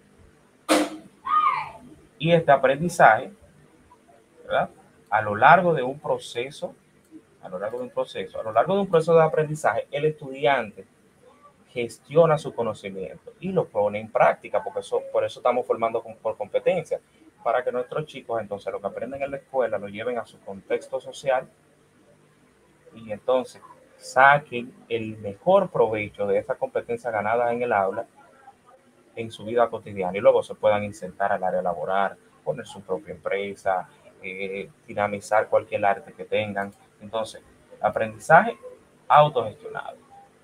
Speaker 2: Y este aprendizaje, ¿verdad? A lo largo de un proceso, a lo largo de un proceso, a lo largo de un proceso de aprendizaje, el estudiante gestiona su conocimiento y lo pone en práctica, porque eso, por eso estamos formando por competencia, para que nuestros chicos entonces lo que aprenden en la escuela lo lleven a su contexto social y entonces saquen el mejor provecho de esa competencia ganada en el aula en su vida cotidiana y luego se puedan insertar al área laboral, poner su propia empresa, eh, dinamizar cualquier arte que tengan. Entonces, aprendizaje autogestionado.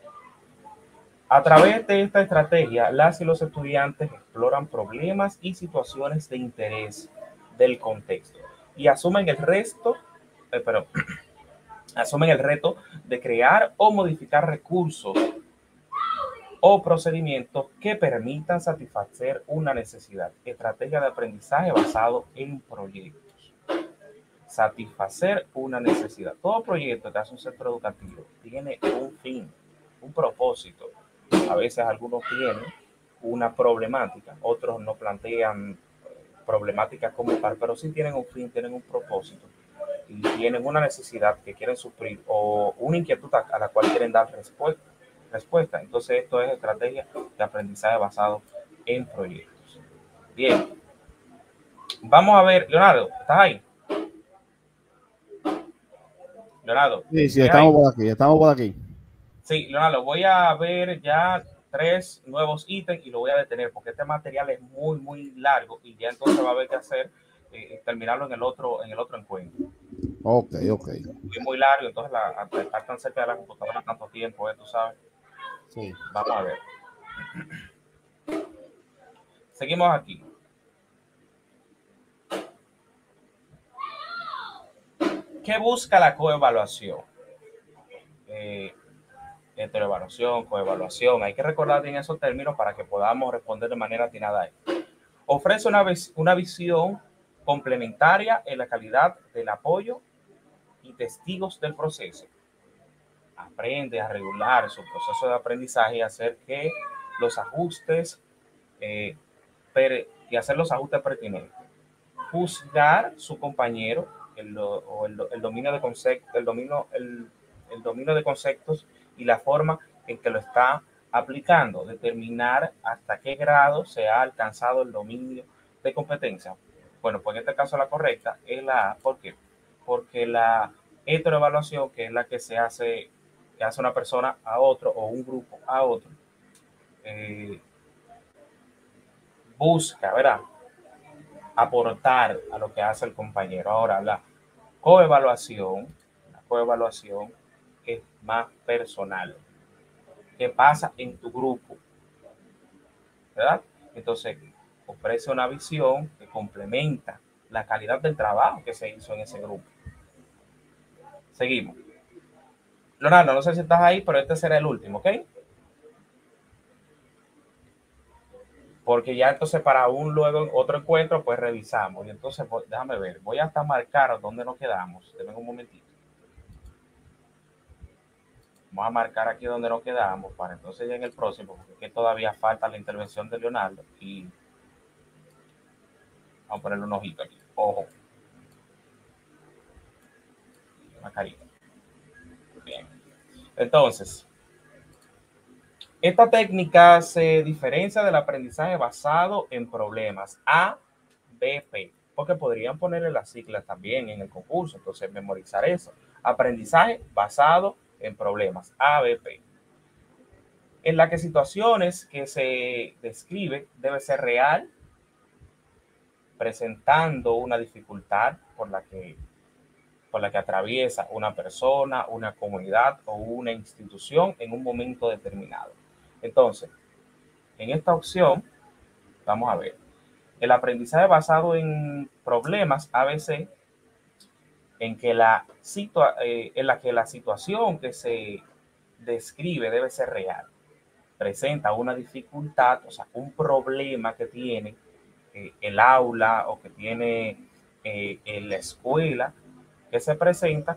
Speaker 2: A través de esta estrategia, las y los estudiantes exploran problemas y situaciones de interés del contexto y asumen el resto, eh, pero, asumen el reto de crear o modificar recursos o procedimientos que permitan satisfacer una necesidad. Estrategia de aprendizaje basado en proyectos. Satisfacer una necesidad. Todo proyecto que hace un centro educativo tiene un fin, un propósito. A veces algunos tienen una problemática, otros no plantean problemáticas como tal, pero sí tienen un fin, tienen un propósito y tienen una necesidad que quieren suplir o una inquietud a la cual quieren dar respuesta. respuesta. Entonces esto es estrategia de aprendizaje basado en proyectos. Bien. Vamos a ver, Leonardo, ¿estás ahí? Leonardo.
Speaker 1: Sí, sí, estamos
Speaker 2: ahí?
Speaker 1: por aquí, estamos por aquí.
Speaker 2: Sí, Leonardo, voy a ver ya tres nuevos ítems y lo voy a detener porque este material es muy, muy largo y ya entonces va a haber que hacer, eh, terminarlo en el otro, en el otro encuentro.
Speaker 1: Ok, ok.
Speaker 2: Es muy largo, entonces la, al estar tan cerca de la computadora tanto tiempo, ¿eh? Tú sabes.
Speaker 1: Sí.
Speaker 2: Vamos a ver. Seguimos aquí. ¿Qué busca la coevaluación? Eh, heteroevaluación, coevaluación. Hay que recordar bien esos términos para que podamos responder de manera atinada a esto. Ofrece una, una visión complementaria en la calidad del apoyo y testigos del proceso. Aprende a regular su proceso de aprendizaje y hacer que los ajustes eh, per, y hacer los ajustes pertinentes. Juzgar su compañero el, o el, el dominio de conceptos, el dominio, el, el dominio de conceptos y la forma en que lo está aplicando. Determinar hasta qué grado se ha alcanzado el dominio de competencia. Bueno, pues en este caso la correcta es la A. ¿Por qué? Porque la heteroevaluación, que es la que se hace, que hace una persona a otro o un grupo a otro, eh, busca, ¿verdad?, aportar a lo que hace el compañero. Ahora, la coevaluación, la coevaluación es más personal. ¿Qué pasa en tu grupo? ¿Verdad? Entonces, ofrece una visión que complementa la calidad del trabajo que se hizo en ese grupo. Seguimos. Leonardo, no sé si estás ahí, pero este será el último, ¿ok? Porque ya entonces para un luego otro encuentro, pues revisamos. Y entonces, pues, déjame ver, voy hasta marcar dónde nos quedamos. Denme un momentito. Vamos a marcar aquí donde nos quedamos para entonces ya en el próximo, porque todavía falta la intervención de Leonardo. Y vamos a ponerle un ojito aquí. Ojo. Una carita. Bien. Entonces, esta técnica se diferencia del aprendizaje basado en problemas, A B P, porque podrían ponerle las siglas también en el concurso, entonces memorizar eso. Aprendizaje basado en problemas, A B P, en la que situaciones que se describe debe ser real, presentando una dificultad por la que por la que atraviesa una persona, una comunidad o una institución en un momento determinado. Entonces, en esta opción, vamos a ver, El aprendizaje basado en problemas A B C, en, que la situa eh, en la que la situación que se describe debe ser real. Presenta una dificultad, o sea, un problema que tiene eh, el aula o que tiene eh, en la escuela, que se presenta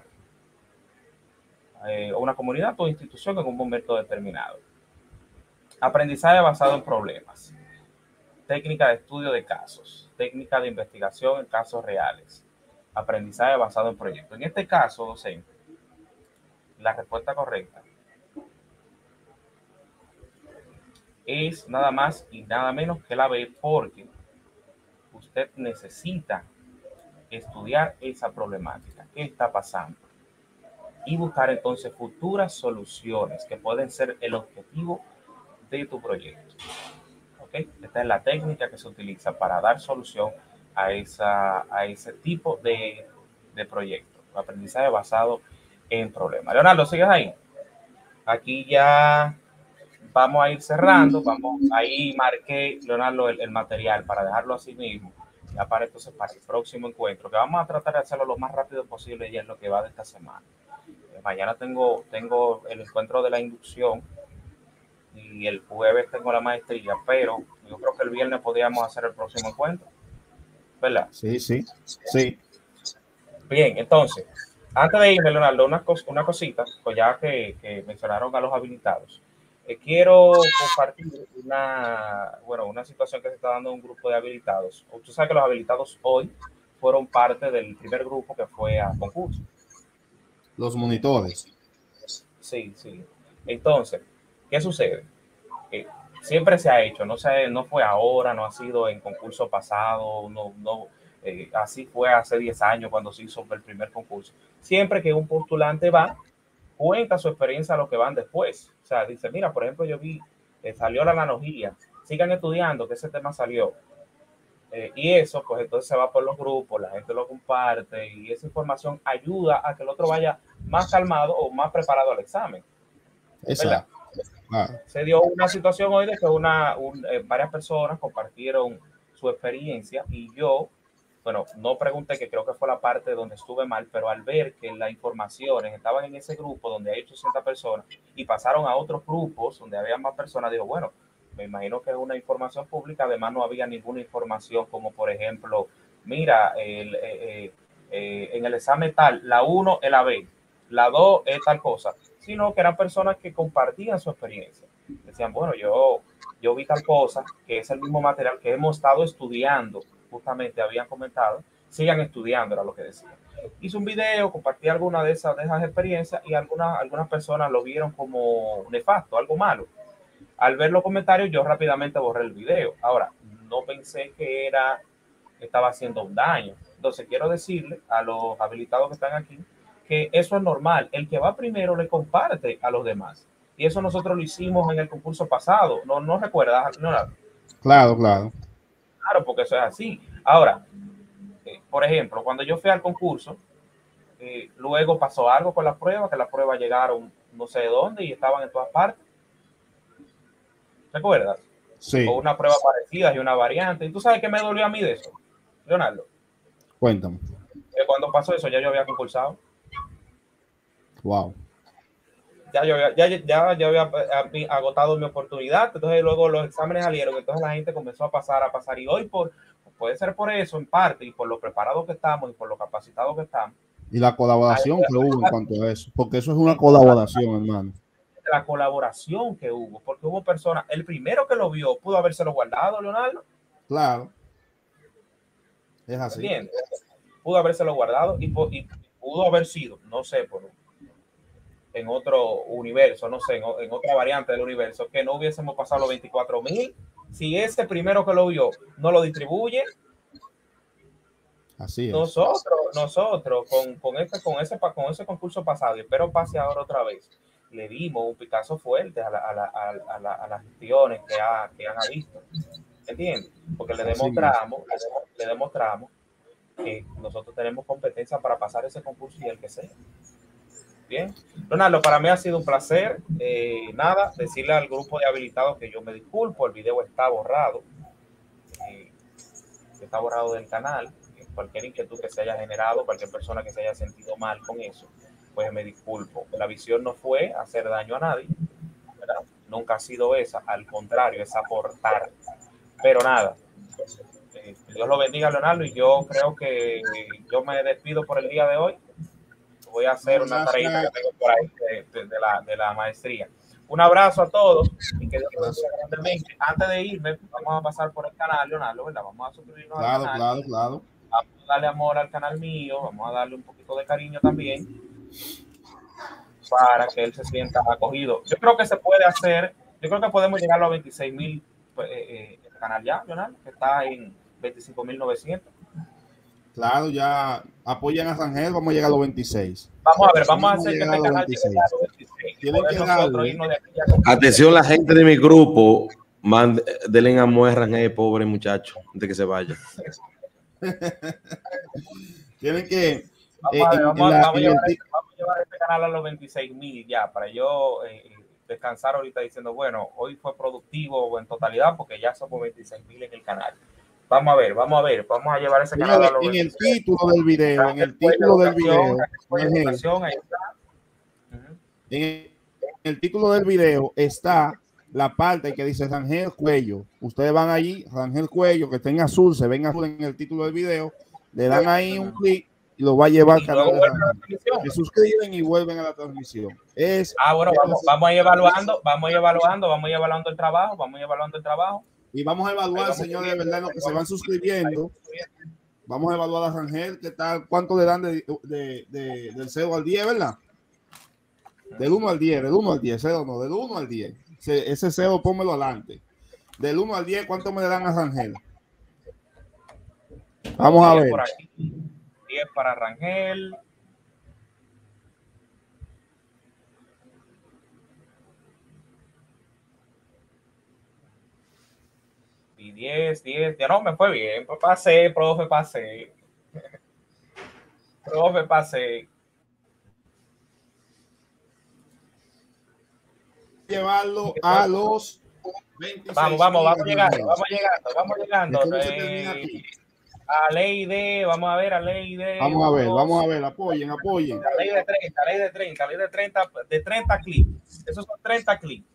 Speaker 2: eh, una comunidad o institución en un momento determinado. Aprendizaje basado en problemas. Técnica de estudio de casos. Técnica de investigación en casos reales. Aprendizaje basado en proyectos. En este caso, docente, la respuesta correcta es nada más y nada menos que la B, porque usted necesita estudiar esa problemática, qué está pasando, y buscar entonces futuras soluciones que pueden ser el objetivo de tu proyecto. ¿Okay? Esta es la técnica que se utiliza para dar solución a, esa, a ese tipo de, de proyecto. Aprendizaje basado en problemas. Leonardo, ¿sigues ahí? Aquí ya vamos a ir cerrando. Vamos, ahí marqué, Leonardo, el, el material para dejarlo así mismo. Ya para entonces para el próximo encuentro, que vamos a tratar de hacerlo lo más rápido posible ya en lo que va de esta semana. Mañana tengo, tengo el encuentro de la inducción y el jueves tengo la maestría, pero yo creo que el viernes podríamos hacer el próximo encuentro, ¿verdad?
Speaker 1: Sí, sí, sí.
Speaker 2: Bien, entonces, antes de irme, Leonardo, una, cos una cosita, pues ya que, que mencionaron a los habilitados, eh, quiero compartir una, bueno, una situación que se está dando en un grupo de habilitados. Usted sabe que los habilitados hoy fueron parte del primer grupo que fue a concurso.
Speaker 1: Los monitores.
Speaker 2: Sí, sí. Entonces, ¿qué sucede? Eh, siempre se ha hecho, no, se, no fue ahora, no ha sido en concurso pasado, no, no, eh, así fue hace diez años cuando se hizo el primer concurso. Siempre que un postulante va, cuenta su experiencia a los que van después. O sea, dice, mira, por ejemplo, yo vi, eh, salió la analogía, sigan estudiando, que ese tema salió. Eh, y eso, pues entonces se va por los grupos, la gente lo comparte y esa información ayuda a que el otro vaya más calmado o más preparado al examen. ¿Verdad? Ah. Se dio una situación hoy de que una, un, eh, varias personas compartieron su experiencia y yo, bueno, no pregunté, que creo que fue la parte donde estuve mal, pero al ver que las informaciones estaban en ese grupo donde hay ochocientas personas y pasaron a otros grupos donde había más personas, digo, bueno, me imagino que es una información pública. Además no había ninguna información como, por ejemplo, mira, el, eh, eh, en el examen tal, la uno es la B, la dos es tal cosa, sino que eran personas que compartían su experiencia. Decían, bueno, yo, yo vi tal cosa, que es el mismo material que hemos estado estudiando, justamente habían comentado, sigan estudiando, era lo que decían. Hice un video, compartí alguna de esas, de esas experiencias y algunas, algunas personas lo vieron como nefasto, algo malo. Al ver los comentarios, yo rápidamente borré el video. Ahora, no pensé que era, estaba haciendo un daño. Entonces, quiero decirle a los habilitados que están aquí que eso es normal. El que va primero le comparte a los demás. Y eso nosotros lo hicimos en el concurso pasado. ¿No, no recuerdas? No,
Speaker 1: claro, claro.
Speaker 2: Claro, porque eso es así. Ahora, eh, por ejemplo, cuando yo fui al concurso, eh, luego pasó algo con las pruebas, que las pruebas llegaron no sé de dónde y estaban en todas partes. ¿Recuerdas?
Speaker 1: Sí.
Speaker 2: O una prueba parecida y una variante. ¿Y tú sabes qué me dolió a mí de eso, Leonardo?
Speaker 1: Cuéntame.
Speaker 2: Que cuando pasó eso ya yo había concursado.
Speaker 1: Wow.
Speaker 2: Ya yo ya, ya, ya, ya había agotado mi oportunidad. Entonces luego los exámenes salieron. Entonces la gente comenzó a pasar, a pasar. Y hoy por, puede ser por eso en parte y por lo preparados que estamos y por lo capacitados que estamos.
Speaker 1: Y la colaboración que hubo en cuanto a eso. Porque eso es una colaboración, hermano.
Speaker 2: La colaboración que hubo, porque hubo personas, el primero que lo vio pudo habérselo guardado, Leonardo.
Speaker 1: Claro. Es así.
Speaker 2: ¿Entiendes? Pudo habérselo guardado y, y pudo haber sido, no sé, por, en otro universo, no sé, en, en otra variante del universo, que no hubiésemos pasado los veinticuatro mil. Si ese primero que lo vio no lo distribuye,
Speaker 1: así es.
Speaker 2: Nosotros, nosotros con, con, este, con, ese, con ese concurso pasado, y espero pase ahora otra vez, le dimos un picazo fuerte a, la, a, la, a, la, a las gestiones que, ha, que han visto, ¿entiendes? Porque le demostramos, le, le demostramos que nosotros tenemos competencia para pasar ese concurso y el que sea. Bien, Leonardo, para mí ha sido un placer. Eh, nada, decirle al grupo de habilitados que yo me disculpo, el video está borrado. Eh, está borrado del canal. Cualquier inquietud que se haya generado, cualquier persona que se haya sentido mal con eso, pues me disculpo. La visión no fue hacer daño a nadie, ¿verdad? Nunca ha sido esa, al contrario, es aportar. Pero nada, eh, Dios lo bendiga, Leonardo, y yo creo que yo me despido por el día de hoy. Voy a hacer una tarea que tengo por ahí de, de, de, la, de la maestría. Un abrazo a todos y que Dios los bendiga grandemente. Antes de irme, vamos a pasar por el canal, Leonardo, ¿verdad? Vamos a suscribirnos
Speaker 1: claro,
Speaker 2: al canal.
Speaker 1: Claro, claro,
Speaker 2: Vamos a darle amor al canal mío, vamos a darle un poquito de cariño también para que él se sienta acogido. Yo creo que se puede hacer, yo creo que podemos llegar a los veintiséis mil pues, eh, el canal ya, Leonardo, que está en veinticinco mil novecientos.
Speaker 1: Claro, ya apoyan a Rangel, vamos a llegar a los veintiséis.
Speaker 2: Vamos a ver, vamos a hacer que este canal llegue a los veintiséis.
Speaker 1: Tienen que darle.
Speaker 3: Atención, la gente de mi grupo, mande, denle amor a Rangel, pobre muchacho, antes de que se vaya.
Speaker 1: Tienen que
Speaker 2: vamos, a ver, vamos, la, vamos, a llevar, el... vamos a llevar este canal a los veintiséis mil ya, para yo eh, descansar ahorita diciendo, bueno, hoy fue productivo en totalidad porque ya somos veintiséis mil en el canal. Vamos a ver, vamos a ver, vamos a llevar ese canal a los
Speaker 1: en el título del video, en el título del video, en el título del video está la parte que dice Rangel Cuello. Ustedes van allí, Rangel Cuello, que está en azul, se ven azul en el título del video, le dan ahí un clic y lo va a llevar al canal de Rangel. Se suscriben y vuelven a la transmisión. Es,
Speaker 2: ah, bueno, vamos, vamos a ir evaluando, vamos a ir evaluando, vamos a ir evaluando el trabajo, vamos a ir evaluando el trabajo.
Speaker 1: Y vamos a evaluar, señores, de verdad, los que se van suscribiendo. Vamos a evaluar a Rangel, ¿qué tal? ¿Cuánto le dan de, de, de, del cero al diez, verdad? Del uno al diez, del uno al diez, cero no, del uno al diez. Ese, ese cero pónmelo adelante. Del uno al diez, ¿cuánto me le dan a Rangel? Vamos a ver.
Speaker 2: Por aquí. diez para Rangel. Y diez, diez. Ya no, me fue bien. Pues pasé, profe, pasé. Profe, pasé.
Speaker 1: Llevarlo a los veintiséis.
Speaker 2: Vamos, vamos, vamos llegando, vamos llegando, vamos llegando. Eh, a ley de, vamos a ver, a ley de.
Speaker 1: Vamos a ver, vamos a ver, apoyen, apoyen.
Speaker 2: La ley de treinta, ley de treinta, ley de treinta, de treinta clics. Esos son treinta clics.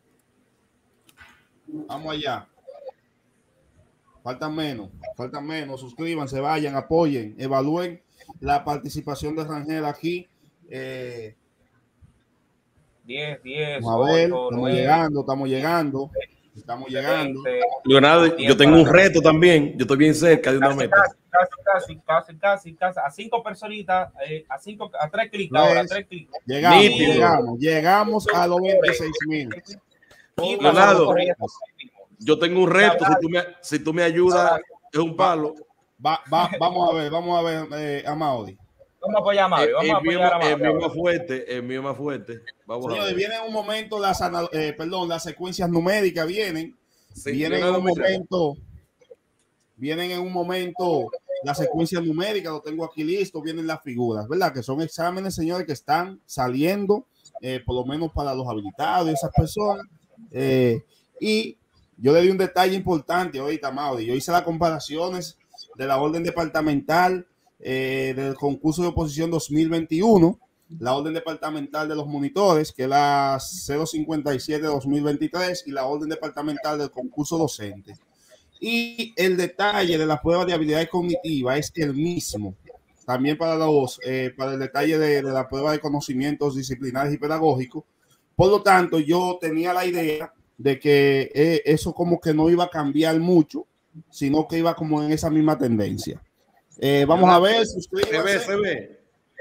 Speaker 1: Vamos allá. Faltan menos, faltan menos. Suscríbanse, vayan, apoyen, evalúen la participación de Rangel aquí. Eh,
Speaker 2: diez, diez,
Speaker 1: Vamos a ver, estamos nueve, llegando, estamos llegando, estamos llegando.
Speaker 3: Leonardo, yo tengo un reto también, yo estoy bien cerca de una
Speaker 2: casi,
Speaker 3: meta.
Speaker 2: Casi, casi, casi, casi, casi, a cinco personitas, eh, a cinco, a tres clics ahora, a tres clics.
Speaker 1: Llegamos, llegamos, llegamos a los veintiséis mil.
Speaker 3: Leonardo, yo tengo un reto, si tú me, si tú me ayudas, es un palo.
Speaker 1: Va, va, vamos a ver, vamos a ver, eh, a Mauri.
Speaker 2: Vamos a apoyar a Mauri, vamos a apoyar a Mauri.
Speaker 3: El mío más fuerte, el mío más fuerte. Vamos
Speaker 1: Señores,
Speaker 3: a ver.
Speaker 1: vienen un momento las, eh, perdón, las secuencias numéricas vienen, sí, vienen en un momento, vienen en un momento las secuencias numéricas, lo tengo aquí listo, vienen las figuras, ¿verdad? Que son exámenes, señores, que están saliendo, eh, por lo menos para los habilitados y esas personas. Eh, y yo le di un detalle importante ahorita, Mauri. Yo hice las comparaciones de la orden departamental eh, del concurso de oposición dos mil veintiuno, la orden departamental de los monitores, que es la cero cincuenta y siete dos mil veintitrés, y la orden departamental del concurso docente. Y el detalle de la prueba de habilidad cognitiva es el mismo. También para los, eh, para el detalle de, de la prueba de conocimientos disciplinares y pedagógicos. Por lo tanto, yo tenía la idea de que eh, eso como que no iba a cambiar mucho, sino que iba como en esa misma tendencia. Eh, vamos a ver, suscríbanse.
Speaker 3: Se ve, se ve.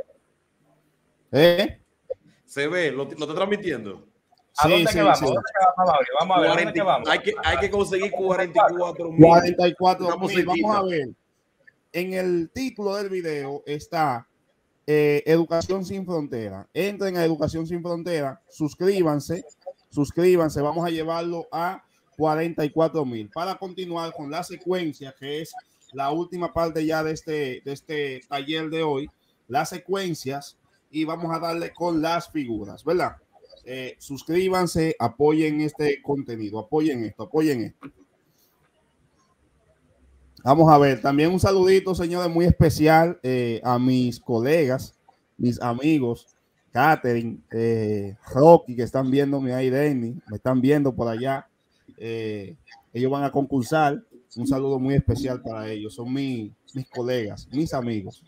Speaker 1: ¿Eh?
Speaker 3: Se ve, lo, lo está transmitiendo.
Speaker 2: ¿A dónde
Speaker 1: sí,
Speaker 2: que vamos?
Speaker 1: sí.
Speaker 2: ¿Dónde que vamos, Mauri? Vamos a ver, ¿dónde que vamos?
Speaker 3: Hay que, hay que conseguir cuarenta y cuatro mil.
Speaker 1: cuarenta y cuatro mil. Vamos a ver. En el título del video está eh, Educación Sin Frontera. Entren a Educación Sin Frontera, suscríbanse, suscríbanse. Vamos a llevarlo a cuarenta y cuatro mil para continuar con la secuencia, que es la última parte ya de este, de este taller de hoy, las secuencias, y vamos a darle con las figuras, ¿verdad? Eh, suscríbanse, apoyen este contenido, apoyen esto, apoyen esto. Vamos a ver, también un saludito, señores, muy especial eh, a mis colegas, mis amigos, Catherine, eh, Rocky, que están viéndome ahí, Denny, me están viendo por allá. Eh, ellos van a concursar. Un saludo muy especial para ellos. Son mi, mis colegas, mis amigos.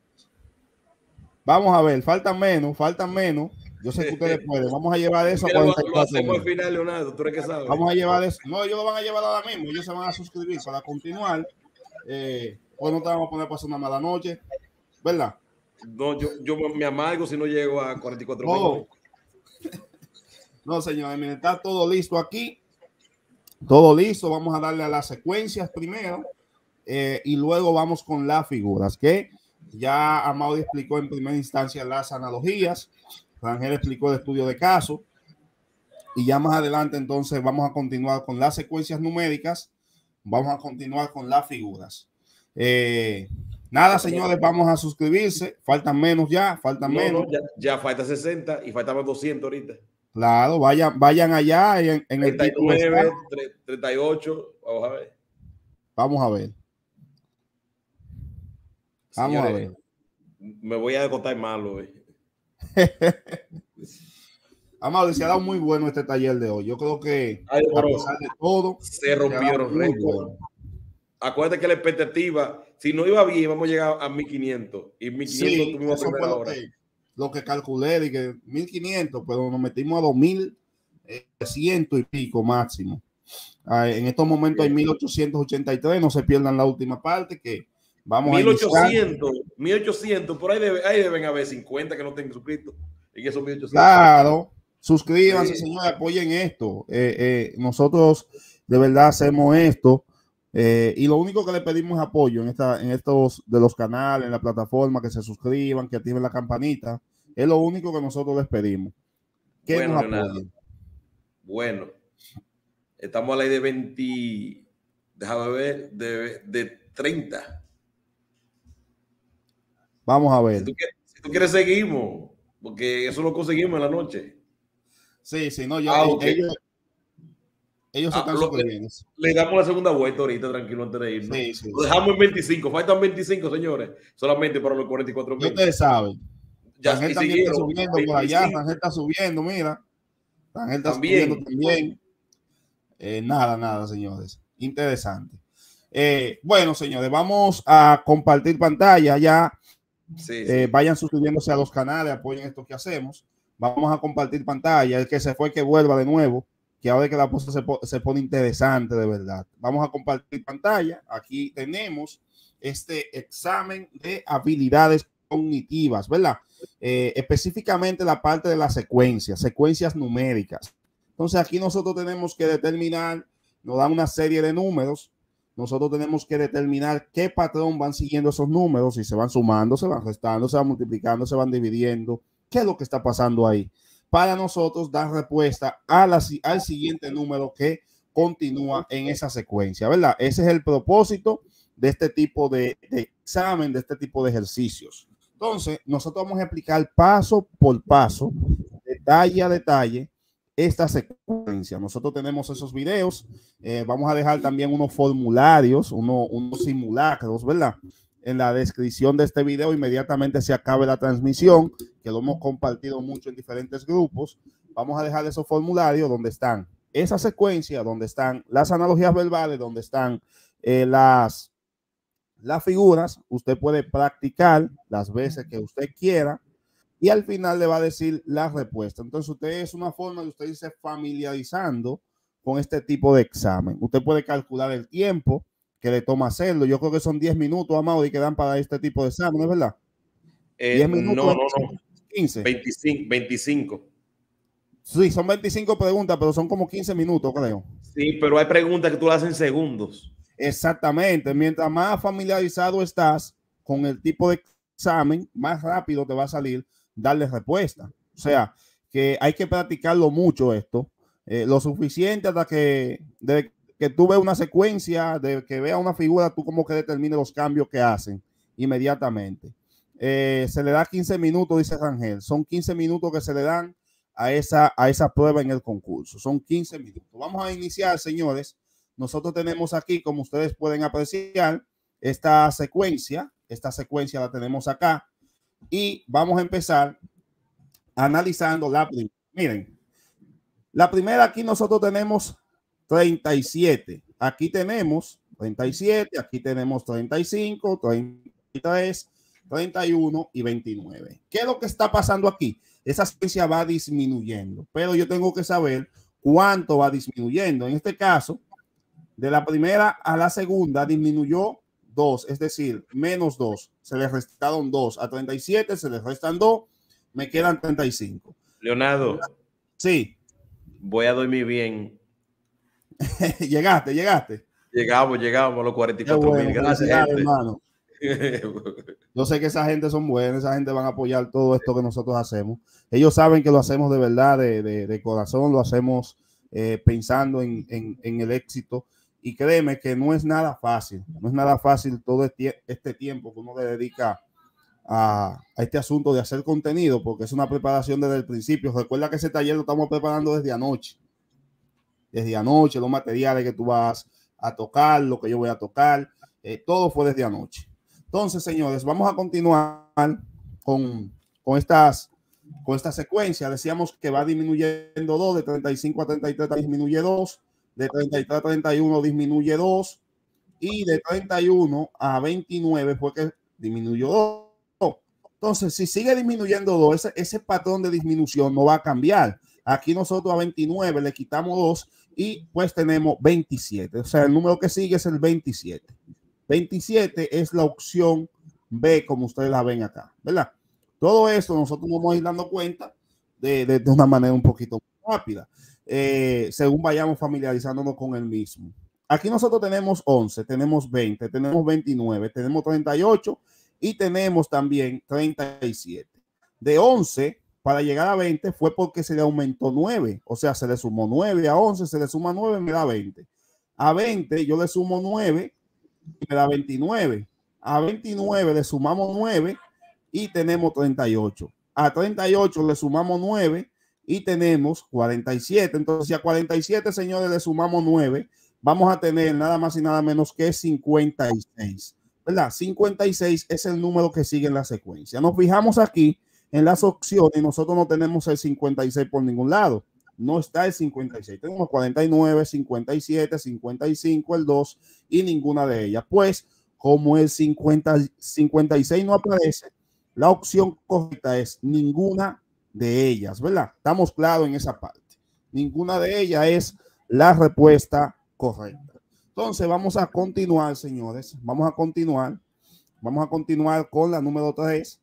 Speaker 1: Vamos a ver, faltan menos, faltan menos. Yo sé que ustedes pueden. Vamos a llevar eso a
Speaker 3: cuarenta y cuatro. Lo hacemos al final, Leonardo. ¿Tú eres que sabes?
Speaker 1: Vamos a llevar eso. No, ellos lo van a llevar ahora mismo. Ellos se van a suscribir para continuar. Eh, pues no te vamos a poner para hacer una mala noche, ¿verdad?
Speaker 3: No, yo, yo me amargo si no llego a cuarenta y cuatro.
Speaker 1: No, no, señores, miren, está todo listo aquí. Todo listo. Vamos a darle a las secuencias primero eh, y luego vamos con las figuras, que ya Amaury explicó en primera instancia las analogías. Ángel explicó el estudio de caso y ya más adelante entonces vamos a continuar con las secuencias numéricas. Vamos a continuar con las figuras. Eh, nada, señores, vamos a suscribirse. Faltan menos ya, faltan no, menos.
Speaker 3: No, ya, ya falta sesenta y faltamos doscientos ahorita.
Speaker 1: Claro, vayan, vayan allá en, en
Speaker 3: treinta y nueve, treinta y ocho. Vamos a ver.
Speaker 1: Vamos a ver. Vamos
Speaker 3: Señores,
Speaker 1: a ver.
Speaker 3: Me voy a contar malo. Eh.
Speaker 1: Amado, se ha dado muy bueno este taller de hoy. Yo creo que
Speaker 3: Ay,
Speaker 1: a pesar de todo,
Speaker 3: se rompieron récords. Bueno. Acuérdate que la expectativa, si no iba bien, íbamos a llegar a mil quinientos. Y mil quinientos
Speaker 1: sí,
Speaker 3: tuvimos
Speaker 1: eso fue lo que, lo que calculé, de que mil quinientos, pero nos metimos a dos mil ciento y pico máximo. Ah, en estos momentos hay mil ochocientos ochenta y tres, no se pierdan la última parte que vamos
Speaker 3: mil ochocientos,
Speaker 1: a
Speaker 3: mil ochocientos, por ahí, debe, ahí deben haber cincuenta que no tengan suscrito. En esos mil ochocientos.
Speaker 1: Claro. Suscríbanse, sí. Señores, apoyen esto. Eh, eh, nosotros de verdad hacemos esto eh, y lo único que le pedimos es apoyo en, esta, en estos de los canales, en la plataforma, que se suscriban, que activen la campanita. Es lo único que nosotros les pedimos. Que
Speaker 3: bueno,
Speaker 1: nos apoyen.
Speaker 3: Bueno, estamos a la ley de veinte, déjame ver, de, de treinta.
Speaker 1: Vamos a ver.
Speaker 3: Si tú quieres, si tú quieres seguimos, porque eso lo conseguimos en la noche.
Speaker 1: Sí, sí, no, yo,
Speaker 3: ah, okay.
Speaker 1: ellos, ellos
Speaker 3: ah,
Speaker 1: están
Speaker 3: lo,
Speaker 1: suscribiendo.
Speaker 3: Le, le damos la segunda vuelta ahorita, tranquilo, antes de irnos.
Speaker 1: Sí, sí,
Speaker 3: lo dejamos sí. en veinticinco, faltan veinticinco, señores, solamente para los cuarenta y cuatro mil.
Speaker 1: Ustedes saben.
Speaker 3: Ya
Speaker 1: Ángel también está subiendo por allá, Ángel está subiendo, mira. Ángel está
Speaker 3: también.
Speaker 1: subiendo también. Eh, nada, nada, señores. Interesante. Eh, bueno, señores, vamos a compartir pantalla ya.
Speaker 3: Sí,
Speaker 1: eh,
Speaker 3: sí.
Speaker 1: Vayan suscribiéndose a los canales, apoyen esto que hacemos. Vamos a compartir pantalla. El que se fue, que vuelva de nuevo, que ahora es que la cosa se, se pone interesante de verdad. Vamos a compartir pantalla. Aquí tenemos este examen de habilidades cognitivas, ¿verdad? Eh, específicamente la parte de las secuencias, secuencias numéricas. Entonces aquí nosotros tenemos que determinar, nos dan una serie de números. Nosotros tenemos que determinar qué patrón van siguiendo esos números, si se van sumando, se van restando, se van multiplicando, se van dividiendo. ¿Qué es lo que está pasando ahí? Para nosotros dar respuesta a la, al siguiente número que continúa en esa secuencia, ¿verdad? Ese es el propósito de este tipo de, de examen, de este tipo de ejercicios. Entonces, nosotros vamos a explicar paso por paso, detalle a detalle, esta secuencia. Nosotros tenemos esos videos. Eh, vamos a dejar también unos formularios, uno, unos simulacros, ¿verdad? En la descripción de este video, inmediatamente se acabe la transmisión, que lo hemos compartido mucho en diferentes grupos. Vamos a dejar esos formularios donde están esa secuencia, donde están las analogías verbales, donde están eh, las, las figuras. Usted puede practicar las veces que usted quiera y al final le va a decir la respuesta. Entonces, usted es una forma de usted irse familiarizando con este tipo de examen. Usted puede calcular el tiempo que le toma hacerlo. Yo creo que son diez minutos, Amado, y que dan para este tipo de exámenes, ¿verdad?
Speaker 3: Eh, diez minutos. No, no, no.
Speaker 1: quince.
Speaker 3: veinticinco, veinticinco.
Speaker 1: Sí, son veinticinco preguntas, pero son como quince minutos, creo.
Speaker 3: Sí, pero hay preguntas que tú las haces en segundos.
Speaker 1: Exactamente. Mientras más familiarizado estás con el tipo de examen, más rápido te va a salir darle respuesta. O sea, que hay que practicarlo mucho esto. Eh, lo suficiente hasta que... De, que tú veas una secuencia, de que veas una figura, tú como que determines los cambios que hacen inmediatamente. Eh, se le da quince minutos, dice Rangel. Son quince minutos que se le dan a esa, a esa prueba en el concurso. Son quince minutos. Vamos a iniciar, señores. nosotros tenemos aquí, como ustedes pueden apreciar, esta secuencia, esta secuencia la tenemos acá y vamos a empezar analizando la primera. Miren, la primera aquí nosotros tenemos treinta y siete, aquí tenemos treinta y siete, aquí tenemos treinta y cinco, treinta y tres, treinta y uno y veintinueve. ¿Qué es lo que está pasando aquí? Esa secuencia va disminuyendo, pero yo tengo que saber cuánto va disminuyendo. En este caso, de la primera a la segunda disminuyó dos, es decir, menos dos. Se le restaron dos. A treinta y siete se le restan dos, me quedan treinta y cinco.
Speaker 3: Leonardo.
Speaker 1: Sí.
Speaker 3: Voy a dormir bien.
Speaker 1: llegaste, llegaste.
Speaker 3: Llegamos, llegamos a los cuarenta y cuatro mil.
Speaker 1: Bueno,
Speaker 3: gracias,
Speaker 1: hermano. Yo sé que esa gente son buenas, esa gente van a apoyar todo esto que nosotros hacemos. Ellos saben que lo hacemos de verdad, de, de, de corazón, lo hacemos eh, pensando en, en, en el éxito. Y créeme que no es nada fácil, no es nada fácil todo este, este tiempo que uno le dedica a, a este asunto de hacer contenido, porque es una preparación desde el principio. Recuerda que ese taller lo estamos preparando desde anoche. Desde anoche, los materiales que tú vas a tocar, lo que yo voy a tocar, eh, todo fue desde anoche. Entonces, señores, vamos a continuar con, con, estas, con esta secuencia. Decíamos que va disminuyendo dos, de treinta y cinco a treinta y tres disminuye dos, de treinta y tres a treinta y uno disminuye dos, y de treinta y uno a veintinueve fue que disminuyó dos. Entonces, si sigue disminuyendo dos, ese, ese patrón de disminución no va a cambiar. Aquí nosotros a veintinueve le quitamos dos y pues tenemos veintisiete. O sea, el número que sigue es el veintisiete. veintisiete es la opción B, como ustedes la ven acá, ¿verdad? Todo esto nosotros nos vamos a ir dando cuenta de, de, de una manera un poquito rápida, eh, según vayamos familiarizándonos con el mismo. Aquí nosotros tenemos once, tenemos veinte, tenemos veintinueve, tenemos treinta y ocho y tenemos también treinta y siete. De once para llegar a veinte fue porque se le aumentó nueve, o sea, se le sumó nueve a once, se le suma nueve, me da veinte. A veinte yo le sumo nueve, me da veintinueve. A veintinueve le sumamos nueve y tenemos treinta y ocho. A treinta y ocho le sumamos nueve y tenemos cuarenta y siete. Entonces, si a cuarenta y siete, señores, le sumamos nueve, vamos a tener nada más y nada menos que cincuenta y seis, ¿verdad? cincuenta y seis es el número que sigue en la secuencia. Nos fijamos aquí en las opciones y nosotros no tenemos el cincuenta y seis por ningún lado. No está el cincuenta y seis. Tenemos cuarenta y nueve, cincuenta y siete, cincuenta y cinco, el dos y ninguna de ellas. Pues, como el cincuenta, cincuenta y seis no aparece, la opción correcta es ninguna de ellas, ¿verdad? Estamos claros en esa parte. Ninguna de ellas es la respuesta correcta. Entonces, vamos a continuar, señores. Vamos a continuar. Vamos a continuar con la número tres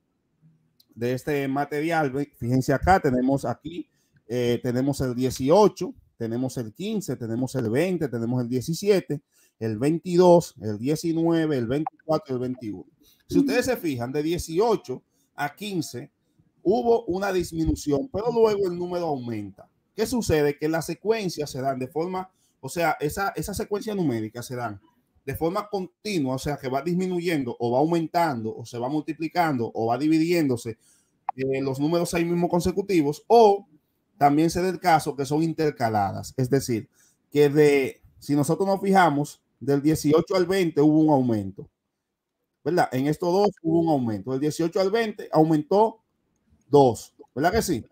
Speaker 1: de este material. Fíjense acá, tenemos aquí, eh, tenemos el dieciocho, tenemos el quince, tenemos el veinte, tenemos el diecisiete, el veintidós, el diecinueve, el veinticuatro y el veintiuno. Si ustedes se fijan, de dieciocho a quince hubo una disminución, pero luego el número aumenta. ¿Qué sucede? Que las secuencias se dan de forma, o sea, esa, esa secuencia numérica se dan de forma continua, o sea, que va disminuyendo o va aumentando o se va multiplicando o va dividiéndose eh, los números ahí mismo consecutivos, o también se da el caso que son intercaladas, es decir, que de, si nosotros nos fijamos, del dieciocho al veinte hubo un aumento, ¿verdad? En estos dos hubo un aumento, del dieciocho al veinte aumentó dos, ¿verdad que sí?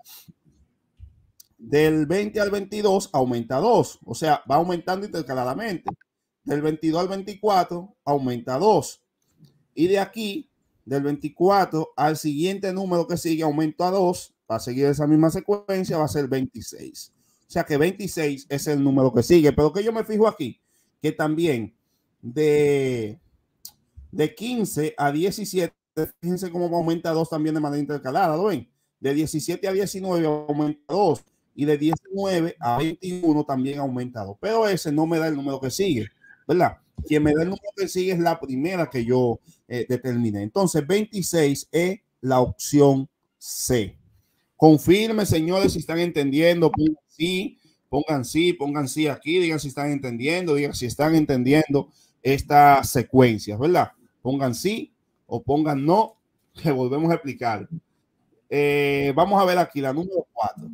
Speaker 1: Del veinte al veintidós aumenta dos, o sea, va aumentando intercaladamente. Del veintidós al veinticuatro aumenta dos. Y de aquí, del veinticuatro al siguiente número que sigue, aumenta a dos. Va a seguir esa misma secuencia, va a ser veintiséis. O sea que veintiséis es el número que sigue. Pero que yo me fijo aquí, que también de, de quince a diecisiete, fíjense cómo aumenta dos también de manera intercalada, ¿lo ven? De diecisiete a diecinueve aumenta dos. Y de diecinueve a veintiuno también ha aumentado. Pero ese no me da el número que sigue, ¿verdad? Quien me da el número que sigue es la primera que yo eh, determiné. Entonces, veintiséis es la opción C. Confirme, señores, si están entendiendo. Pongan sí, pongan sí, pongan sí aquí. Digan si están entendiendo, digan si están entendiendo estas secuencias, ¿verdad? Pongan sí o pongan no, que volvemos a explicar. Eh, vamos a ver aquí la número cuatro.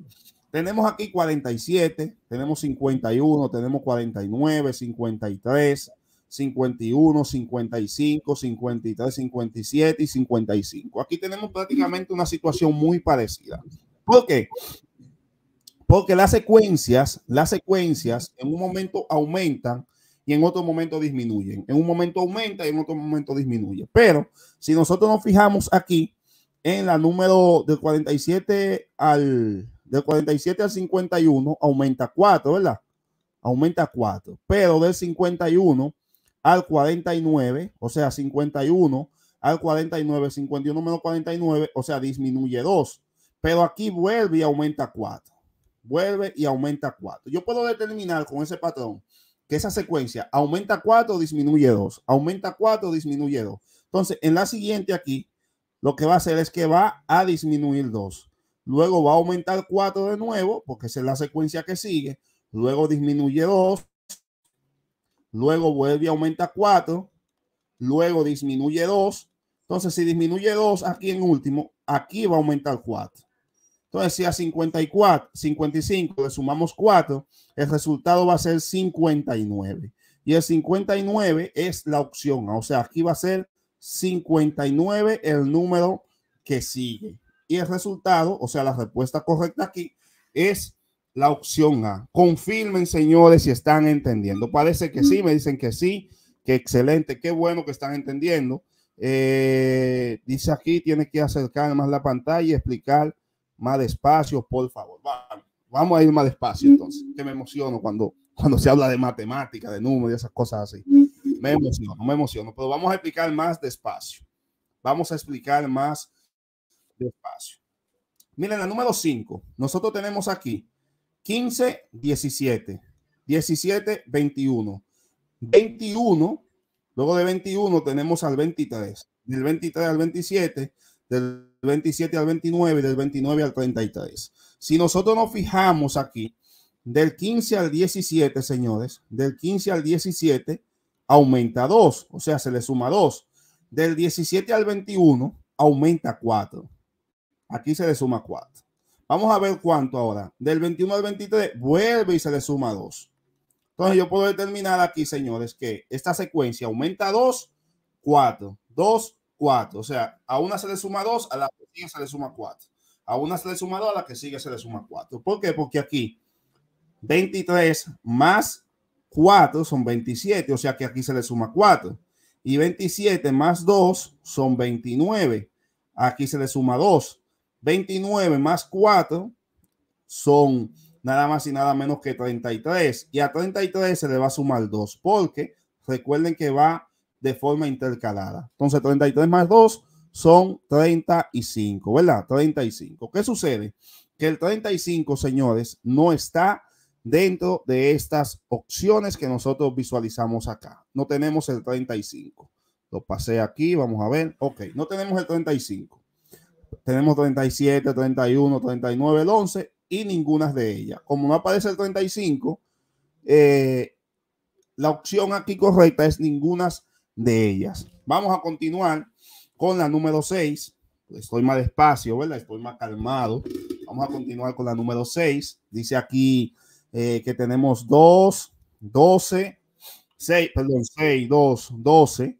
Speaker 1: Tenemos aquí cuarenta y siete, tenemos cincuenta y uno, tenemos cuarenta y nueve, cincuenta y tres, cincuenta y uno, cincuenta y cinco, cincuenta y tres, cincuenta y siete y cincuenta y cinco. Aquí tenemos prácticamente una situación muy parecida. ¿Por qué? Porque las secuencias, las secuencias en un momento aumentan y en otro momento disminuyen. En un momento aumenta y en otro momento disminuye. Pero si nosotros nos fijamos aquí en la número del cuarenta y siete al del cuarenta y siete al cincuenta y uno, aumenta cuatro, ¿verdad? Aumenta cuatro. Pero del cincuenta y uno al cuarenta y nueve, o sea, cincuenta y uno al cuarenta y nueve, cincuenta y uno menos cuarenta y nueve, o sea, disminuye dos. Pero aquí vuelve y aumenta cuatro. Vuelve y aumenta cuatro. Yo puedo determinar con ese patrón que esa secuencia aumenta cuatro, disminuye dos. Aumenta cuatro, disminuye dos. Entonces, en la siguiente aquí, lo que va a hacer es que va a disminuir dos. Luego va a aumentar cuatro de nuevo, porque esa es la secuencia que sigue. Luego disminuye dos. Luego vuelve y aumenta cuatro. Luego disminuye dos. Entonces, si disminuye dos aquí en último, aquí va a aumentar cuatro. Entonces, si a cincuenta y cuatro, cincuenta y cinco le sumamos cuatro, el resultado va a ser cincuenta y nueve. Y el cincuenta y nueve es la opción A. O sea, aquí va a ser cincuenta y nueve el número que sigue. Y el resultado, o sea, la respuesta correcta aquí es la opción A. Confirmen, señores, si están entendiendo. Parece que sí, me dicen que sí, que excelente, qué bueno que están entendiendo. Eh, dice aquí, tiene que acercar más la pantalla y explicar más despacio, por favor. Vamos, vamos a ir más despacio entonces, que me emociono cuando, cuando se habla de matemática, de números y esas cosas así. Me emociono, me emociono, pero vamos a explicar más despacio. Vamos a explicar más despacio. Miren, la número cinco, nosotros tenemos aquí quince, diecisiete, diecisiete, veintiuno, veintiuno, luego de veintiuno tenemos al veintitrés, del veintitrés al veintisiete, del veintisiete al veintinueve y del veintinueve al treinta y tres. Si nosotros nos fijamos aquí, del quince al diecisiete, señores, del quince al diecisiete aumenta dos, o sea, se le suma dos. Del diecisiete al veintiuno aumenta cuatro. Aquí se le suma cuatro. Vamos a ver cuánto ahora. Del veintiuno al veintitrés vuelve y se le suma dos. Entonces yo puedo determinar aquí, señores, que esta secuencia aumenta dos, cuatro, dos, cuatro. O sea, a una se le suma dos, a la que sigue se le suma cuatro. A una se le suma dos, a la que sigue se le suma cuatro. ¿Por qué? Porque aquí veintitrés más cuatro son veintisiete, o sea que aquí se le suma cuatro. Y veintisiete más dos son veintinueve. Aquí se le suma dos. veintinueve más cuatro son nada más y nada menos que treinta y tres. Y a treinta y tres se le va a sumar dos, porque recuerden que va de forma intercalada. Entonces, treinta y tres más dos son treinta y cinco, ¿verdad? treinta y cinco. ¿Qué sucede? Que el treinta y cinco, señores, no está dentro de estas opciones que nosotros visualizamos acá. No tenemos el treinta y cinco. Lo pasé aquí, vamos a ver. Ok, no tenemos el treinta y cinco. Tenemos treinta y siete, treinta y uno, treinta y nueve, el once y ninguna de ellas. Como no aparece el treinta y cinco, eh, la opción aquí correcta es ninguna de ellas. Vamos a continuar con la número seis. Estoy más despacio, ¿verdad? Estoy más calmado. Vamos a continuar con la número seis. Dice aquí eh, que tenemos dos, doce, seis, perdón, seis, dos, doce,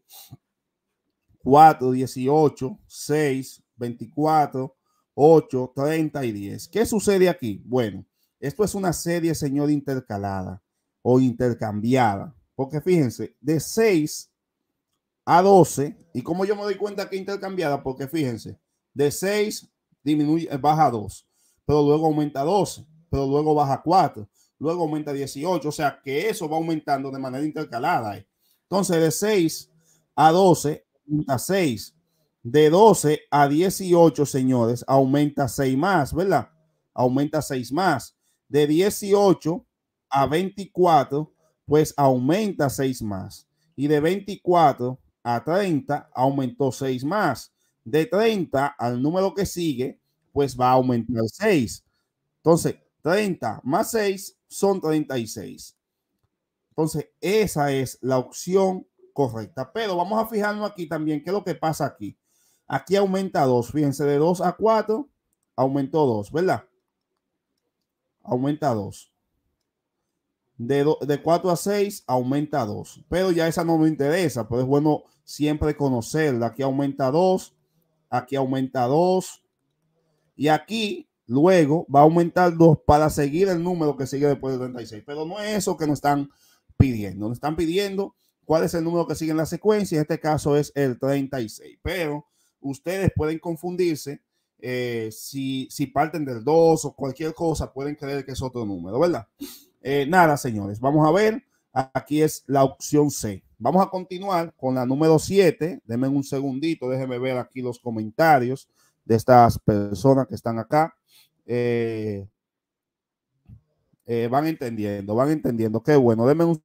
Speaker 1: cuatro, dieciocho, seis, veinticuatro, ocho, treinta y diez. ¿Qué sucede aquí? Bueno, esto es una serie, señor, intercalada o intercambiada. Porque fíjense, de seis a doce, y como yo me doy cuenta que intercambiada, porque fíjense, de seis disminuye, baja dos, pero luego aumenta doce, pero luego baja cuatro, luego aumenta dieciocho, o sea que eso va aumentando de manera intercalada. ¿eh? Entonces, de seis a doce, aumenta seis. De doce a dieciocho, señores, aumenta seis más, ¿verdad? Aumenta seis más. De dieciocho a veinticuatro, pues aumenta seis más. Y de veinticuatro a treinta, aumentó seis más. De treinta al número que sigue, pues va a aumentar seis. Entonces, treinta más seis son treinta y seis. Entonces, esa es la opción correcta. Pero vamos a fijarnos aquí también qué es lo que pasa aquí. Aquí aumenta dos. Fíjense, de dos a cuatro aumentó dos, ¿verdad? aumenta dos. De, do, de cuatro a seis aumenta dos. Pero ya esa no me interesa, pero es bueno siempre conocerla. Aquí aumenta dos, aquí aumenta dos. Y aquí luego va a aumentar dos para seguir el número que sigue después de treinta y seis. Pero no es eso que nos están pidiendo. Nos están pidiendo cuál es el número que sigue en la secuencia. En este caso es el treinta y seis. Pero ustedes pueden confundirse. Eh, si, si parten del dos o cualquier cosa, pueden creer que es otro número, ¿verdad? Eh, nada, señores, vamos a ver. Aquí es la opción C. Vamos a continuar con la número siete. Denme un segundito, déjenme ver aquí los comentarios de estas personas que están acá. Eh, eh, van entendiendo, van entendiendo. Qué bueno, denme un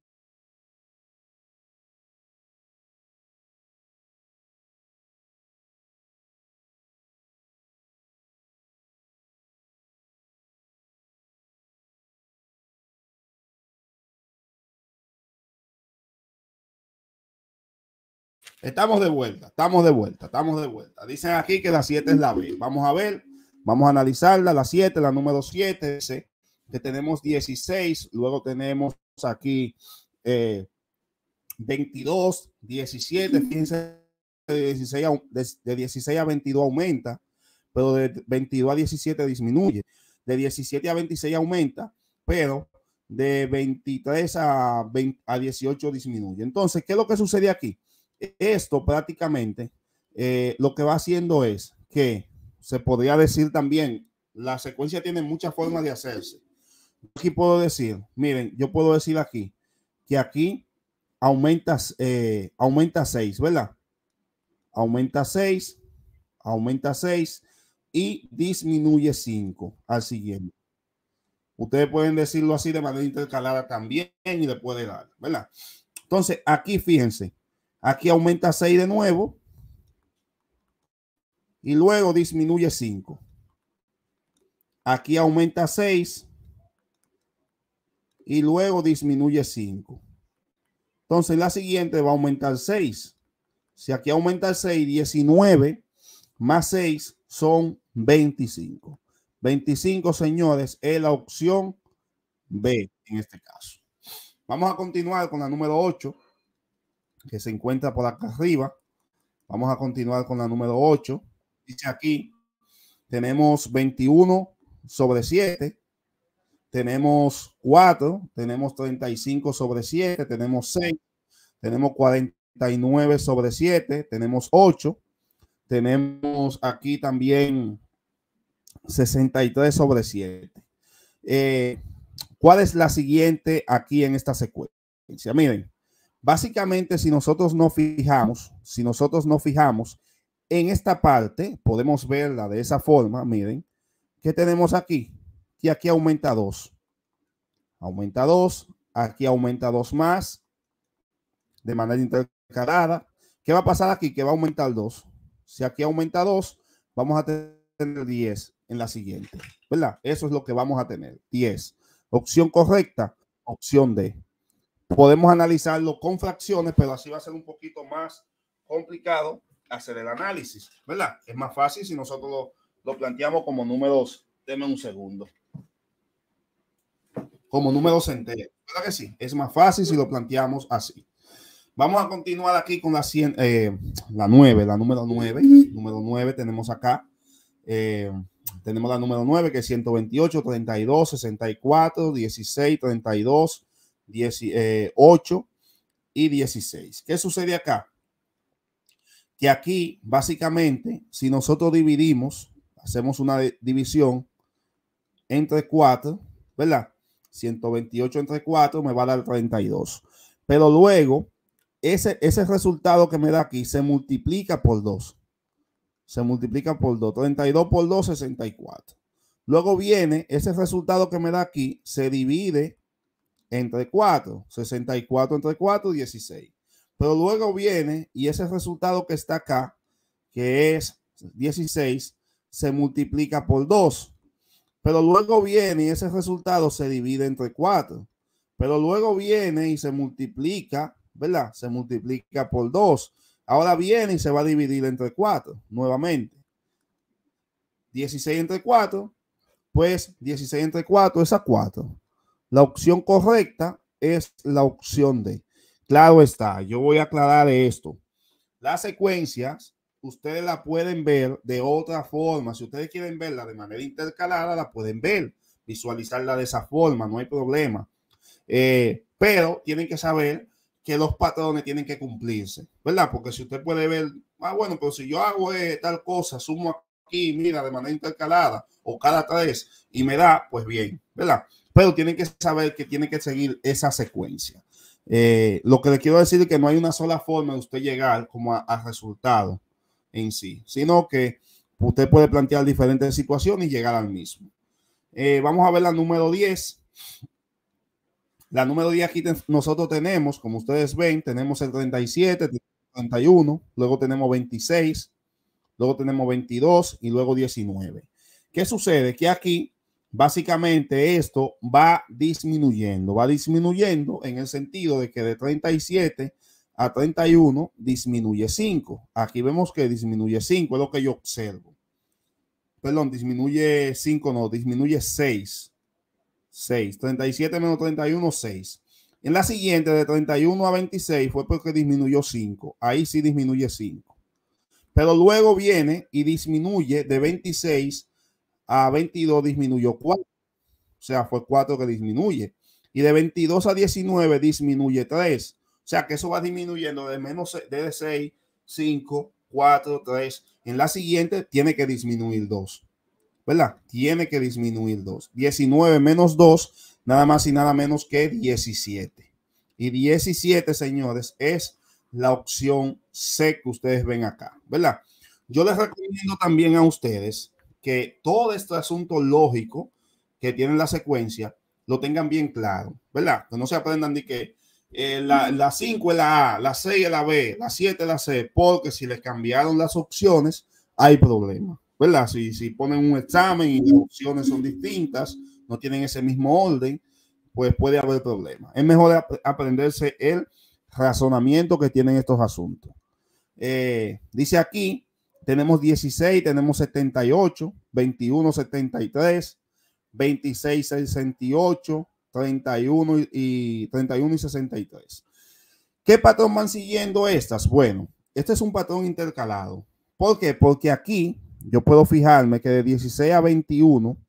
Speaker 1: Estamos de vuelta, estamos de vuelta, estamos de vuelta. Dicen aquí que la siete es la B. Vamos a ver, vamos a analizarla. La siete, la número siete, dice que tenemos dieciséis, luego tenemos aquí eh, veintidós, diecisiete, fíjense, de dieciséis, a, de, de dieciséis a veintidós aumenta, pero de veintidós a diecisiete disminuye. De diecisiete a veintiséis aumenta, pero de veintitrés a, veinte, a dieciocho disminuye. Entonces, ¿qué es lo que sucede aquí? Esto prácticamente eh, lo que va haciendo es que se podría decir también, la secuencia tiene muchas formas de hacerse. Aquí puedo decir, miren, yo puedo decir aquí que aquí aumenta, eh, aumenta seis, ¿verdad? Aumenta seis, aumenta seis y disminuye cinco al siguiente. Ustedes pueden decirlo así de manera intercalada también y le puede dar, ¿verdad? Entonces, aquí fíjense. Aquí aumenta seis de nuevo y luego disminuye cinco. Aquí aumenta seis y luego disminuye cinco. Entonces la siguiente va a aumentar seis. Si aquí aumenta seis, diecinueve más seis son veinticinco. veinticinco, señores, es la opción B en este caso. Vamos a continuar con la número ocho. Que se encuentra por acá arriba. Vamos a continuar con la número ocho. Dice aquí, tenemos veintiuno sobre siete, tenemos cuatro, tenemos treinta y cinco sobre siete, tenemos seis, tenemos cuarenta y nueve sobre siete, tenemos ocho, tenemos aquí también sesenta y tres sobre siete. Eh, ¿Cuál es la siguiente aquí en esta secuencia? Miren. Básicamente, si nosotros no fijamos, si nosotros no fijamos en esta parte, podemos verla de esa forma. Miren, ¿qué tenemos aquí? Que aquí aumenta dos. Aumenta dos, aquí aumenta dos más, de manera intercalada. ¿Qué va a pasar aquí? Que va a aumentar dos. Si aquí aumenta dos, vamos a tener diez en la siguiente, ¿verdad? Eso es lo que vamos a tener, diez. Opción correcta, opción D. Podemos analizarlo con fracciones, pero así va a ser un poquito más complicado hacer el análisis, ¿verdad? Es más fácil si nosotros lo, lo planteamos como números. Denme un segundo. Como números enteros, ¿verdad que sí? Es más fácil si lo planteamos así. Vamos a continuar aquí con la, cien, eh, la nueve, la número nueve. Número nueve tenemos acá. Eh, tenemos la número nueve que es ciento veintiocho, treinta y dos, sesenta y cuatro, dieciséis, treinta y dos. dieciocho y dieciséis. ¿Qué sucede acá? Que aquí básicamente si nosotros dividimos, hacemos una división entre cuatro, ¿verdad? ciento veintiocho entre cuatro me va a dar treinta y dos, pero luego ese, ese resultado que me da aquí se multiplica por dos, se multiplica por dos, treinta y dos por dos, sesenta y cuatro. Luego viene ese resultado que me da aquí, se divide entre cuatro, sesenta y cuatro entre cuatro, dieciséis. Pero luego viene y ese resultado que está acá, que es dieciséis, se multiplica por dos. Pero luego viene y ese resultado se divide entre cuatro. Pero luego viene y se multiplica, ¿verdad? Se multiplica por dos. Ahora viene y se va a dividir entre cuatro nuevamente. dieciséis entre cuatro pues dieciséis entre cuatro es a cuatro. La opción correcta es la opción D. Claro está, yo voy a aclarar esto. Las secuencias, ustedes la pueden ver de otra forma. Si ustedes quieren verla de manera intercalada, la pueden ver, visualizarla de esa forma, no hay problema. Eh, pero tienen que saber que los patrones tienen que cumplirse, ¿verdad? Porque si usted puede ver, ah, bueno, pero si yo hago eh, tal cosa, sumo aquí, mira, de manera intercalada o cada tres y me da, pues bien, ¿verdad? Pero tienen que saber que tienen que seguir esa secuencia. Eh, lo que le quiero decir es que no hay una sola forma de usted llegar como a, a resultado en sí, sino que usted puede plantear diferentes situaciones y llegar al mismo. Eh, vamos a ver la número diez. La número diez aquí te, nosotros tenemos, como ustedes ven, tenemos el treinta y siete, treinta y uno, luego tenemos veintiséis, luego tenemos veintidós y luego diecinueve. ¿Qué sucede? Que aquí básicamente esto va disminuyendo, va disminuyendo en el sentido de que de treinta y siete a treinta y uno disminuye cinco. Aquí vemos que disminuye cinco, es lo que yo observo. Perdón, disminuye cinco, no, disminuye seis. seis. treinta y siete menos treinta y uno, seis. En la siguiente, de treinta y uno a veintiséis, fue porque disminuyó cinco. Ahí sí disminuye cinco. Pero luego viene y disminuye de veintiséis a veintidós, disminuyó cuatro. O sea, fue cuatro que disminuye. Y de veintidós a diecinueve disminuye tres. O sea, que eso va disminuyendo de menos de seis, cinco, cuatro, tres. En la siguiente tiene que disminuir dos. ¿Verdad? Tiene que disminuir dos. diecinueve menos dos, nada más y nada menos que diecisiete. Y diecisiete, señores, es la opción C que ustedes ven acá, ¿verdad? Yo les recomiendo también a ustedes que todo este asunto lógico que tiene la secuencia lo tengan bien claro, ¿verdad? Que no se aprendan de que eh, la, la cinco es la A, la seis es la B, la siete es la C, porque si les cambiaron las opciones, hay problema, ¿verdad? Si, si ponen un examen y las opciones son distintas, no tienen ese mismo orden, pues puede haber problema. Es mejor ap aprenderse el razonamiento que tienen estos asuntos. Eh, dice aquí, tenemos dieciséis, tenemos setenta y ocho, veintiuno, setenta y tres, veintiséis, sesenta y ocho, treinta y uno y treinta y uno y sesenta y tres. ¿Qué patrón van siguiendo estas? Bueno, este es un patrón intercalado. ¿Por qué? Porque aquí yo puedo fijarme que de dieciséis a veintiuno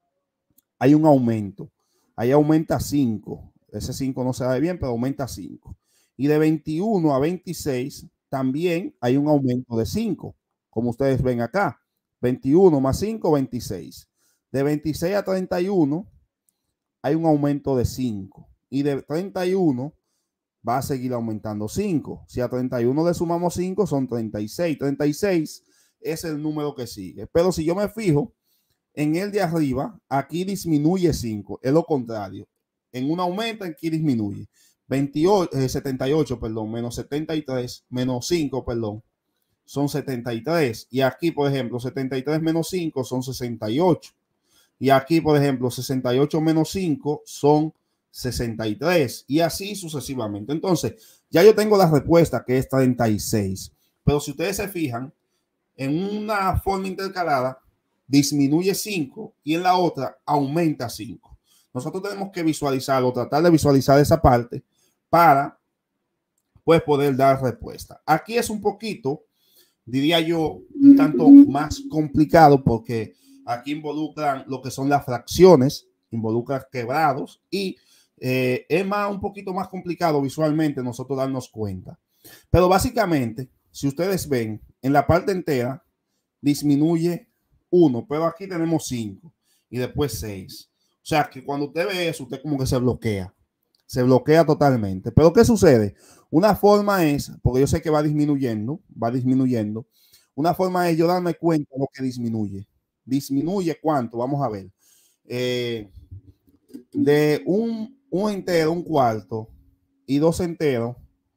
Speaker 1: hay un aumento. Ahí aumenta cinco. Ese cinco no se ve bien, pero aumenta cinco. Y de veintiuno a veintiséis también hay un aumento de cinco. Como ustedes ven acá. veintiuno más cinco, veintiséis. De veintiséis a treinta y uno hay un aumento de cinco. Y de treinta y uno va a seguir aumentando cinco. Si a treinta y uno le sumamos cinco, son treinta y seis. treinta y seis es el número que sigue. Pero si yo me fijo en el de arriba, aquí disminuye cinco. Es lo contrario. En un aumenta, aquí disminuye. veintiocho, eh, setenta y ocho, perdón, menos setenta y tres, menos cinco, perdón, son setenta y tres. Y aquí, por ejemplo, setenta y tres menos cinco son sesenta y ocho. Y aquí, por ejemplo, sesenta y ocho menos cinco son sesenta y tres. Y así sucesivamente. Entonces, ya yo tengo la respuesta, que es treinta y seis. Pero si ustedes se fijan, en una forma intercalada, disminuye cinco y en la otra aumenta cinco. Nosotros tenemos que visualizarlo, tratar de visualizar esa parte para pues poder dar respuesta. Aquí es un poquito, diría yo, un tanto más complicado porque aquí involucran lo que son las fracciones, involucran quebrados y eh, es más, un poquito más complicado visualmente nosotros darnos cuenta. Pero básicamente, si ustedes ven, en la parte entera disminuye uno, pero aquí tenemos cinco y después seis. O sea que cuando usted ve eso, usted como que se bloquea, se bloquea totalmente. Pero ¿qué sucede? Una forma es, porque yo sé que va disminuyendo, va disminuyendo. Una forma es yo darme cuenta de lo que disminuye. ¿Disminuye cuánto? Vamos a ver. Eh, de un, un entero, un cuarto, y dos enteros,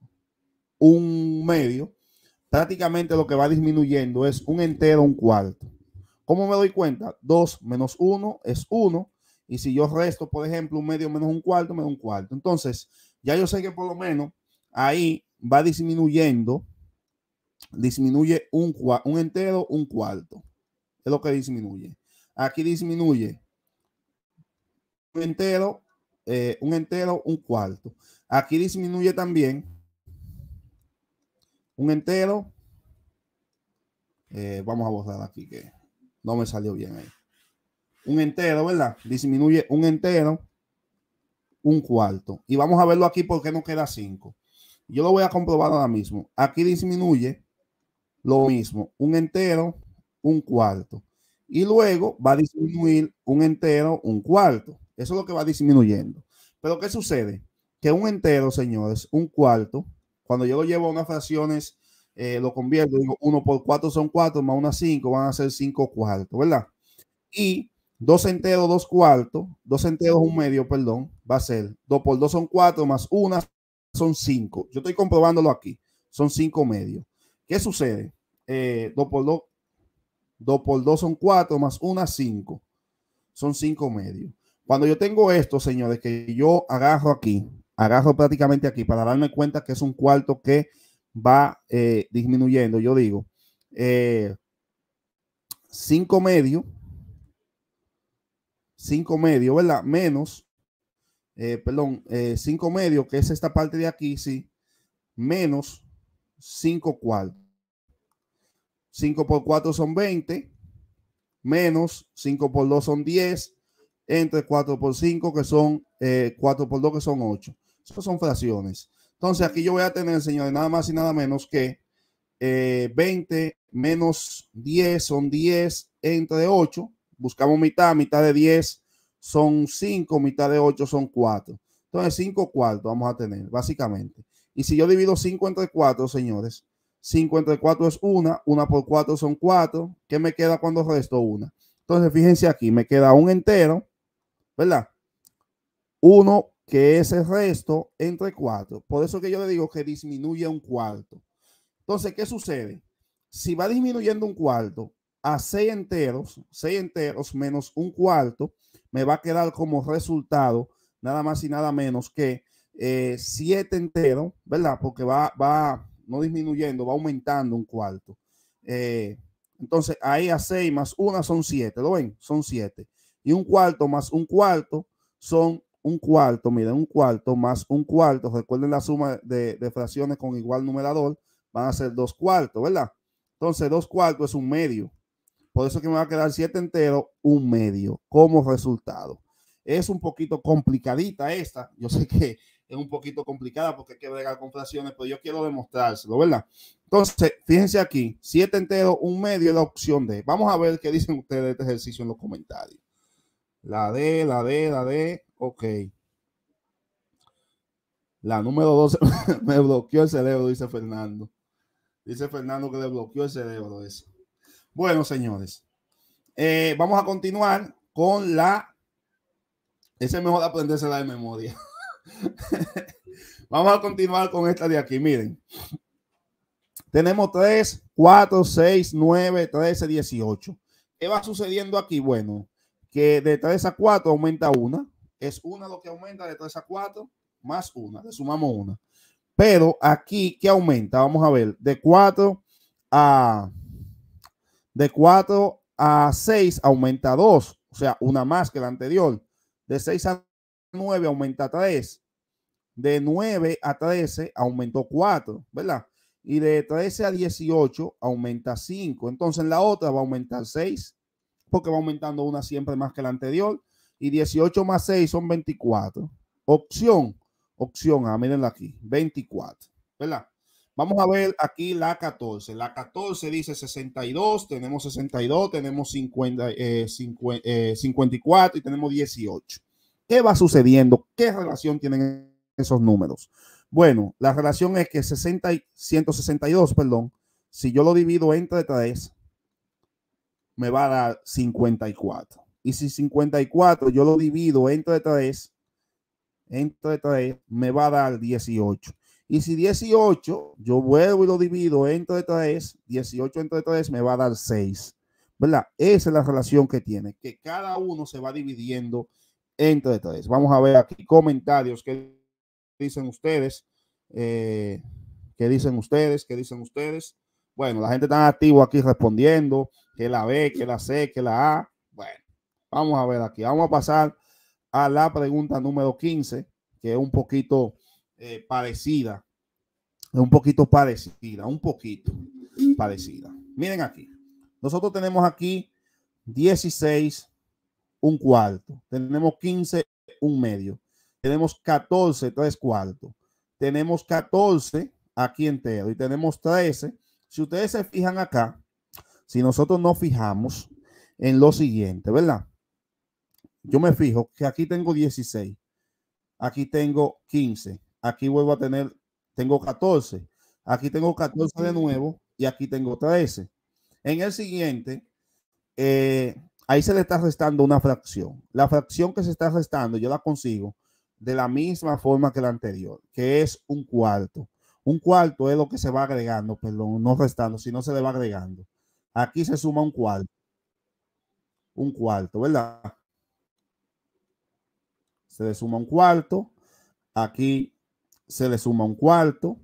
Speaker 1: un medio, prácticamente lo que va disminuyendo es un entero, un cuarto. ¿Cómo me doy cuenta? dos menos uno es uno. Y si yo resto, por ejemplo, un medio menos un cuarto, me da un cuarto. Entonces, ya yo sé que por lo menos ahí va disminuyendo, disminuye un, un entero, un cuarto. Es lo que disminuye. Aquí disminuye entero, eh, un entero, un cuarto. Aquí disminuye también un entero. Eh, vamos a borrar aquí que no me salió bien ahí. Un entero, ¿verdad? Disminuye un entero, un cuarto. Y vamos a verlo aquí porque no queda cinco. Yo lo voy a comprobar ahora mismo. Aquí disminuye lo mismo, un entero, un cuarto. Y luego va a disminuir un entero, un cuarto. Eso es lo que va disminuyendo. Pero ¿qué sucede? Que un entero, señores, un cuarto, cuando yo lo llevo a unas fracciones, eh, lo convierto, digo, uno por cuatro son cuatro, más una cinco, van a ser cinco cuartos, ¿verdad? Y dos enteros, dos cuartos, dos enteros, un medio, perdón, va a ser dos por dos son cuatro, más una son cinco. Yo estoy comprobándolo aquí, son cinco medios. ¿Qué sucede? Eh, dos por dos, dos por dos son cuatro, más una cinco, son cinco medios. Cuando yo tengo esto, señores, que yo agarro aquí, agarro prácticamente aquí para darme cuenta que es un cuarto que va eh, disminuyendo, yo digo eh, cinco medios, cinco medios, ¿verdad? Menos, eh, perdón, eh, cinco medios, que es esta parte de aquí, sí, menos cinco cuartos. cinco por cuatro son veinte, menos cinco por dos son diez, entre cuatro por cinco que son eh, cuatro por dos que son ocho. Esas son fracciones. Entonces aquí yo voy a tener, señores, nada más y nada menos que eh, veinte menos diez son diez entre ocho. Buscamos mitad, mitad de diez son cinco, mitad de ocho son cuatro. Entonces cinco cuartos vamos a tener, básicamente. Y si yo divido cinco entre cuatro, señores, cinco entre cuatro es una, una por cuatro son cuatro. ¿Qué me queda cuando resto una? Entonces fíjense aquí, me queda un entero, ¿verdad? Uno que es el resto entre cuatro. Por eso que yo le digo que disminuye un cuarto. Entonces, ¿qué sucede? Si va disminuyendo un cuarto a seis enteros, seis enteros menos un cuarto, me va a quedar como resultado nada más y nada menos que eh, siete enteros, ¿verdad? Porque va, va no disminuyendo, va aumentando un cuarto. Eh, entonces, ahí a seis más una son siete, ¿lo ven? Son siete. Y un cuarto más un cuarto son un cuarto, miren, un cuarto más un cuarto. Recuerden la suma de, de fracciones con igual numerador, van a ser dos cuartos, ¿verdad? Entonces, dos cuartos es un medio. Por eso que me va a quedar siete enteros, un medio, como resultado. Es un poquito complicadita esta. Yo sé que es un poquito complicada porque hay que bregar con fracciones, pero yo quiero demostrárselo, ¿verdad? Entonces, fíjense aquí, siete enteros, un medio es la opción D. Vamos a ver qué dicen ustedes de este ejercicio en los comentarios. La D, la D, la D, ok. La número doce me bloqueó el cerebro, dice Fernando. Dice Fernando que le bloqueó el cerebro eso. Bueno, señores, eh, vamos a continuar con la... Ese es mejor aprendérsela de memoria. Vamos a continuar con esta de aquí. Miren, tenemos tres, cuatro, seis, nueve, trece, dieciocho. ¿Qué va sucediendo aquí? Bueno, que de tres a cuatro aumenta una. Es una lo que aumenta de tres a cuatro más una. Le sumamos una. Pero aquí, ¿qué aumenta? Vamos a ver. De cuatro a... De cuatro a seis aumenta dos. O sea, una más que la anterior. De seis a nueve aumenta tres. De nueve a trece aumentó cuatro, ¿verdad? Y de trece a dieciocho aumenta cinco. Entonces en la otra va a aumentar seis, porque va aumentando una siempre más que la anterior. Y dieciocho más seis son veinticuatro. Opción, opción A, mírenla aquí, veinticuatro, ¿verdad? Vamos a ver aquí la catorce. La catorce dice sesenta y dos, tenemos sesenta y dos, tenemos cincuenta, eh, cincuenta, eh, cincuenta y cuatro y tenemos dieciocho. ¿Qué va sucediendo? ¿Qué relación tienen esos números? Bueno, la relación es que sesenta, ciento sesenta y dos, perdón, si yo lo divido entre tres, me va a dar cincuenta y cuatro. Y si cincuenta y cuatro yo lo divido entre tres, entre tres, me va a dar dieciocho. Y si dieciocho, yo vuelvo y lo divido entre tres, dieciocho entre tres me va a dar seis, ¿verdad? Esa es la relación que tiene, que cada uno se va dividiendo entre tres. Vamos a ver aquí comentarios que dicen ustedes, eh, qué dicen ustedes, qué dicen ustedes. Bueno, la gente está activo aquí respondiendo, que la B, que la C, que la A. Bueno, vamos a ver aquí, vamos a pasar a la pregunta número quince, que es un poquito eh, parecida. Es un poquito parecida, un poquito parecida. Miren aquí. Nosotros tenemos aquí dieciséis, un cuarto. Tenemos quince, un medio. Tenemos catorce, tres cuartos. Tenemos catorce aquí entero. Y tenemos trece. Si ustedes se fijan acá, si nosotros nos fijamos en lo siguiente, ¿verdad? Yo me fijo que aquí tengo dieciséis. Aquí tengo quince. Aquí vuelvo a tener, tengo catorce. Aquí tengo catorce de nuevo. Y aquí tengo trece. En el siguiente, eh, ahí se le está restando una fracción. La fracción que se está restando, yo la consigo de la misma forma que la anterior, que es un cuarto. Un cuarto es lo que se va agregando, perdón, no restando, sino se le va agregando. Aquí se suma un cuarto. Un cuarto, ¿verdad? Se le suma un cuarto. Aquí se le suma un cuarto.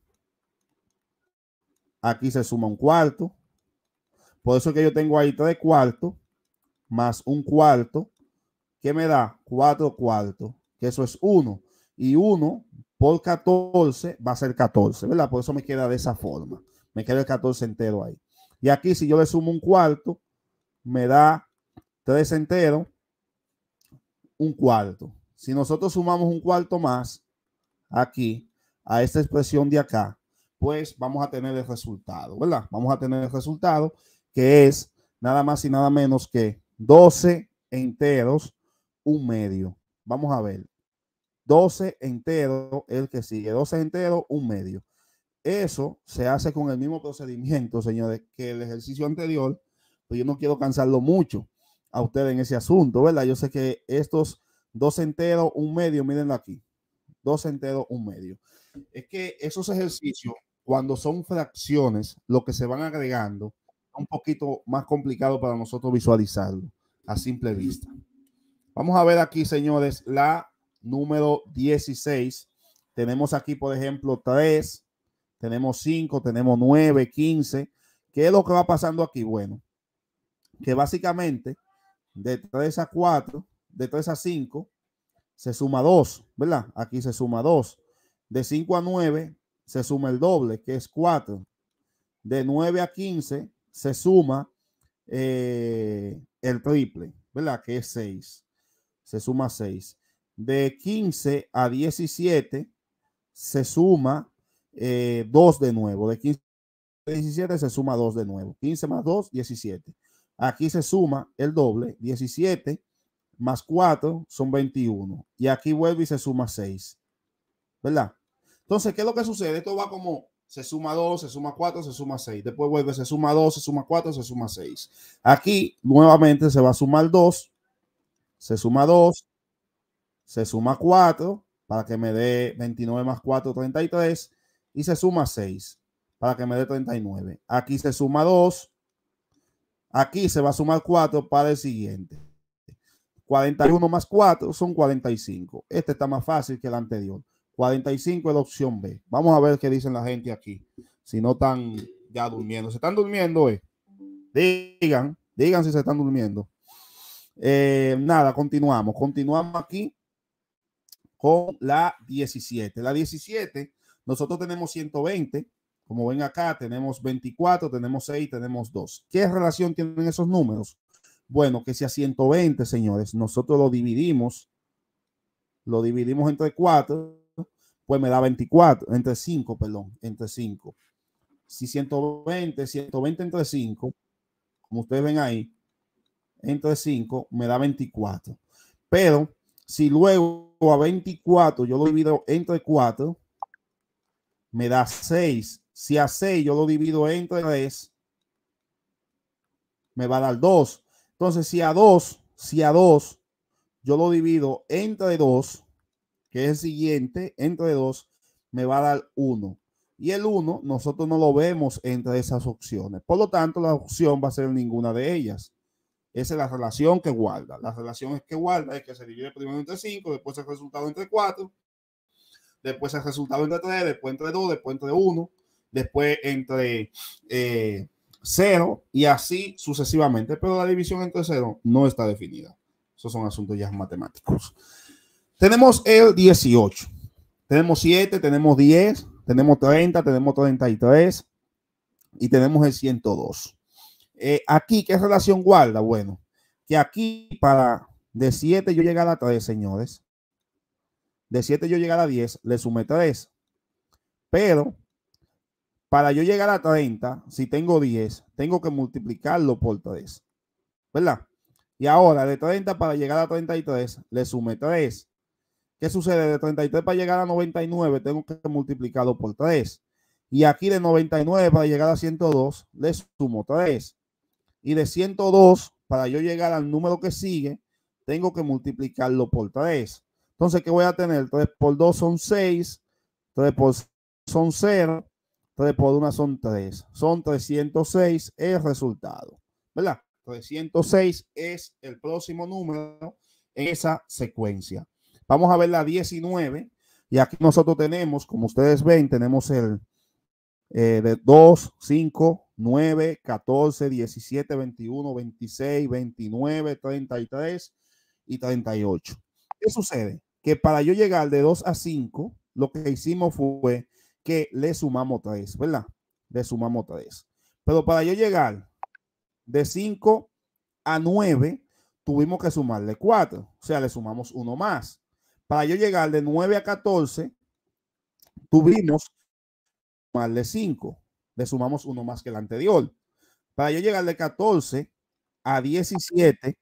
Speaker 1: Aquí se suma un cuarto. Por eso es que yo tengo ahí tres cuartos más un cuarto, que me da cuatro cuartos, que eso es uno. Y uno por catorce va a ser catorce, ¿verdad? Por eso me queda de esa forma. Me queda el catorce entero ahí. Y aquí si yo le sumo un cuarto, me da tres enteros, un cuarto. Si nosotros sumamos un cuarto más aquí a esta expresión de acá, pues vamos a tener el resultado, ¿verdad? Vamos a tener el resultado que es nada más y nada menos que doce enteros, un medio. Vamos a ver. doce enteros, el que sigue. doce enteros, un medio. Eso se hace con el mismo procedimiento, señores, que el ejercicio anterior. Pues yo no quiero cansarlo mucho a ustedes en ese asunto, ¿verdad? Yo sé que estos dos enteros, un medio, mírenlo aquí. dos enteros, un medio. Es que esos ejercicios, cuando son fracciones, lo que se van agregando, un poquito más complicado para nosotros visualizarlo a simple vista. Vamos a ver aquí, señores, la número dieciséis. Tenemos aquí, por ejemplo, tres, tenemos cinco, tenemos nueve, quince. ¿Qué es lo que va pasando aquí? Bueno, que básicamente de tres a cuatro, de tres a cinco, se suma dos, ¿verdad? Aquí se suma dos. De cinco a nueve, se suma el doble, que es cuatro. De nueve a quince, se suma eh, el triple, ¿verdad? Que es seis. Se suma seis. De quince a diecisiete se suma eh, dos de nuevo. De quince a diecisiete se suma dos de nuevo. quince más dos, diecisiete. Aquí se suma el doble. diecisiete más cuatro son veintiuno. Y aquí vuelve y se suma seis. ¿Verdad? Entonces, ¿qué es lo que sucede? Esto va como se suma dos, se suma cuatro, se suma seis. Después vuelve, se suma dos, se suma cuatro, se suma seis. Aquí nuevamente se va a sumar dos. Se suma dos. Se suma cuatro para que me dé veintinueve más cuatro, treinta y tres. Y se suma seis para que me dé treinta y nueve. Aquí se suma dos. Aquí se va a sumar cuatro para el siguiente. cuarenta y uno más cuatro son cuarenta y cinco. Este está más fácil que el anterior. cuarenta y cinco es la opción B. Vamos a ver qué dicen la gente aquí. Si no están ya durmiendo. ¿Se están durmiendo? Eh? Digan, digan si se están durmiendo. Eh, nada, continuamos. Continuamos aquí con la diecisiete. La diecisiete, nosotros tenemos ciento veinte. Como ven acá, tenemos veinticuatro, tenemos seis, tenemos dos. ¿Qué relación tienen esos números? Bueno, que si a ciento veinte, señores, nosotros lo dividimos, lo dividimos entre cuatro, pues me da veinticuatro, entre cinco, perdón, entre cinco. Si ciento veinte, ciento veinte entre cinco, como ustedes ven ahí, entre cinco, me da veinticuatro. Pero si luego a veinticuatro yo lo divido entre cuatro, me da seis. Si a seis yo lo divido entre tres, me va a dar dos. Entonces, si a dos, si a dos yo lo divido entre dos, que es el siguiente, entre dos, me va a dar uno. Y el uno, nosotros no lo vemos entre esas opciones. Por lo tanto, la opción va a ser ninguna de ellas. Esa es la relación que guarda. La relación es que guarda es que se divide primero entre cinco, después el resultado entre cuatro, después el resultado entre tres, después entre dos, después entre uno, después entre eh, cero y así sucesivamente. Pero la división entre cero no está definida. Esos son asuntos ya matemáticos. Tenemos el dieciocho. Tenemos siete, tenemos diez, tenemos treinta, tenemos treinta y tres y tenemos el ciento dos. Eh, aquí, ¿qué relación guarda? Bueno, que aquí para de siete yo llegar a tres, señores. De siete yo llegar a diez, le sumé tres. Pero para yo llegar a treinta, si tengo diez, tengo que multiplicarlo por tres. ¿Verdad? Y ahora de treinta para llegar a treinta y tres, le sumé tres. ¿Qué sucede? De treinta y tres para llegar a noventa y nueve, tengo que multiplicarlo por tres. Y aquí de noventa y nueve para llegar a ciento dos, le sumo tres. Y de ciento dos, para yo llegar al número que sigue, tengo que multiplicarlo por tres. Entonces, ¿qué voy a tener? tres por dos son seis, tres por son cero, tres por uno son tres. Son trescientos seis el resultado, ¿verdad? trescientos seis es el próximo número en esa secuencia. Vamos a ver la diecinueve. Y aquí nosotros tenemos, como ustedes ven, tenemos el eh, de dos, cinco, nueve, catorce, diecisiete, veintiuno, veintiséis, veintinueve, treinta y tres y treinta y ocho. ¿Qué sucede? Que para yo llegar de dos a cinco, lo que hicimos fue que le sumamos tres, ¿verdad? Le sumamos tres. Pero para yo llegar de cinco a nueve, tuvimos que sumarle cuatro. O sea, le sumamos uno más. Para yo llegar de nueve a catorce, tuvimos que sumarle cinco. Le sumamos uno más que el anterior. Para yo llegar de catorce a diecisiete,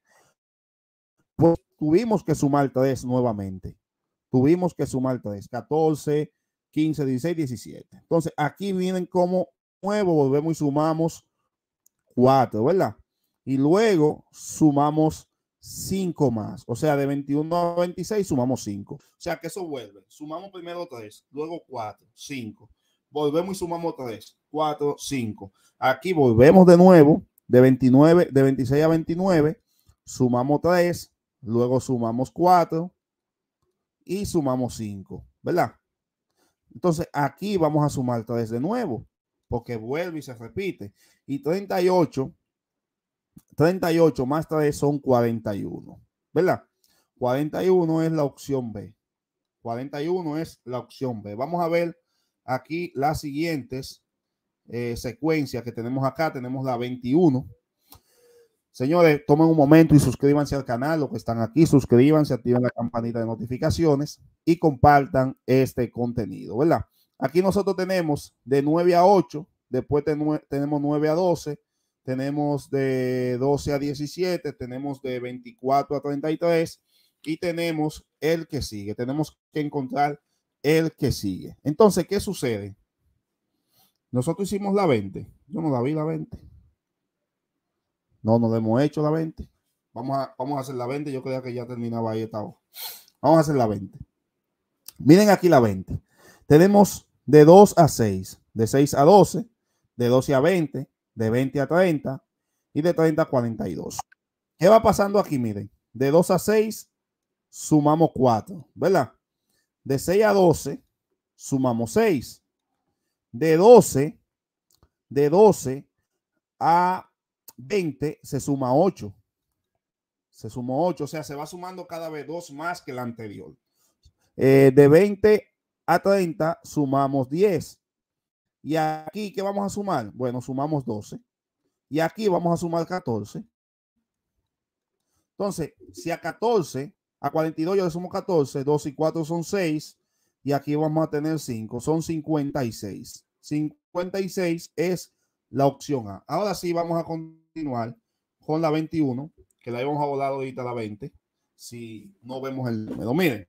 Speaker 1: pues tuvimos que sumar tres nuevamente. Tuvimos que sumar tres. catorce, quince, dieciséis, diecisiete. Entonces, aquí vienen como nuevo, volvemos y sumamos cuatro, ¿verdad? Y luego sumamos cinco más. O sea, de veintiuno a veintiséis sumamos cinco. O sea, que eso vuelve. Sumamos primero tres, luego cuatro, cinco. Volvemos y sumamos tres, cuatro, cinco. Aquí volvemos de nuevo, de veintinueve, de veintiséis a veintinueve, sumamos tres, luego sumamos cuatro y sumamos cinco, ¿verdad? Entonces, aquí vamos a sumar tres de nuevo, porque vuelve y se repite. Y treinta y ocho, treinta y ocho más tres son cuarenta y uno, ¿verdad? cuarenta y uno es la opción B. cuarenta y uno es la opción B. Vamos a ver aquí las siguientes eh, secuencias que tenemos acá. Tenemos la veintiuno. Señores, tomen un momento y suscríbanse al canal. Los que están aquí, suscríbanse, activen la campanita de notificaciones y compartan este contenido, ¿verdad? Aquí nosotros tenemos de nueve a ocho, después tenemos nueve a doce, tenemos de doce a diecisiete, tenemos de veinticuatro a treinta y tres y tenemos el que sigue. Tenemos que encontrar el que sigue. Entonces, ¿qué sucede? Nosotros hicimos la veinte. Yo no la vi la veinte. No, no hemos hecho la veinte. Vamos a, vamos a hacer la veinte. Yo creía que ya terminaba ahí esta hoja. Vamos a hacer la veinte. Miren aquí la veinte. Tenemos de dos a seis, de seis a doce, de doce a veinte, de veinte a treinta y de treinta a cuarenta y dos. ¿Qué va pasando aquí? Miren, de dos a seis sumamos cuatro, ¿verdad? De seis a doce sumamos seis. De doce, de doce a veinte se suma ocho. Se sumó ocho, o sea, se va sumando cada vez dos más que la anterior. Eh, de veinte a treinta sumamos diez. Y aquí, ¿qué vamos a sumar? Bueno, sumamos doce. Y aquí vamos a sumar catorce. Entonces, si a catorce, a cuarenta y dos yo le sumo catorce, dos y cuatro son seis. Y aquí vamos a tener cinco, son cincuenta y seis. cincuenta y seis es la opción A. Ahora sí vamos a continuar con la veintiuno, que la íbamos a volar ahorita a la veinte, si no vemos el número. Miren,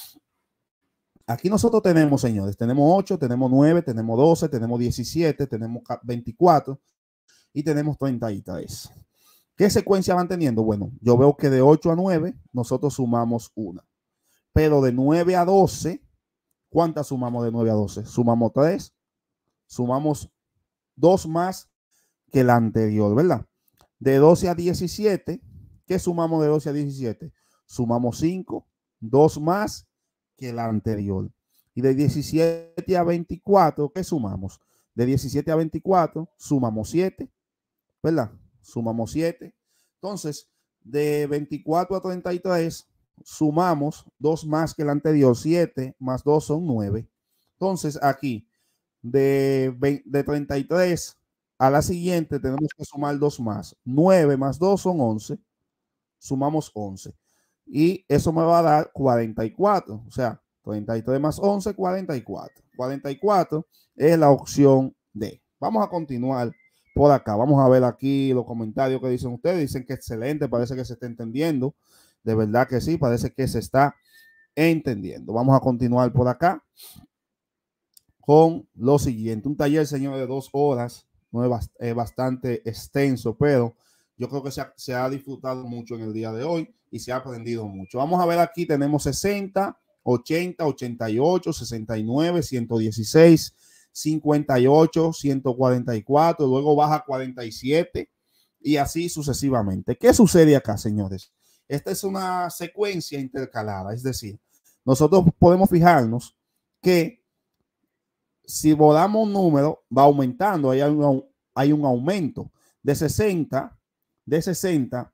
Speaker 1: aquí nosotros tenemos, señores, tenemos ocho, tenemos nueve, tenemos doce, tenemos diecisiete, tenemos veinticuatro y tenemos treinta y tres. ¿Qué secuencia van teniendo? Bueno, yo veo que de ocho a nueve nosotros sumamos una, pero de nueve a doce, ¿cuántas sumamos de nueve a doce? Sumamos tres, sumamos dos más que la anterior, ¿verdad? De doce a diecisiete, ¿qué sumamos de doce a diecisiete? Sumamos cinco, dos más que la anterior. Y de diecisiete a veinticuatro, ¿qué sumamos? De diecisiete a veinticuatro, sumamos siete, ¿verdad? Sumamos siete. Entonces, de veinticuatro a treinta y tres, sumamos dos más que el anterior, siete más dos son nueve. Entonces aquí de, de treinta y tres a la siguiente tenemos que sumar dos más. nueve más dos son once. Sumamos once. Y eso me va a dar cuarenta y cuatro. O sea, treinta y tres más once, cuarenta y cuatro. cuarenta y cuatro es la opción D. Vamos a continuar por acá. Vamos a ver aquí los comentarios que dicen ustedes. Dicen que excelente, parece que se está entendiendo. De verdad que sí, parece que se está entendiendo. Vamos a continuar por acá con lo siguiente. Un taller, señor, de dos horas. No es eh, bastante extenso, pero yo creo que se ha, se ha disfrutado mucho en el día de hoy y se ha aprendido mucho. Vamos a ver aquí, tenemos sesenta, ochenta, ochenta y ocho, sesenta y nueve, ciento dieciséis, cincuenta y ocho, ciento cuarenta y cuatro, luego baja cuarenta y siete y así sucesivamente. ¿Qué sucede acá, señores? Esta es una secuencia intercalada, es decir, nosotros podemos fijarnos que si volamos un número, va aumentando, hay un, hay un aumento de sesenta, de sesenta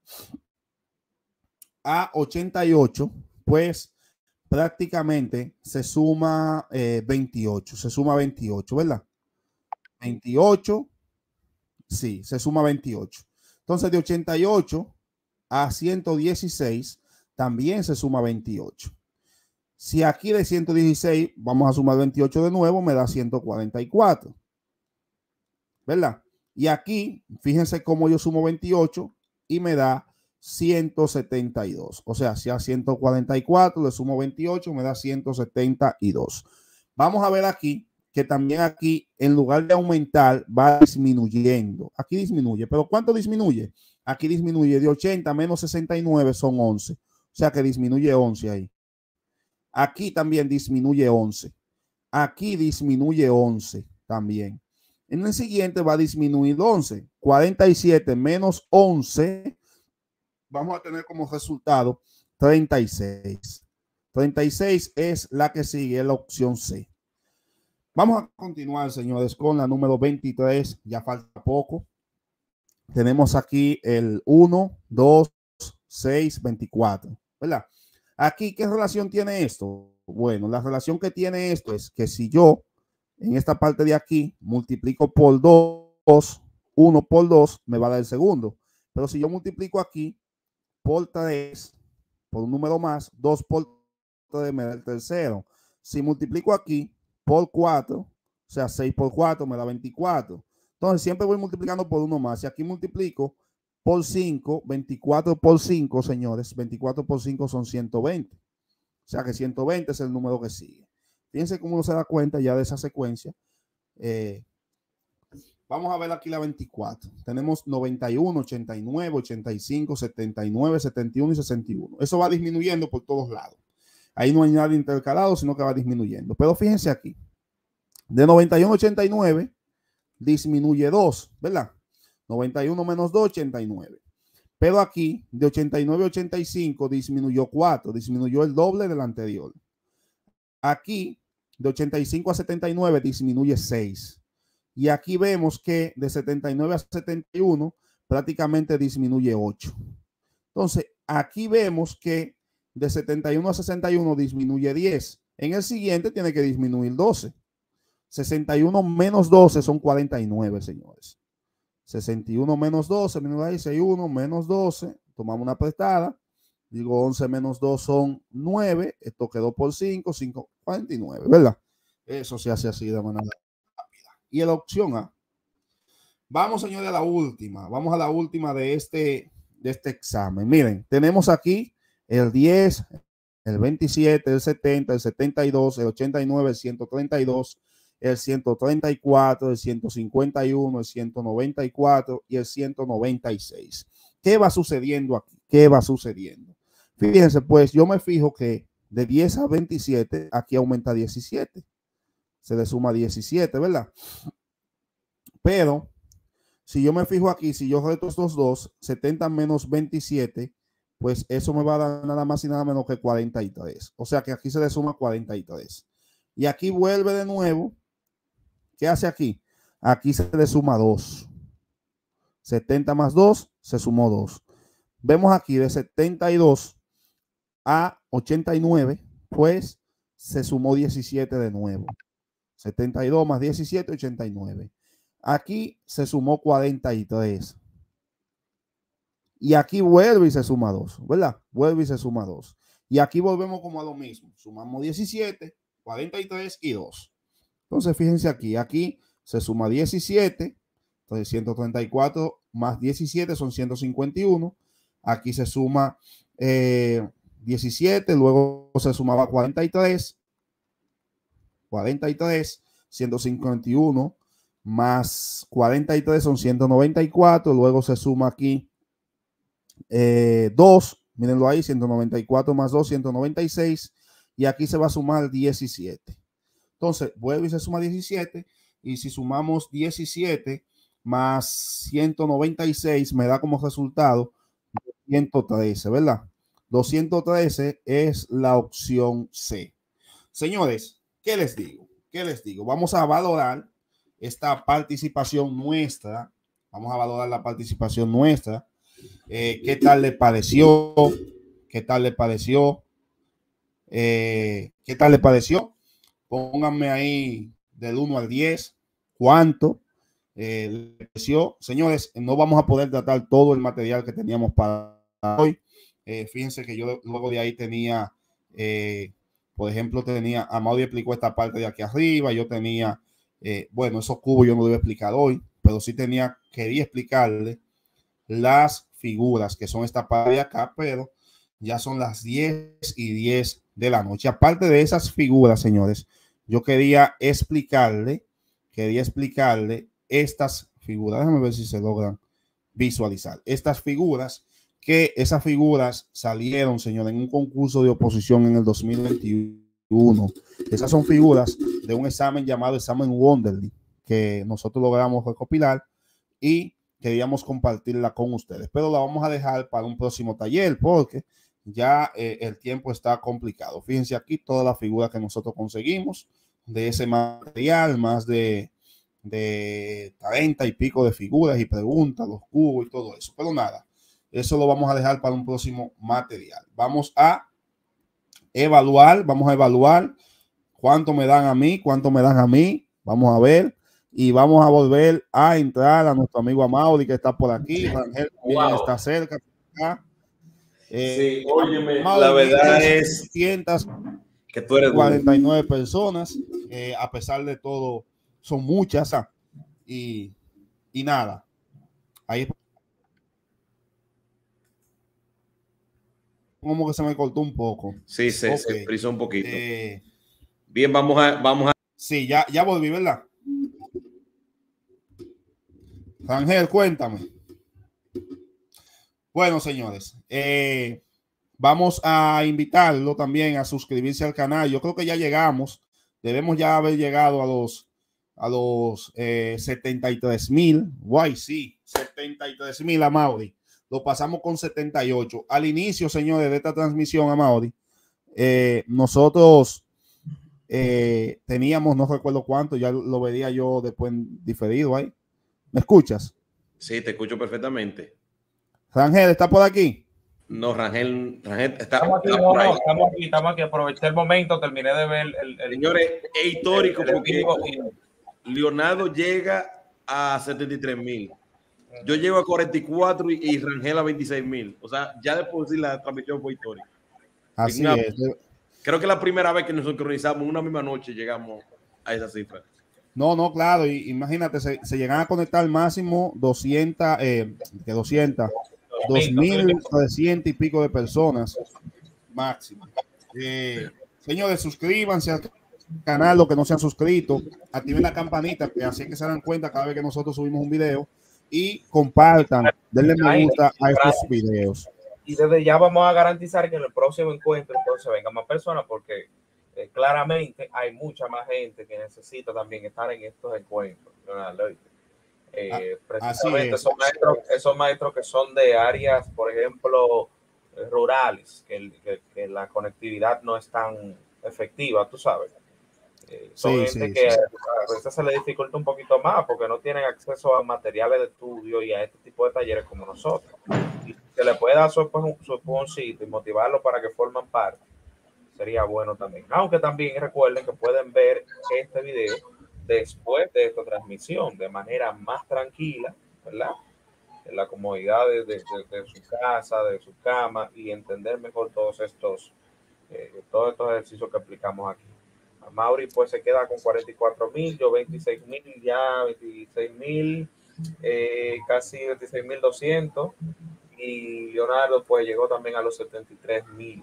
Speaker 1: a ochenta y ocho, pues prácticamente se suma eh, veintiocho, se suma veintiocho, ¿verdad? veintiocho, sí, se suma veintiocho. Entonces de ochenta y ocho a ciento dieciséis también se suma veintiocho. Si aquí de ciento dieciséis vamos a sumar veintiocho de nuevo, me da ciento cuarenta y cuatro, ¿verdad? Y aquí, fíjense cómo yo sumo veintiocho y me da ciento setenta y dos. O sea, si a ciento cuarenta y cuatro le sumo veintiocho, me da ciento setenta y dos. Vamos a ver aquí que también aquí, en lugar de aumentar, va disminuyendo. Aquí disminuye. ¿Pero cuánto disminuye? Aquí disminuye de ochenta menos sesenta y nueve son once. O sea que disminuye once ahí. Aquí también disminuye once. Aquí disminuye once también. En el siguiente va a disminuir once. cuarenta y siete menos once. Vamos a tener como resultado treinta y seis. treinta y seis es la que sigue, la opción C. Vamos a continuar, señores, con la número veintitrés. Ya falta poco. Tenemos aquí el uno, dos, seis, veinticuatro. ¿Verdad? Aquí, ¿qué relación tiene esto? Bueno, la relación que tiene esto es que si yo en esta parte de aquí multiplico por dos, uno por dos, me va a dar el segundo. Pero si yo multiplico aquí por tres, por un número más, dos por tres me da el tercero. Si multiplico aquí por cuatro, o sea, seis por cuatro me da veinticuatro. Entonces siempre voy multiplicando por uno más. Si aquí multiplico por cinco, veinticuatro por cinco, señores, veinticuatro por cinco son ciento veinte. O sea que ciento veinte es el número que sigue. Fíjense cómo uno se da cuenta ya de esa secuencia. Eh, vamos a ver aquí la veinticuatro. Tenemos noventa y uno, ochenta y nueve, ochenta y cinco, setenta y nueve, setenta y uno y sesenta y uno. Eso va disminuyendo por todos lados. Ahí no hay nada intercalado, sino que va disminuyendo. Pero fíjense aquí. De noventa y uno a ochenta y nueve disminuye dos, ¿verdad? noventa y uno menos dos, ochenta y nueve. Pero aquí, de ochenta y nueve a ochenta y cinco, disminuyó cuatro, disminuyó el doble del anterior. Aquí, de ochenta y cinco a setenta y nueve, disminuye seis. Y aquí vemos que de setenta y nueve a setenta y uno, prácticamente disminuye ocho. Entonces, aquí vemos que de setenta y uno a sesenta y uno disminuye diez. En el siguiente tiene que disminuir doce. sesenta y uno menos doce son cuarenta y nueve, señores. sesenta y uno menos doce, menos sesenta y uno menos doce, tomamos una prestada, digo once menos dos son nueve, esto quedó por cinco, cinco, cuarenta y nueve, ¿verdad? Eso se hace así de manera rápida. Y en la opción A, vamos, señores, a la última, vamos a la última de este, de este examen. Miren, tenemos aquí el diez, el veintisiete, el setenta, el setenta y dos, el ochenta y nueve, el ciento treinta y dos, el ciento treinta y cuatro, el ciento cincuenta y uno, el ciento noventa y cuatro y el ciento noventa y seis. ¿Qué va sucediendo aquí? ¿Qué va sucediendo? Fíjense, pues yo me fijo que de diez a veintisiete, aquí aumenta diecisiete. Se le suma diecisiete, ¿verdad? Pero si yo me fijo aquí, si yo reto estos dos, setenta menos veintisiete, pues eso me va a dar nada más y nada menos que cuarenta y tres. O sea que aquí se le suma cuarenta y tres. Y aquí vuelve de nuevo. ¿Qué hace aquí? Aquí se le suma dos. setenta más dos, se sumó dos. vemos aquí de setenta y dos a ochenta y nueve, pues se sumó diecisiete de nuevo. setenta y dos más diecisiete, ochenta y nueve. Aquí se sumó cuarenta y tres. Y aquí vuelve y se suma dos, ¿verdad? Vuelve y se suma dos. Y aquí volvemos como a lo mismo. Sumamos diecisiete, cuarenta y tres y dos. Entonces, fíjense aquí. Aquí se suma diecisiete. Entonces, ciento treinta y cuatro más diecisiete son ciento cincuenta y uno. Aquí se suma eh, diecisiete. Luego se sumaba cuarenta y tres. cuarenta y tres. ciento cincuenta y uno más cuarenta y tres son ciento noventa y cuatro. Luego se suma aquí eh, dos. Mírenlo ahí, ciento noventa y cuatro más dos, ciento noventa y seis. Y aquí se va a sumar diecisiete. Entonces, vuelve y se suma diecisiete. Y si sumamos diecisiete más ciento noventa y seis, me da como resultado doscientos trece, ¿verdad? doscientos trece es la opción C. Señores, ¿qué les digo? ¿Qué les digo? Vamos a valorar esta participación nuestra. Vamos a valorar la participación nuestra. Eh, ¿Qué tal le pareció? ¿Qué tal le pareció? Eh, ¿Qué tal le pareció? Pónganme ahí del uno al diez. ¿Cuánto eh, le pareció? Señores, no vamos a poder tratar todo el material que teníamos para hoy. Eh, fíjense que yo luego de ahí tenía, eh, por ejemplo, tenía, Amaury explicó esta parte de aquí arriba. Yo tenía, eh, bueno, esos cubos yo no lo voy a explicar hoy, pero sí tenía, quería explicarle las figuras que son esta parte de acá, pero ya son las diez y diez de la noche. Aparte de esas figuras, señores, yo quería explicarle, quería explicarle estas figuras. Déjame ver si se logran visualizar. Estas figuras, que esas figuras salieron, señores, en un concurso de oposición en el dos mil veintiuno. Esas son figuras de un examen llamado examen Wonderly, que nosotros logramos recopilar y queríamos compartirla con ustedes, pero la vamos a dejar para un próximo taller porque ya eh, el tiempo está complicado. Fíjense aquí todas las figuras que nosotros conseguimos de ese material, más de, de treinta y pico de figuras y preguntas, los cubos y todo eso. Pero nada, eso lo vamos a dejar para un próximo material. Vamos a evaluar, vamos a evaluar cuánto me dan a mí, cuánto me dan a mí. Vamos a ver. Y vamos a volver a entrar a nuestro amigo Amaury, que está por aquí. Rangel también wow. está cerca.
Speaker 3: Eh, sí, óyeme, Amaury, la verdad es
Speaker 1: doscientas
Speaker 3: que tú eres
Speaker 1: cuarenta y nueve bueno. personas. Eh, a pesar de todo, son muchas. ¿Ah? Y, y nada. Ahí como que se me cortó un poco.
Speaker 3: Sí, se, okay. se frizó un poquito. Eh, Bien, vamos a, vamos a.
Speaker 1: Sí, ya, ya volví, ¿verdad? Rangel, cuéntame. Bueno, señores, eh, vamos a invitarlo también a suscribirse al canal. Yo creo que ya llegamos, debemos ya haber llegado a los a los eh, setenta y tres mil. Guay, sí, setenta y tres mil, Amaury. Lo pasamos con setenta y ocho. Al inicio, señores, de esta transmisión, Amaury, eh, nosotros eh, teníamos, no recuerdo cuánto, ya lo vería yo después diferido ahí. ¿Me escuchas?
Speaker 3: Sí, te escucho perfectamente.
Speaker 1: Rangel, ¿está por aquí?
Speaker 3: No, Rangel, Rangel está,
Speaker 2: estamos aquí.
Speaker 3: está
Speaker 2: No, no, estamos aquí, estamos aquí. Aproveché el momento, terminé de ver el. el
Speaker 3: Señores, es histórico el, el porque y... Leonardo llega a setenta y tres mil. Yo llego a cuarenta y cuatro y, y Rangel a veintiséis mil. O sea, ya después de la transmisión fue histórica.
Speaker 1: Así
Speaker 3: una,
Speaker 1: es.
Speaker 3: Creo que la primera vez que nos sincronizamos, una misma noche, llegamos a esa cifra.
Speaker 1: No, no, claro, y, imagínate, se, se llegan a conectar al máximo doscientas, eh, que doscientas, dos mil trescientos y pico de personas máximo. Eh, señores, suscríbanse al canal, los que no se han suscrito, activen la campanita, que así que se dan cuenta cada vez que nosotros subimos un video, y compartan, denle me gusta a estos videos.
Speaker 2: Y desde ya vamos a garantizar que en el próximo encuentro entonces vengan más personas, porque Eh, claramente hay mucha más gente que necesita también estar en estos encuentros. Eh, precisamente esos maestros, esos maestros que son de áreas, por ejemplo, eh, rurales, que, que, que la conectividad no es tan efectiva, tú sabes. Eh, son sí, gente sí, que sí. a veces se le dificulta un poquito más porque no tienen acceso a materiales de estudio y a este tipo de talleres como nosotros. Y se le puede dar su, su empujoncito y motivarlo para que forman parte, sería bueno también. Aunque también recuerden que pueden ver este video después de esta transmisión de manera más tranquila, ¿verdad? En la comodidad de, de, de, de su casa, de su cama, y entender mejor todos estos, eh, todos estos ejercicios que aplicamos aquí. A Mauri pues se queda con cuarenta y cuatro mil, yo veintiséis mil, ya veintiséis mil, eh, casi veintiséis mil doscientos, y Leonardo pues llegó también a los setenta y tres mil.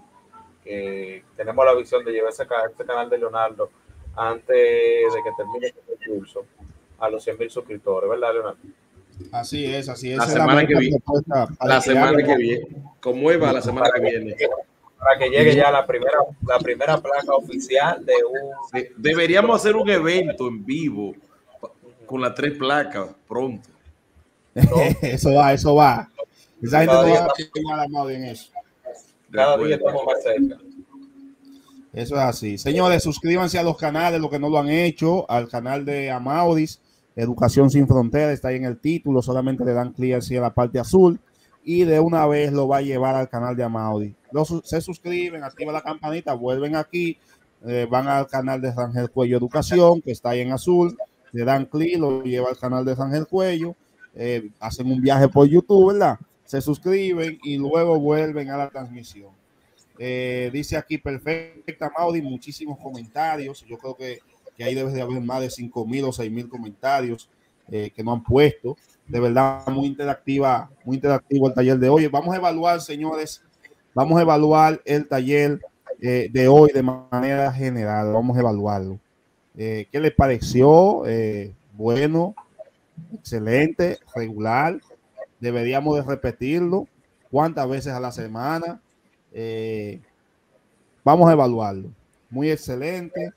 Speaker 2: Eh, tenemos la visión de llevar ese, este canal de Leonardo antes de que termine este curso a los cien mil suscriptores, ¿verdad, Leonardo?
Speaker 1: Así es, así es.
Speaker 3: La semana que viene. La semana que viene. Como Eva, la semana que viene.
Speaker 2: Para que llegue ya la primera, la primera placa oficial de un...
Speaker 3: Deberíamos hacer un evento en vivo con las tres placas pronto.
Speaker 1: ¿No? Eso va, eso va. Esa gente no va a llegar a más en eso.
Speaker 2: Cada día estamos más cerca.
Speaker 1: Eso es así. Señores, suscríbanse a los canales, los que no lo han hecho, al canal de Amaudis, Educación Sin Fronteras, está ahí en el título, solamente le dan clic así a la parte azul y de una vez lo va a llevar al canal de Amaudis. Se suscriben, activan la campanita, vuelven aquí, eh, van al canal de Rangel Cuello Educación, que está ahí en azul, le dan clic, lo lleva al canal de Rangel Cuello, eh, hacen un viaje por YouTube, ¿verdad? Se suscriben y luego vuelven a la transmisión. Eh, dice aquí, perfecta, Maudi, muchísimos comentarios. Yo creo que, que ahí debe de haber más de cinco mil o seis mil comentarios eh, que no han puesto. De verdad, muy interactiva, muy interactivo el taller de hoy. Vamos a evaluar, señores, vamos a evaluar el taller eh, de hoy de manera general. Vamos a evaluarlo. Eh, ¿Qué les pareció? Eh, bueno, excelente, regular. Deberíamos de repetirlo. ¿Cuántas veces a la semana? Eh, vamos a evaluarlo. Muy excelente.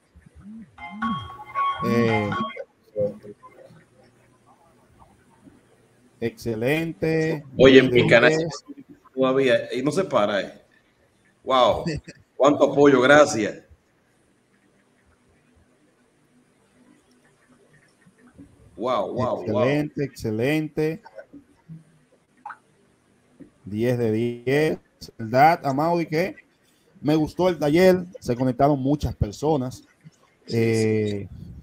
Speaker 1: Eh, excelente.
Speaker 3: Oye, en mi canal todavía y no se para. Eh. Wow, cuánto apoyo, gracias. Wow, wow,
Speaker 1: excelente,
Speaker 3: wow.
Speaker 1: Excelente. diez de diez. ¿Verdad, Amaudi? Que me gustó el taller, se conectaron muchas personas, eh,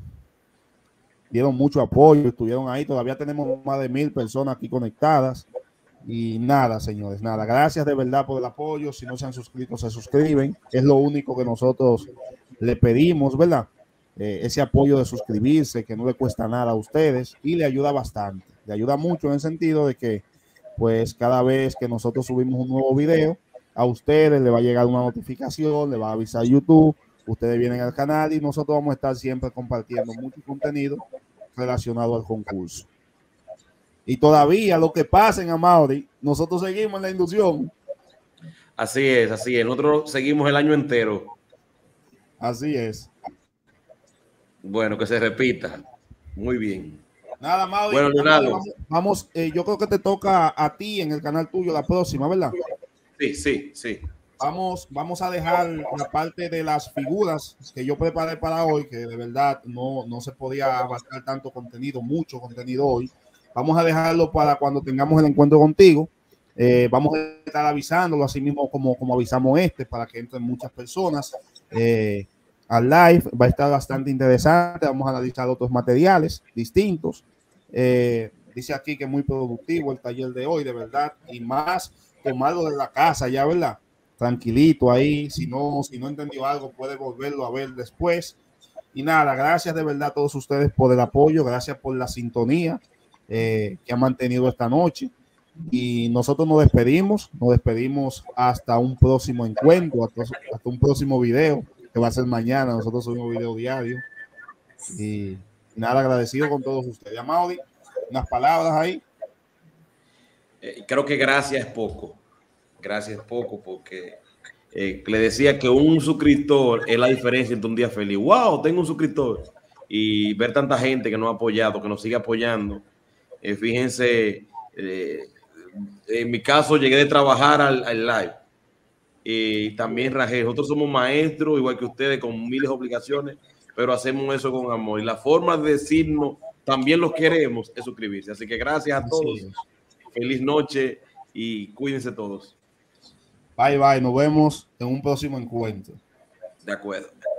Speaker 1: dieron mucho apoyo, estuvieron ahí, todavía tenemos más de mil personas aquí conectadas y nada, señores, nada, gracias de verdad por el apoyo. Si no se han suscrito, se suscriben, es lo único que nosotros le pedimos, ¿verdad? Eh, ese apoyo de suscribirse, que no le cuesta nada a ustedes y le ayuda bastante, le ayuda mucho en el sentido de que pues cada vez que nosotros subimos un nuevo video, a ustedes le va a llegar una notificación, le va a avisar YouTube, ustedes vienen al canal y nosotros vamos a estar siempre compartiendo mucho contenido relacionado al concurso. Y todavía lo que pasa en Amaudi, nosotros seguimos en la inducción.
Speaker 3: Así es, así es. Nosotros seguimos el año entero.
Speaker 1: Así es.
Speaker 3: Bueno, que se repita. Muy bien.
Speaker 1: Nada más.
Speaker 3: Bueno, Leonardo.
Speaker 1: Vamos, vamos eh, yo creo que te toca a ti en el canal tuyo la próxima, ¿verdad?
Speaker 3: Sí, sí, sí.
Speaker 1: Vamos, vamos a dejar la parte de las figuras que yo preparé para hoy, que de verdad no, no se podía abarcar tanto contenido, mucho contenido hoy. Vamos a dejarlo para cuando tengamos el encuentro contigo. Eh, vamos a estar avisándolo así mismo como, como avisamos este, para que entren muchas personas eh, al live. Va a estar bastante interesante. Vamos a analizar otros materiales distintos. Eh, dice aquí que muy productivo el taller de hoy, de verdad, y más tomarlo de la casa ya, ¿verdad? Tranquilito ahí. Si no, si no entendió algo, puede volverlo a ver después. Y nada, gracias de verdad a todos ustedes por el apoyo, gracias por la sintonía eh, que han mantenido esta noche. Y nosotros nos despedimos, nos despedimos hasta un próximo encuentro, hasta, hasta un próximo video que va a ser mañana. Nosotros subimos video diario. Y nada, agradecido con todos ustedes. Amaudi, unas palabras ahí.
Speaker 3: Eh, creo que gracias es poco. Gracias es poco porque eh, le decía que un suscriptor es la diferencia entre un día feliz. ¡Wow! Tengo un suscriptor. Y ver tanta gente que nos ha apoyado, que nos sigue apoyando. Eh, fíjense, eh, en mi caso llegué de trabajar al, al live. Y también Rangel, nosotros somos maestros, igual que ustedes, con miles de obligaciones, pero hacemos eso con amor. Y la forma de decirnos, también los queremos, es suscribirse. Así que gracias a todos. Feliz noche y cuídense todos.
Speaker 1: Bye, bye. Nos vemos en un próximo encuentro.
Speaker 3: De acuerdo.